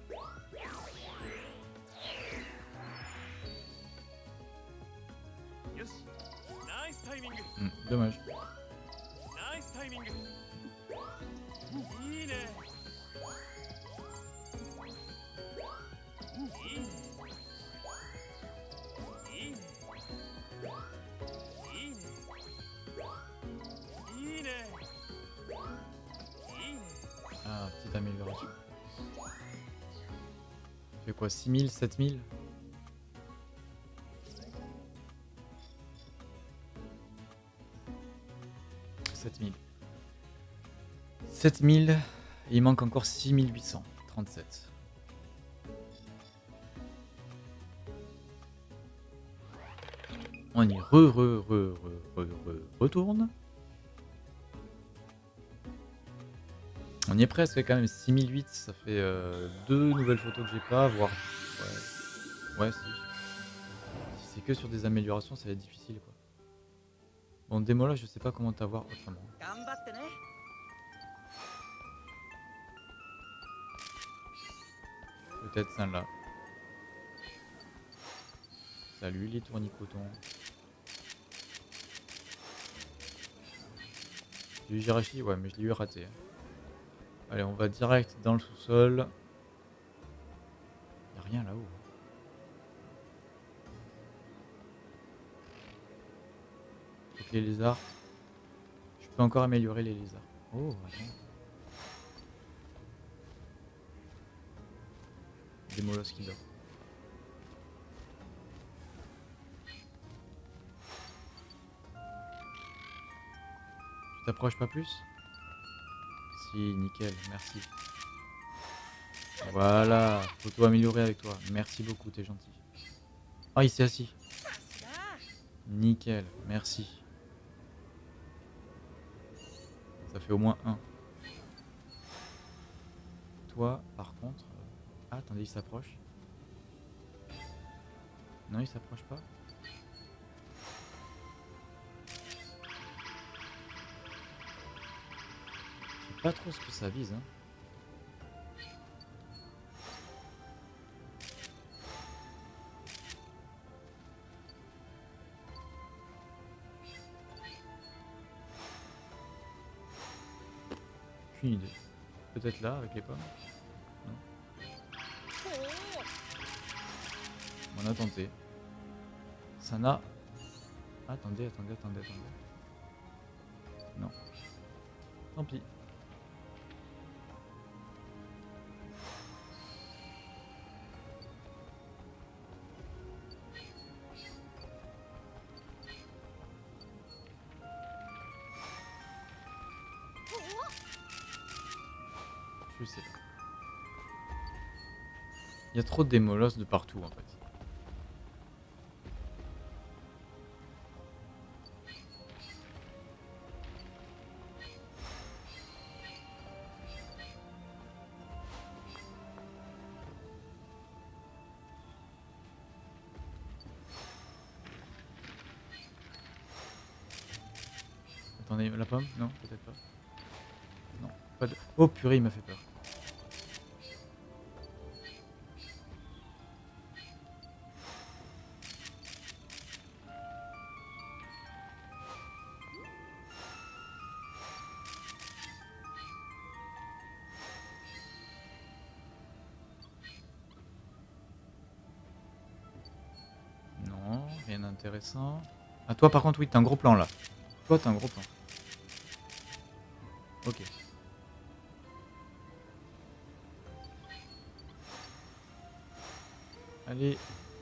Dommage. Ah, petite amélioration. Ça fait quoi, 6000, 7000? 7000. 7000. Et il manque encore 6837. On y retourne. On y est presque quand même. 6008, ça fait 2 nouvelles photos que j'ai pas, voire... Ouais, si. Si c'est que sur des améliorations, ça va être difficile quoi. Bon, démo là, je sais pas comment t'avoir autrement. Peut-être celle-là. Salut les tournicoton. J'ai eu Jirachi, ouais, mais je l'ai eu raté. Allez, on va direct dans le sous-sol. Y'a rien là-haut. Donc les lézards. Je peux encore améliorer les lézards. Oh, attends. Des molosses qui dort. Tu t'approches pas plus? Si, nickel, merci. Voilà, photo améliorée avec toi. Merci beaucoup, t'es gentil. Ah, il s'est assis. Nickel, merci. Ça fait au moins 1. Toi, par contre... Ah, attendez, il s'approche. Non, il s'approche pas. Je sais pas trop ce que ça vise, hein. Aucune idée. Peut-être là, avec les pommes. Non. On a tenté. Ça n'a... Attendez. Non. Tant pis. Je sais pas. Il y a trop de démolosses de partout en fait. Attendez, la pomme? Non, peut-être pas. Pas de... Oh purée, il m'a fait peur. Non, rien d'intéressant. Ah toi par contre oui, t'as un gros plan là. Toi t'as un gros plan. Ok. Allez.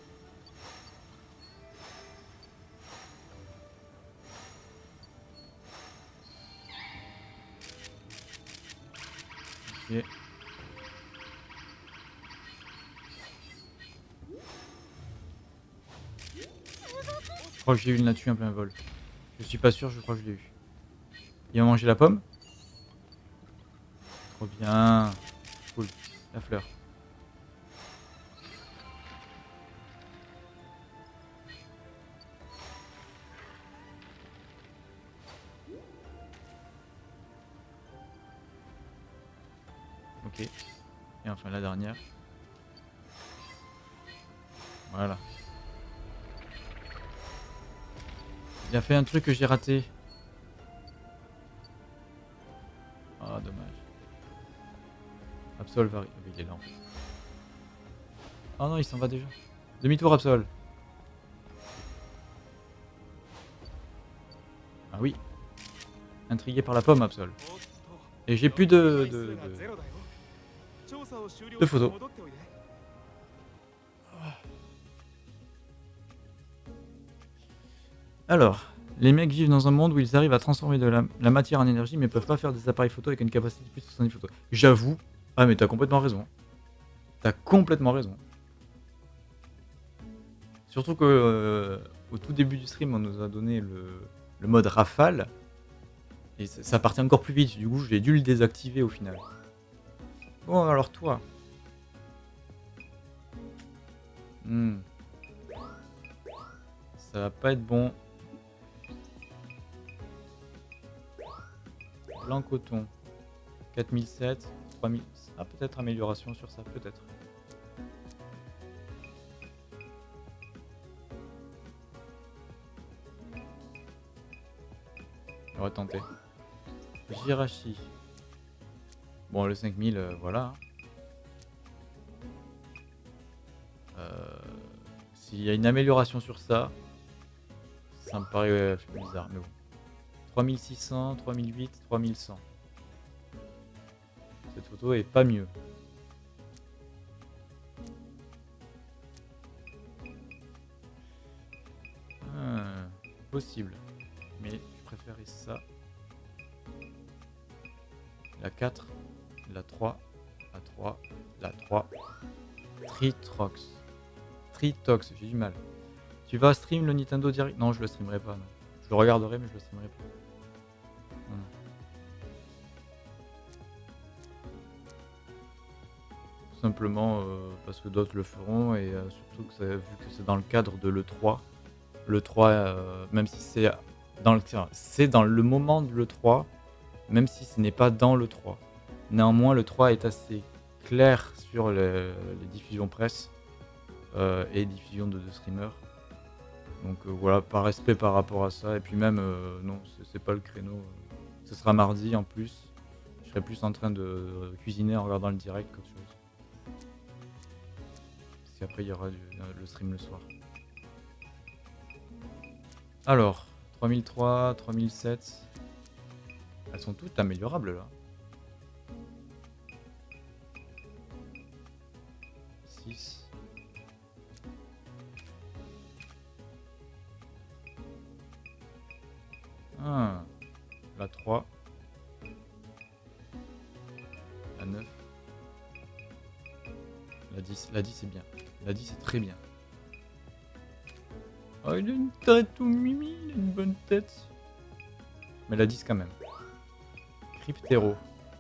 Ok. Je crois que j'ai eu une là-dessus en plein vol. Je suis pas sûr, je crois que je l'ai eu. Il a mangé la pomme. Trop bien. Cool. La fleur. Ok. Et enfin la dernière. Voilà. Il a fait un truc que j'ai raté. Ah dommage. Absol va... Il est là en fait. Oh non, il s'en va déjà. Demi-tour Absol. Ah oui. Intrigué par la pomme Absol. Et j'ai plus de photos. Alors, les mecs vivent dans un monde où ils arrivent à transformer de la matière en énergie mais peuvent pas faire des appareils photo avec une capacité de plus de 70 photos. J'avoue. Ah mais t'as complètement raison. T'as complètement raison. Surtout que au tout début du stream on nous a donné le mode rafale. Et ça partait encore plus vite, du coup j'ai dû le désactiver au final. Bon alors toi. Ça va pas être bon. Blanc coton. 4007, 3000. Ah peut-être amélioration sur ça, peut-être. On va tenter. Jirachi. Bon le 5000, voilà. S'il y a une amélioration sur ça, ça me paraît bizarre, mais bon. 3600, 3008, 3100. Cette photo est pas mieux. Possible. Mais je préférais ça. La 4, la 3, la 3, la 3. Tritrox. Tritox, j'ai du mal. Tu vas stream le Nintendo Direct? Non, je le streamerai pas. Non. Je le regarderai, mais je le streamerai pas. Non. Tout simplement parce que d'autres le feront et surtout que vu que c'est dans le cadre de l'E3. L'E3, même si c'est dans le moment de l'E3, même si ce n'est pas dans l'E3. Néanmoins, l'E3 est assez clair sur les diffusions presse et diffusions de streamers. Donc voilà, par respect par rapport à ça. Et puis même, non, c'est pas le créneau. Ce sera mardi en plus. Je serai plus en train de cuisiner en regardant le direct qu'autre chose. Parce qu'après, il y aura le stream le soir. Alors, 3003, 3007. Elles sont toutes améliorables là. 6. Ah, la 3. La 9. La 10. La 10 c'est bien. La 10 c'est très bien. Oh, il a une tête tout mimi, il a une bonne tête. Mais la 10 quand même. Cryptero.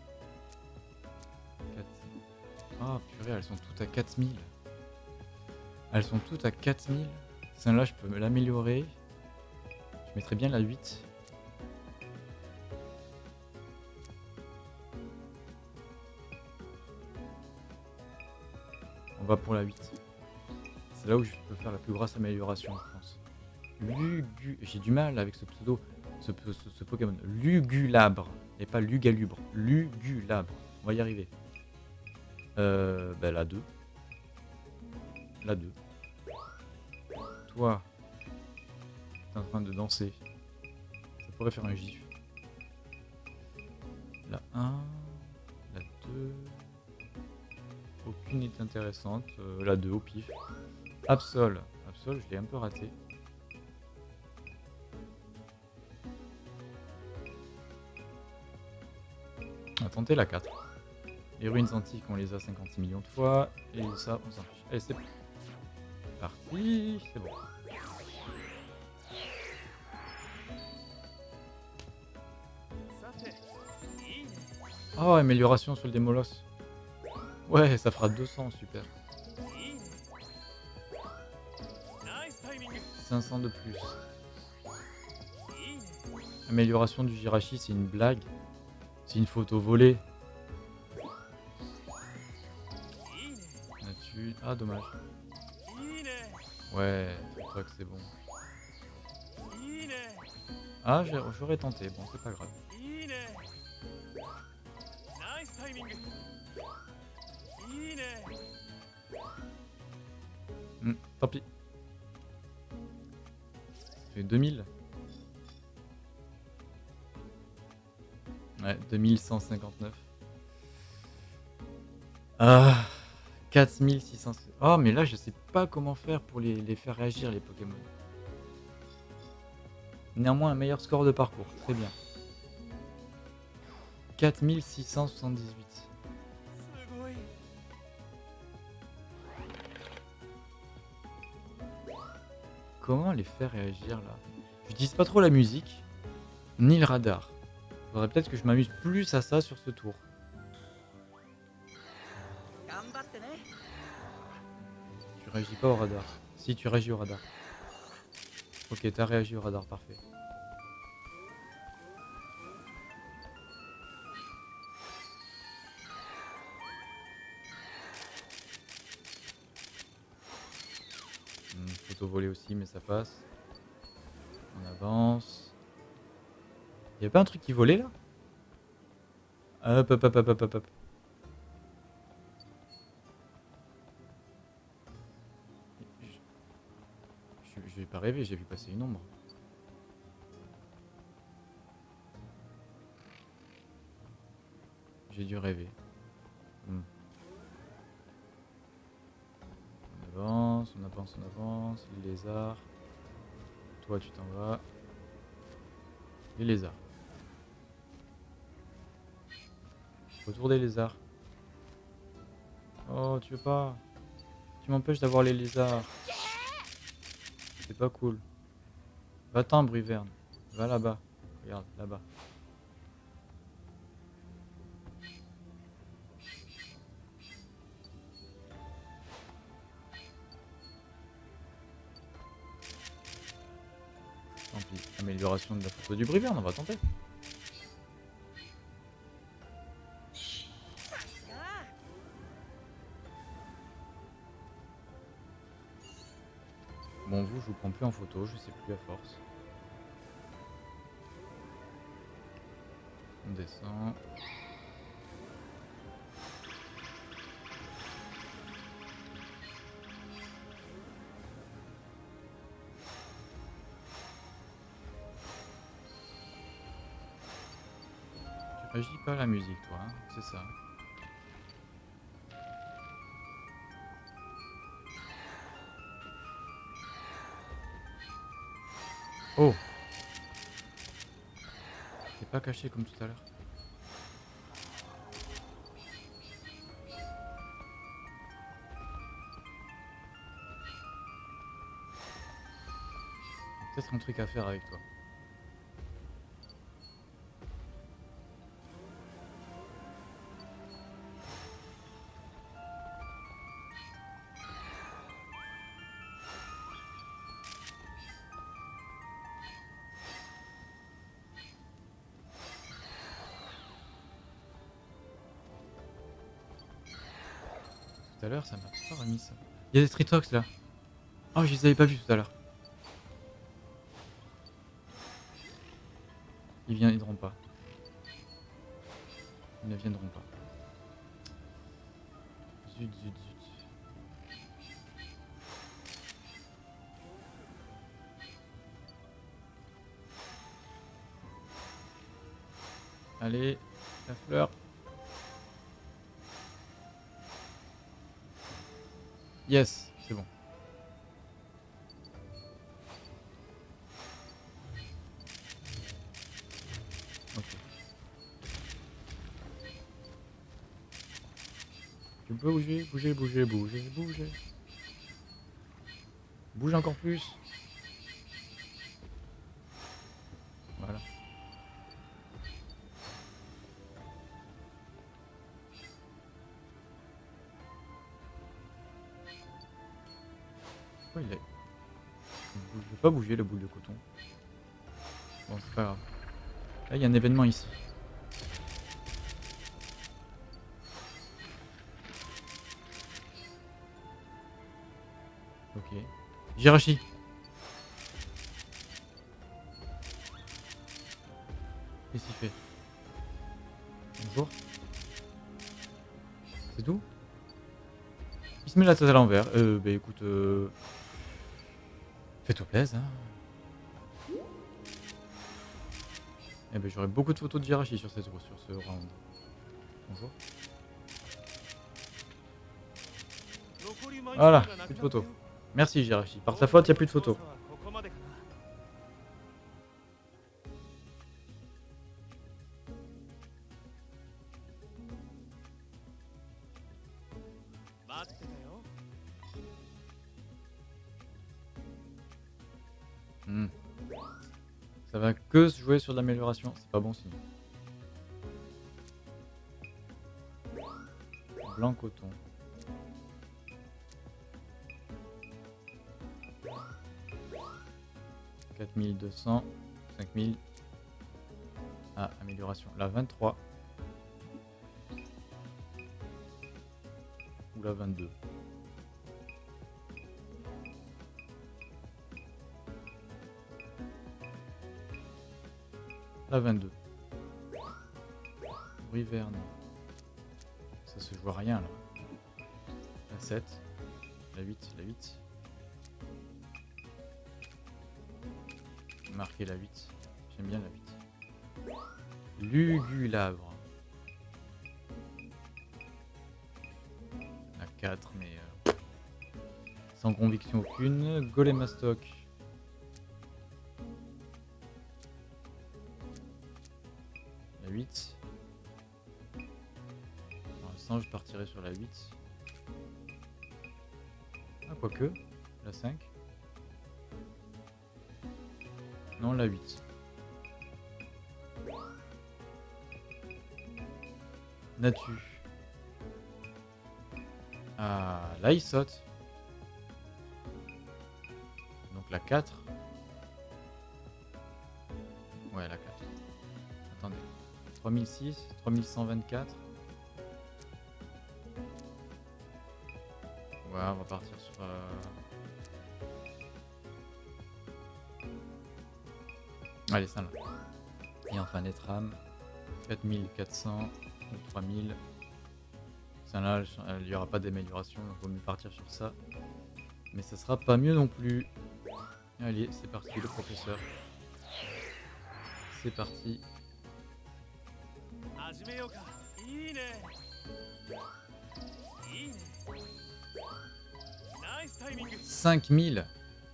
4. Ah purée, elles sont toutes à 4000. Elles sont toutes à 4000. Celle-là, je peux me l'améliorer. Je mettrais bien la 8. On va pour la 8. C'est là où je peux faire la plus grosse amélioration, je pense. J'ai du mal avec ce pseudo, ce Pokémon. Lugulabre, et pas Lugalubre. Lugulabre. On va y arriver. La 2. La 2. Toi, t'es en train de danser. Ça pourrait faire un gif. La 1. La 2. Aucune n'est intéressante. La 2 au pif. Absol. Absol, je l'ai un peu raté. On va tenter la 4. Les ruines antiques, on les a 56 millions de fois. Et ça, on s'en fiche. Allez, c'est parti. C'est bon. Oh, amélioration sur le Démolos. Ouais, ça fera 200, super. 500 de plus. Amélioration du Jirachi, c'est une blague. C'est une photo volée. Là-dessus. Ah, dommage. Ouais, je crois que c'est bon. Ah, j'aurais tenté. Bon, c'est pas grave. Tant pis. Ça fait 2000. Ouais, 2159. Ah, 4600. Oh, mais là, je sais pas comment faire pour les faire réagir, les Pokémon. Néanmoins, un meilleur score de parcours. Très bien. 4678. Comment les faire réagir là? J'utilise pas trop la musique, ni le radar. Faudrait peut-être que je m'amuse plus à ça sur ce tour. Tu réagis pas au radar. Si, tu réagis au radar. Ok, t'as réagi au radar, parfait. Photo volée aussi, mais ça passe. On avance. Y'a pas un truc qui volait là? Hop, hop, hop, hop, hop, hop, hop. Je vais pas rêver, j'ai vu passer une ombre. J'ai dû rêver. On avance, on avance, on avance. Les lézards. Toi, tu t'en vas. Les lézards. Retour des lézards. Oh, tu veux pas? Tu m'empêches d'avoir les lézards. C'est pas cool. Va-t'en, Bruverne. Va là-bas. Regarde, là-bas. Tant pis. Amélioration de la photo du Bruverne, on va tenter. Bon, vous, je vous prends plus en photo, je sais plus à force. On descend. Tu réagis pas à la musique, toi, hein, c'est ça. Oh! T'es pas caché comme tout à l'heure. Peut-être un truc à faire avec toi. tout à l'heure, ça m'a pas remis ça. Il y a des Tritox là. Oh, je les avais pas vus tout à l'heure. Ils viendront pas. Ils ne viendront pas. Zut, zut, zut. Allez, la fleur. Yes, c'est bon. Ok. Tu peux bouger, bouger, bouger, bouger, bouger. Bouge encore plus. Voilà. Pourquoi il est... Il veut pas bouger le boule de coton. Bon, c'est pas grave. Là, il y a un événement ici. Ok. Jirachi. Qu'est-ce qu'il fait? Bonjour. C'est tout? Il se met la tête à l'envers. Bah écoute, fais-toi plaisir. Hein. Eh ben j'aurais beaucoup de photos de Jirachi sur ce round. Bonjour. Voilà, plus de photos. Merci Jirachi. Par ta faute, il n'y a plus de photos. Ça va que se jouer sur de l'amélioration, c'est pas bon signe. Blanc coton. « 4200, 5000. Ah, amélioration. La 23. Ou la 22. La 22. Briverne. Ça se joue à rien là. La 7. La 8. La 8. Marquer la 8. J'aime bien la 8. Lugulabre. La 4, mais sans conviction aucune. Golémastoc. La 8. Pour l'instant, je partirai sur la 8. Ah, quoique. La 5. Non, la 8. Natu. Ah, là il saute. Donc la 4. Ouais, la 4. Attendez. 3006, 3124. Ouais, on va partir sur... Allez, ça là. Et enfin les trams. 4400 ou 3000. Ça là, il n'y aura pas d'amélioration, donc il vaut mieux partir sur ça. Mais ça sera pas mieux non plus. Allez, c'est parti le professeur. C'est parti. 5000.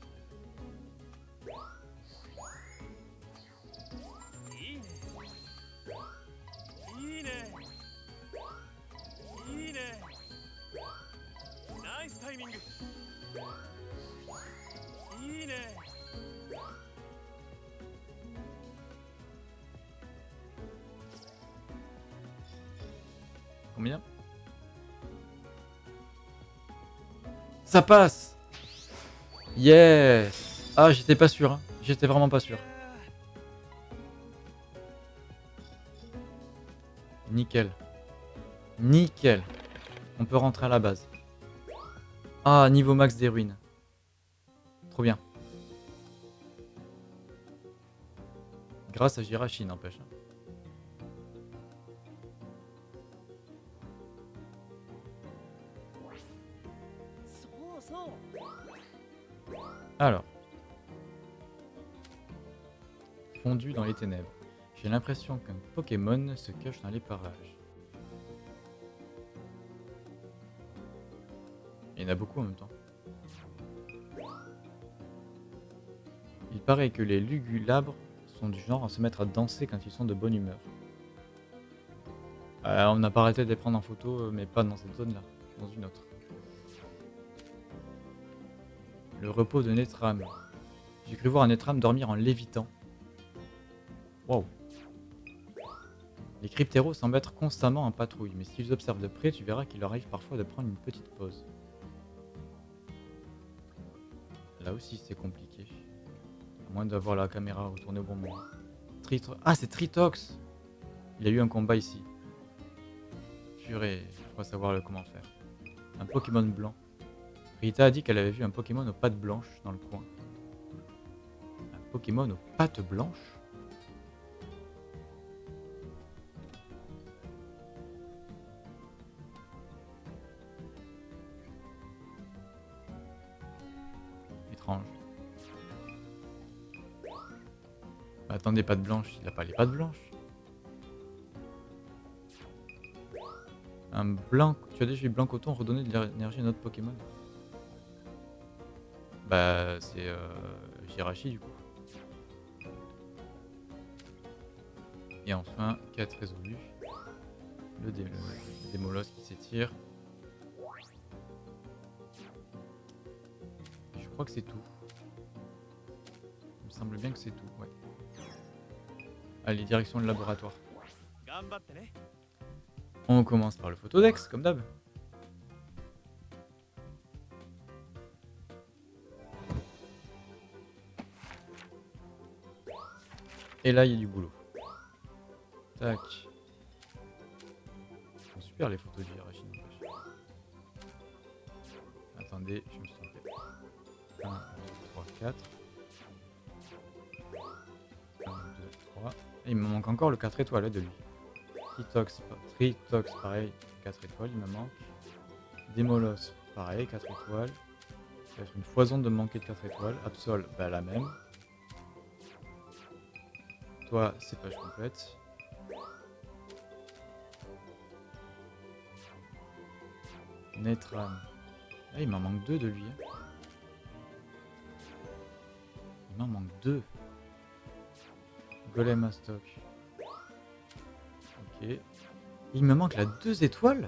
Combien? Ça passe. Yes. Ah, j'étais pas sûr. Hein. J'étais vraiment pas sûr. Nickel. Nickel. On peut rentrer à la base. Ah, niveau max des ruines. Trop bien. Grâce à Jirachi, n'empêche. Alors. Fondu dans les ténèbres. J'ai l'impression qu'un Pokémon se cache dans les parages. Il y en a beaucoup en même temps. Il paraît que les Lugulabres sont du genre à se mettre à danser quand ils sont de bonne humeur. On n'a pas arrêté de les prendre en photo, mais pas dans cette zone-là, dans une autre. Le repos de Netram. J'ai cru voir un Netram dormir en lévitant. Waouh. Les cryptéros semblent être constamment en patrouille, mais si tu les observes de près, tu verras qu'il leur arrive parfois de prendre une petite pause. Là aussi c'est compliqué. À moins d'avoir la caméra retournée au bon moment. Ah, c'est Tritox. Il y a eu un combat ici. Purée, je crois savoir comment faire. Un Pokémon blanc. Rita a dit qu'elle avait vu un Pokémon aux pattes blanches dans le coin. Un Pokémon aux pattes blanches? Étrange. Bah, attendez, pattes blanches, il a pas les pattes blanches. Un blanc. Tu as déjà eu blanc coton redonner de l'énergie à notre Pokémon? Bah, c'est Jirachi du coup. Et enfin, 4 résolus. Le Démolos qui s'étire. Je crois que c'est tout. Il me semble bien que c'est tout, ouais. Allez, direction le laboratoire. On commence par le photodex, comme d'hab. Et là, il y a du boulot. Tac. Ils sont super les photos de Jirachi. Attendez, je me suis trompé. 1, 2, 3, 4. 1, 2, 3. Et il me manque encore le 4 étoiles de lui. Tritox, pareil, 4 étoiles, il me manque. Démolos, pareil, 4 étoiles. Ça va être une foison de me manquer de 4 étoiles. Absol, bah la même. Toi, c'est page complète. Netram. Ah, il m'en manque 2 de lui. Hein. Il m'en manque 2. Golem à stock. Ok. Il me manque la 2 étoiles.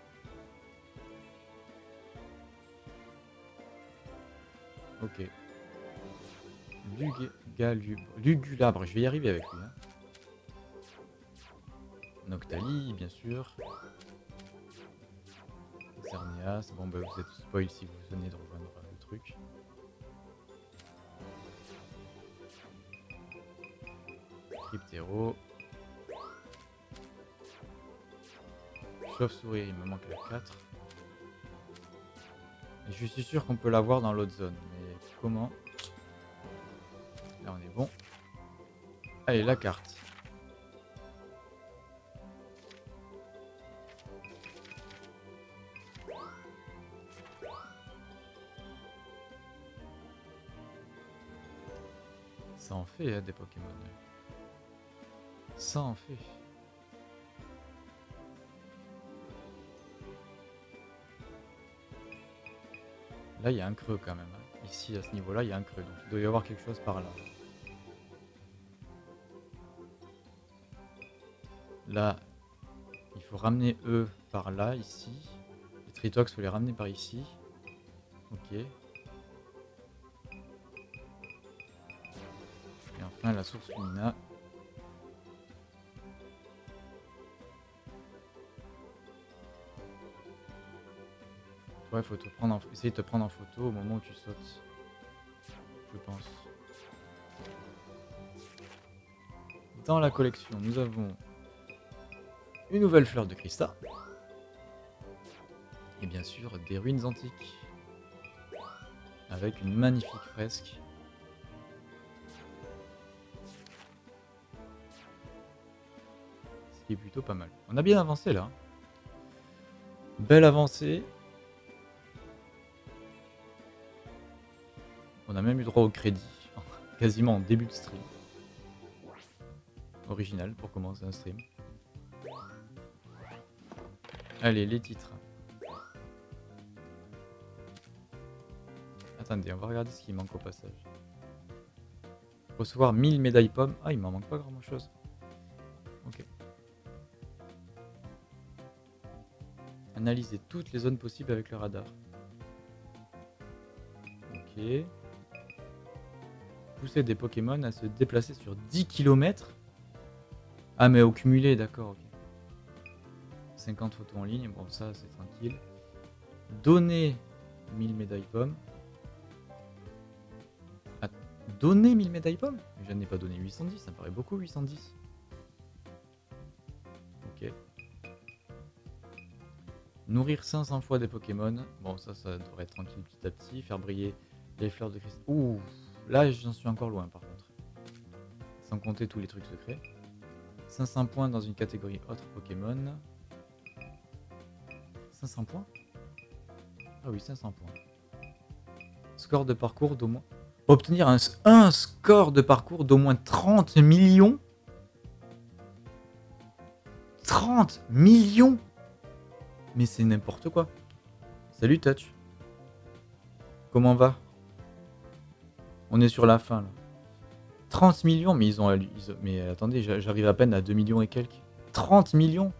Ok. Lugulabre, je vais y arriver avec lui. Hein. Noctali, bien sûr. Xerneas, bon bah vous êtes spoil si vous venez de rejoindre le truc. Cryptéro. Chauve-souris, il me manque la 4. Et je suis sûr qu'on peut l'avoir dans l'autre zone. Mais comment? Là on est bon. Allez, la carte. Ça en fait hein, des Pokémon. Ça en fait. Là, il y a un creux quand même. Hein. Ici, à ce niveau-là, il y a un creux. Donc, il doit y avoir quelque chose par là. Là, il faut ramener eux par là, ici. Les Tritox, il faut les ramener par ici. Ok. Et enfin, la source Lumina. Ouais, faut te prendre essayer de te prendre en photo au moment où tu sautes. Je pense. Dans la collection, nous avons une nouvelle fleur de cristal. Et bien sûr, des ruines antiques. avec une magnifique fresque. Ce qui est plutôt pas mal. On a bien avancé là. Belle avancée. On a même eu droit au crédit, quasiment en début de stream. Original pour commencer un stream. Allez, les titres. Attendez, on va regarder ce qui manque au passage. Recevoir 1000 médailles pommes. Ah, il m'en manque pas grand chose. Ok. Analyser toutes les zones possibles avec le radar. Ok. Pousser des Pokémon à se déplacer sur 10 km. Ah, mais au cumulé, d'accord, ok. 50 photos en ligne, bon, ça c'est tranquille. Donner 1000 médailles pommes. Ah, donner 1000 médailles pommes? Je n'ai pas donné 810, ça me paraît beaucoup 810. Ok. Nourrir 500 fois des Pokémon. Bon, ça devrait être tranquille petit à petit. Faire briller les fleurs de cristal. Ouh, là j'en suis encore loin par contre. Sans compter tous les trucs secrets. 500 points dans une catégorie autre Pokémon. 500 points? Ah oui, 500 points. Score de parcours d'au moins... Obtenir un score de parcours d'au moins 30 millions? 30 millions? Mais c'est n'importe quoi. Salut Touch. Comment va? On est sur la fin là. 30 millions, mais mais attendez, j'arrive à peine à 2 millions et quelques. 30 millions?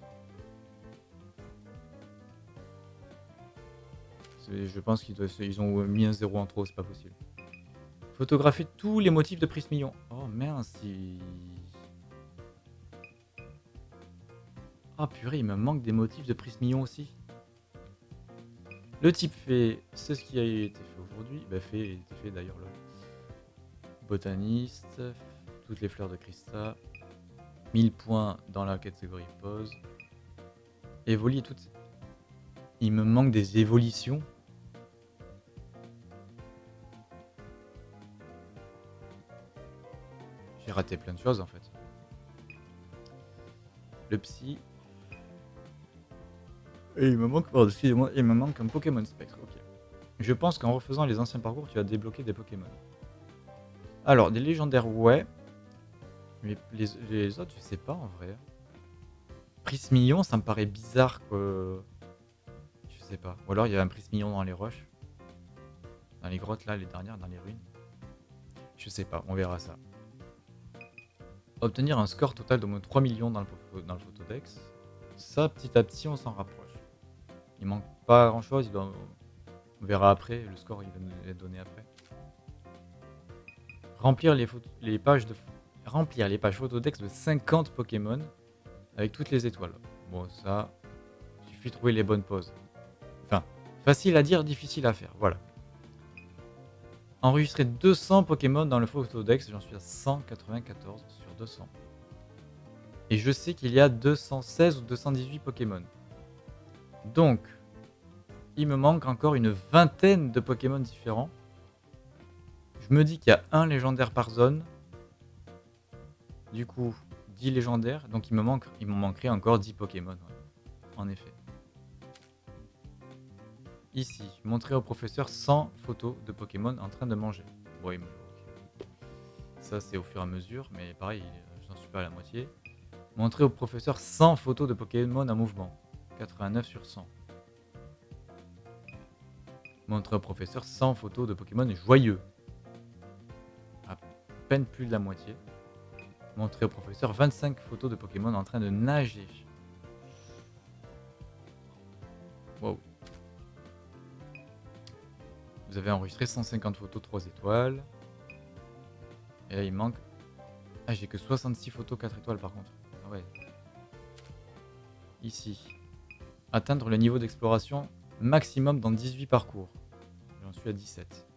Je pense qu'ils ont mis un zéro en trop, c'est pas possible. Photographier tous les motifs de Prismillon. Oh merci. Ah purée, il me manque des motifs de Prismillon aussi. Le type fait, c'est ce qui a été fait aujourd'hui. Bah été fait d'ailleurs là. Botaniste, toutes les fleurs de cristal. 1000 points dans la catégorie pose. Évoluer toutes. Il me manque des évolutions. J'ai raté plein de choses en fait. Le psy. Et il me manque, pardon, excusez-moi, il me manque un Pokémon Spectre. Ok. Je pense qu'en refaisant les anciens parcours, tu vas débloquer des Pokémon. Alors, des légendaires, ouais. Mais les autres, je sais pas en vrai. Prismillon, ça me paraît bizarre que... Je sais pas. Ou alors il y a un Prismillon dans les roches. Dans les grottes là, les dernières, dans les ruines. Je sais pas, on verra ça. Obtenir un score total d'au moins 3 millions dans le Photodex. Ça, petit à petit, on s'en rapproche. Il manque pas grand chose, on verra après, le score il va nous être donné après. Remplir les pages Photodex de 50 Pokémon avec toutes les étoiles. Bon, ça, il suffit de trouver les bonnes poses. Enfin, facile à dire, difficile à faire, voilà. Enregistrer 200 Pokémon dans le Photodex, j'en suis à 194 sur 200. Et je sais qu'il y a 216 ou 218 Pokémon. Donc, il me manque encore une vingtaine de Pokémon différents. Je me dis qu'il y a un légendaire par zone. Du coup, 10 légendaires. Donc il m'en manquerait encore 10 Pokémon. Ouais. En effet. Ici, montrer au professeur 100 photos de Pokémon en train de manger. Oui, ça c'est au fur et à mesure, mais pareil, j'en suis pas à la moitié. Montrer au professeur 100 photos de Pokémon en mouvement. 89 sur 100. Montrer au professeur 100 photos de Pokémon joyeux. À peine plus de la moitié. Montrer au professeur 25 photos de Pokémon en train de nager. Wow. Vous avez enregistré 150 photos 3 étoiles. Et là il manque... Ah, j'ai que 66 photos 4 étoiles par contre. Ah ouais. Ici. Atteindre le niveau d'exploration maximum dans 18 parcours. J'en suis à 17.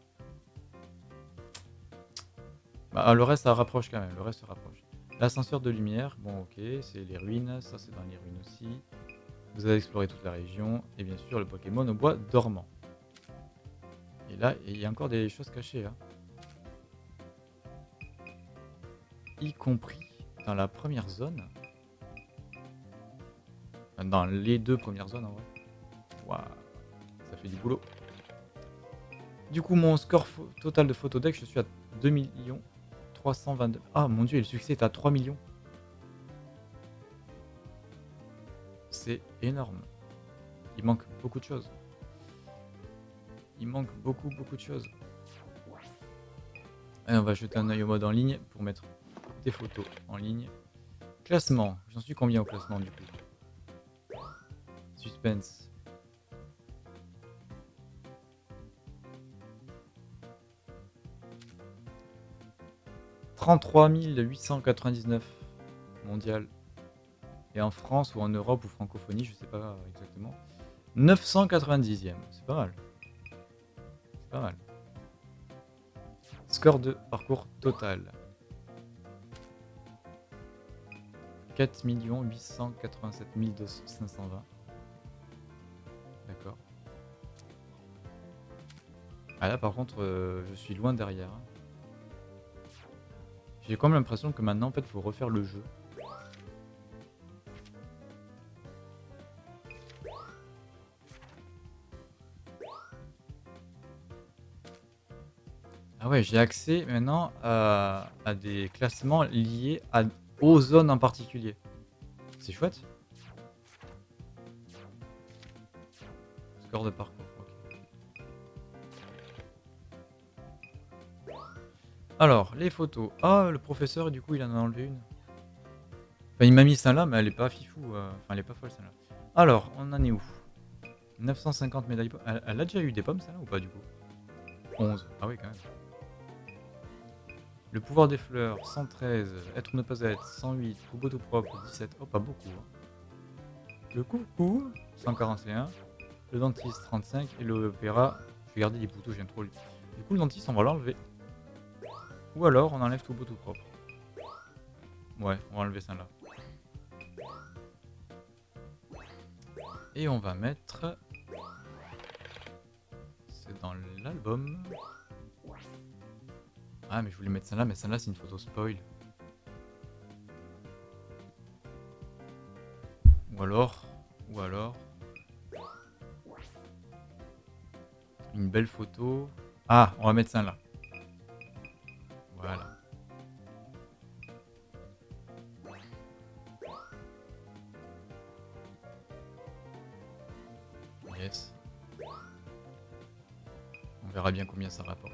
Bah, le reste ça rapproche quand même, le reste se rapproche. L'ascenseur de lumière, bon ok, c'est les ruines, ça c'est dans les ruines aussi. Vous avez exploré toute la région, et bien sûr le Pokémon au bois dormant. Et là, il y a encore des choses cachées. Hein. Y compris dans la première zone. Enfin, dans les 2 premières zones en vrai. Waouh, ça fait du boulot. Du coup, mon score total de photodeck, je suis à 2 322. Ah mon dieu, et le succès est à 3 millions. C'est énorme. Il manque beaucoup de choses. Il manque beaucoup de choses. Allez, on va jeter un œil au mode en ligne pour mettre des photos en ligne. Classement. J'en suis combien au classement du coup? Suspense. « 33 899 mondial. Et en France ou en Europe ou francophonie, je sais pas exactement. 990e. C'est pas mal. C'est pas mal. Score de parcours total. 4 887 520. D'accord. Ah là par contre, je suis loin derrière. J'ai quand même l'impression que maintenant en fait il faut refaire le jeu. Ah ouais, j'ai accès maintenant à des classements liés aux zones en particulier. C'est chouette. Score de parcours. Ok. Alors, les photos. Ah, le professeur, du coup, il en a enlevé une. Enfin, il m'a mis celle-là, mais elle est pas fifou. Enfin, elle est pas folle, celle-là. Alors, on en est où? 950 médailles. Elle a déjà eu des pommes, celle-là, ou pas, du coup? 11. Ah oui, quand même. Le pouvoir des fleurs, 113. Être ou ne pas être, 108. Troupeau tout propre, 17. Oh, pas beaucoup. Hein. Le coucou, 141. Le dentiste, 35. Et l'opéra, je vais garder les poutous, j'aime trop lui. Du coup, le dentiste, on va l'enlever. Ou alors, on enlève tout beau tout propre. Ouais, on va enlever celle-là. Et on va mettre... C'est dans l'album. Ah, mais je voulais mettre celle-là, mais celle-là, c'est une photo spoil. Ou alors... Une belle photo. Ah, on va mettre celle-là. Voilà. Yes. On verra bien combien ça rapporte.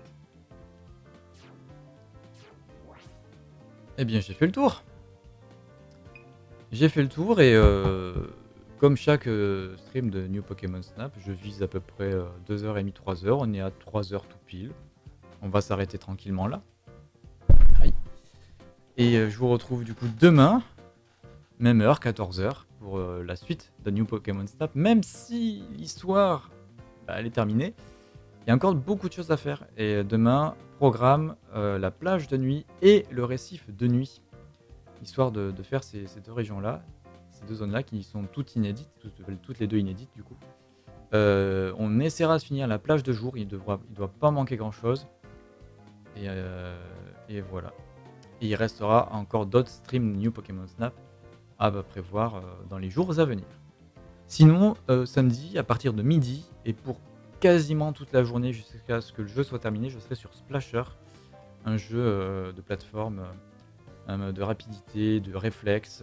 Eh bien, j'ai fait le tour. J'ai fait le tour et comme chaque stream de New Pokémon Snap, je vise à peu près 2h30, 3h. On est à 3h tout pile. On va s'arrêter tranquillement là. Aïe. Et je vous retrouve du coup demain, même heure, 14h, pour la suite de New Pokémon Snap. Même si l'histoire, elle est terminée, il y a encore beaucoup de choses à faire. Et demain, programme la plage de nuit et le récif de nuit. Histoire de faire ces 2 régions-là, ces 2 zones-là qui sont toutes inédites, toutes les 2 inédites du coup. On essaiera de finir la plage de jour, il doit pas manquer grand-chose. Et voilà. Et il restera encore d'autres streams New Pokémon Snap à prévoir dans les jours à venir. Sinon, samedi, à partir de midi, et pour quasiment toute la journée jusqu'à ce que le jeu soit terminé, je serai sur Splasher, un jeu de plateforme, de rapidité, de réflexe,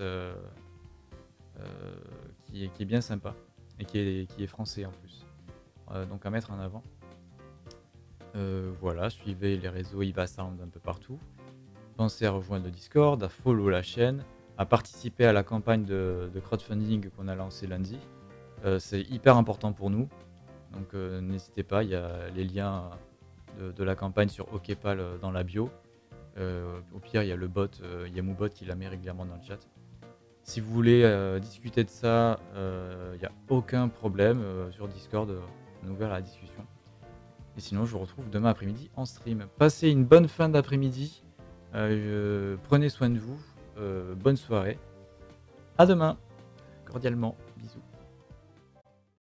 qui est bien sympa, et qui est français en plus. Donc à mettre en avant. Voilà, suivez les réseaux Ivasound un peu partout. Pensez à rejoindre le Discord, à follow la chaîne, à participer à la campagne de crowdfunding qu'on a lancée lundi. C'est hyper important pour nous, donc n'hésitez pas, il y a les liens de la campagne sur OkPal dans la bio. Au pire, il y a le bot Yamoubot qui la met régulièrement dans le chat. Si vous voulez discuter de ça, il n'y a aucun problème sur Discord, on est ouvert à la discussion. Et sinon, je vous retrouve demain après-midi en stream. Passez une bonne fin d'après-midi. Prenez soin de vous. Bonne soirée. À demain, cordialement.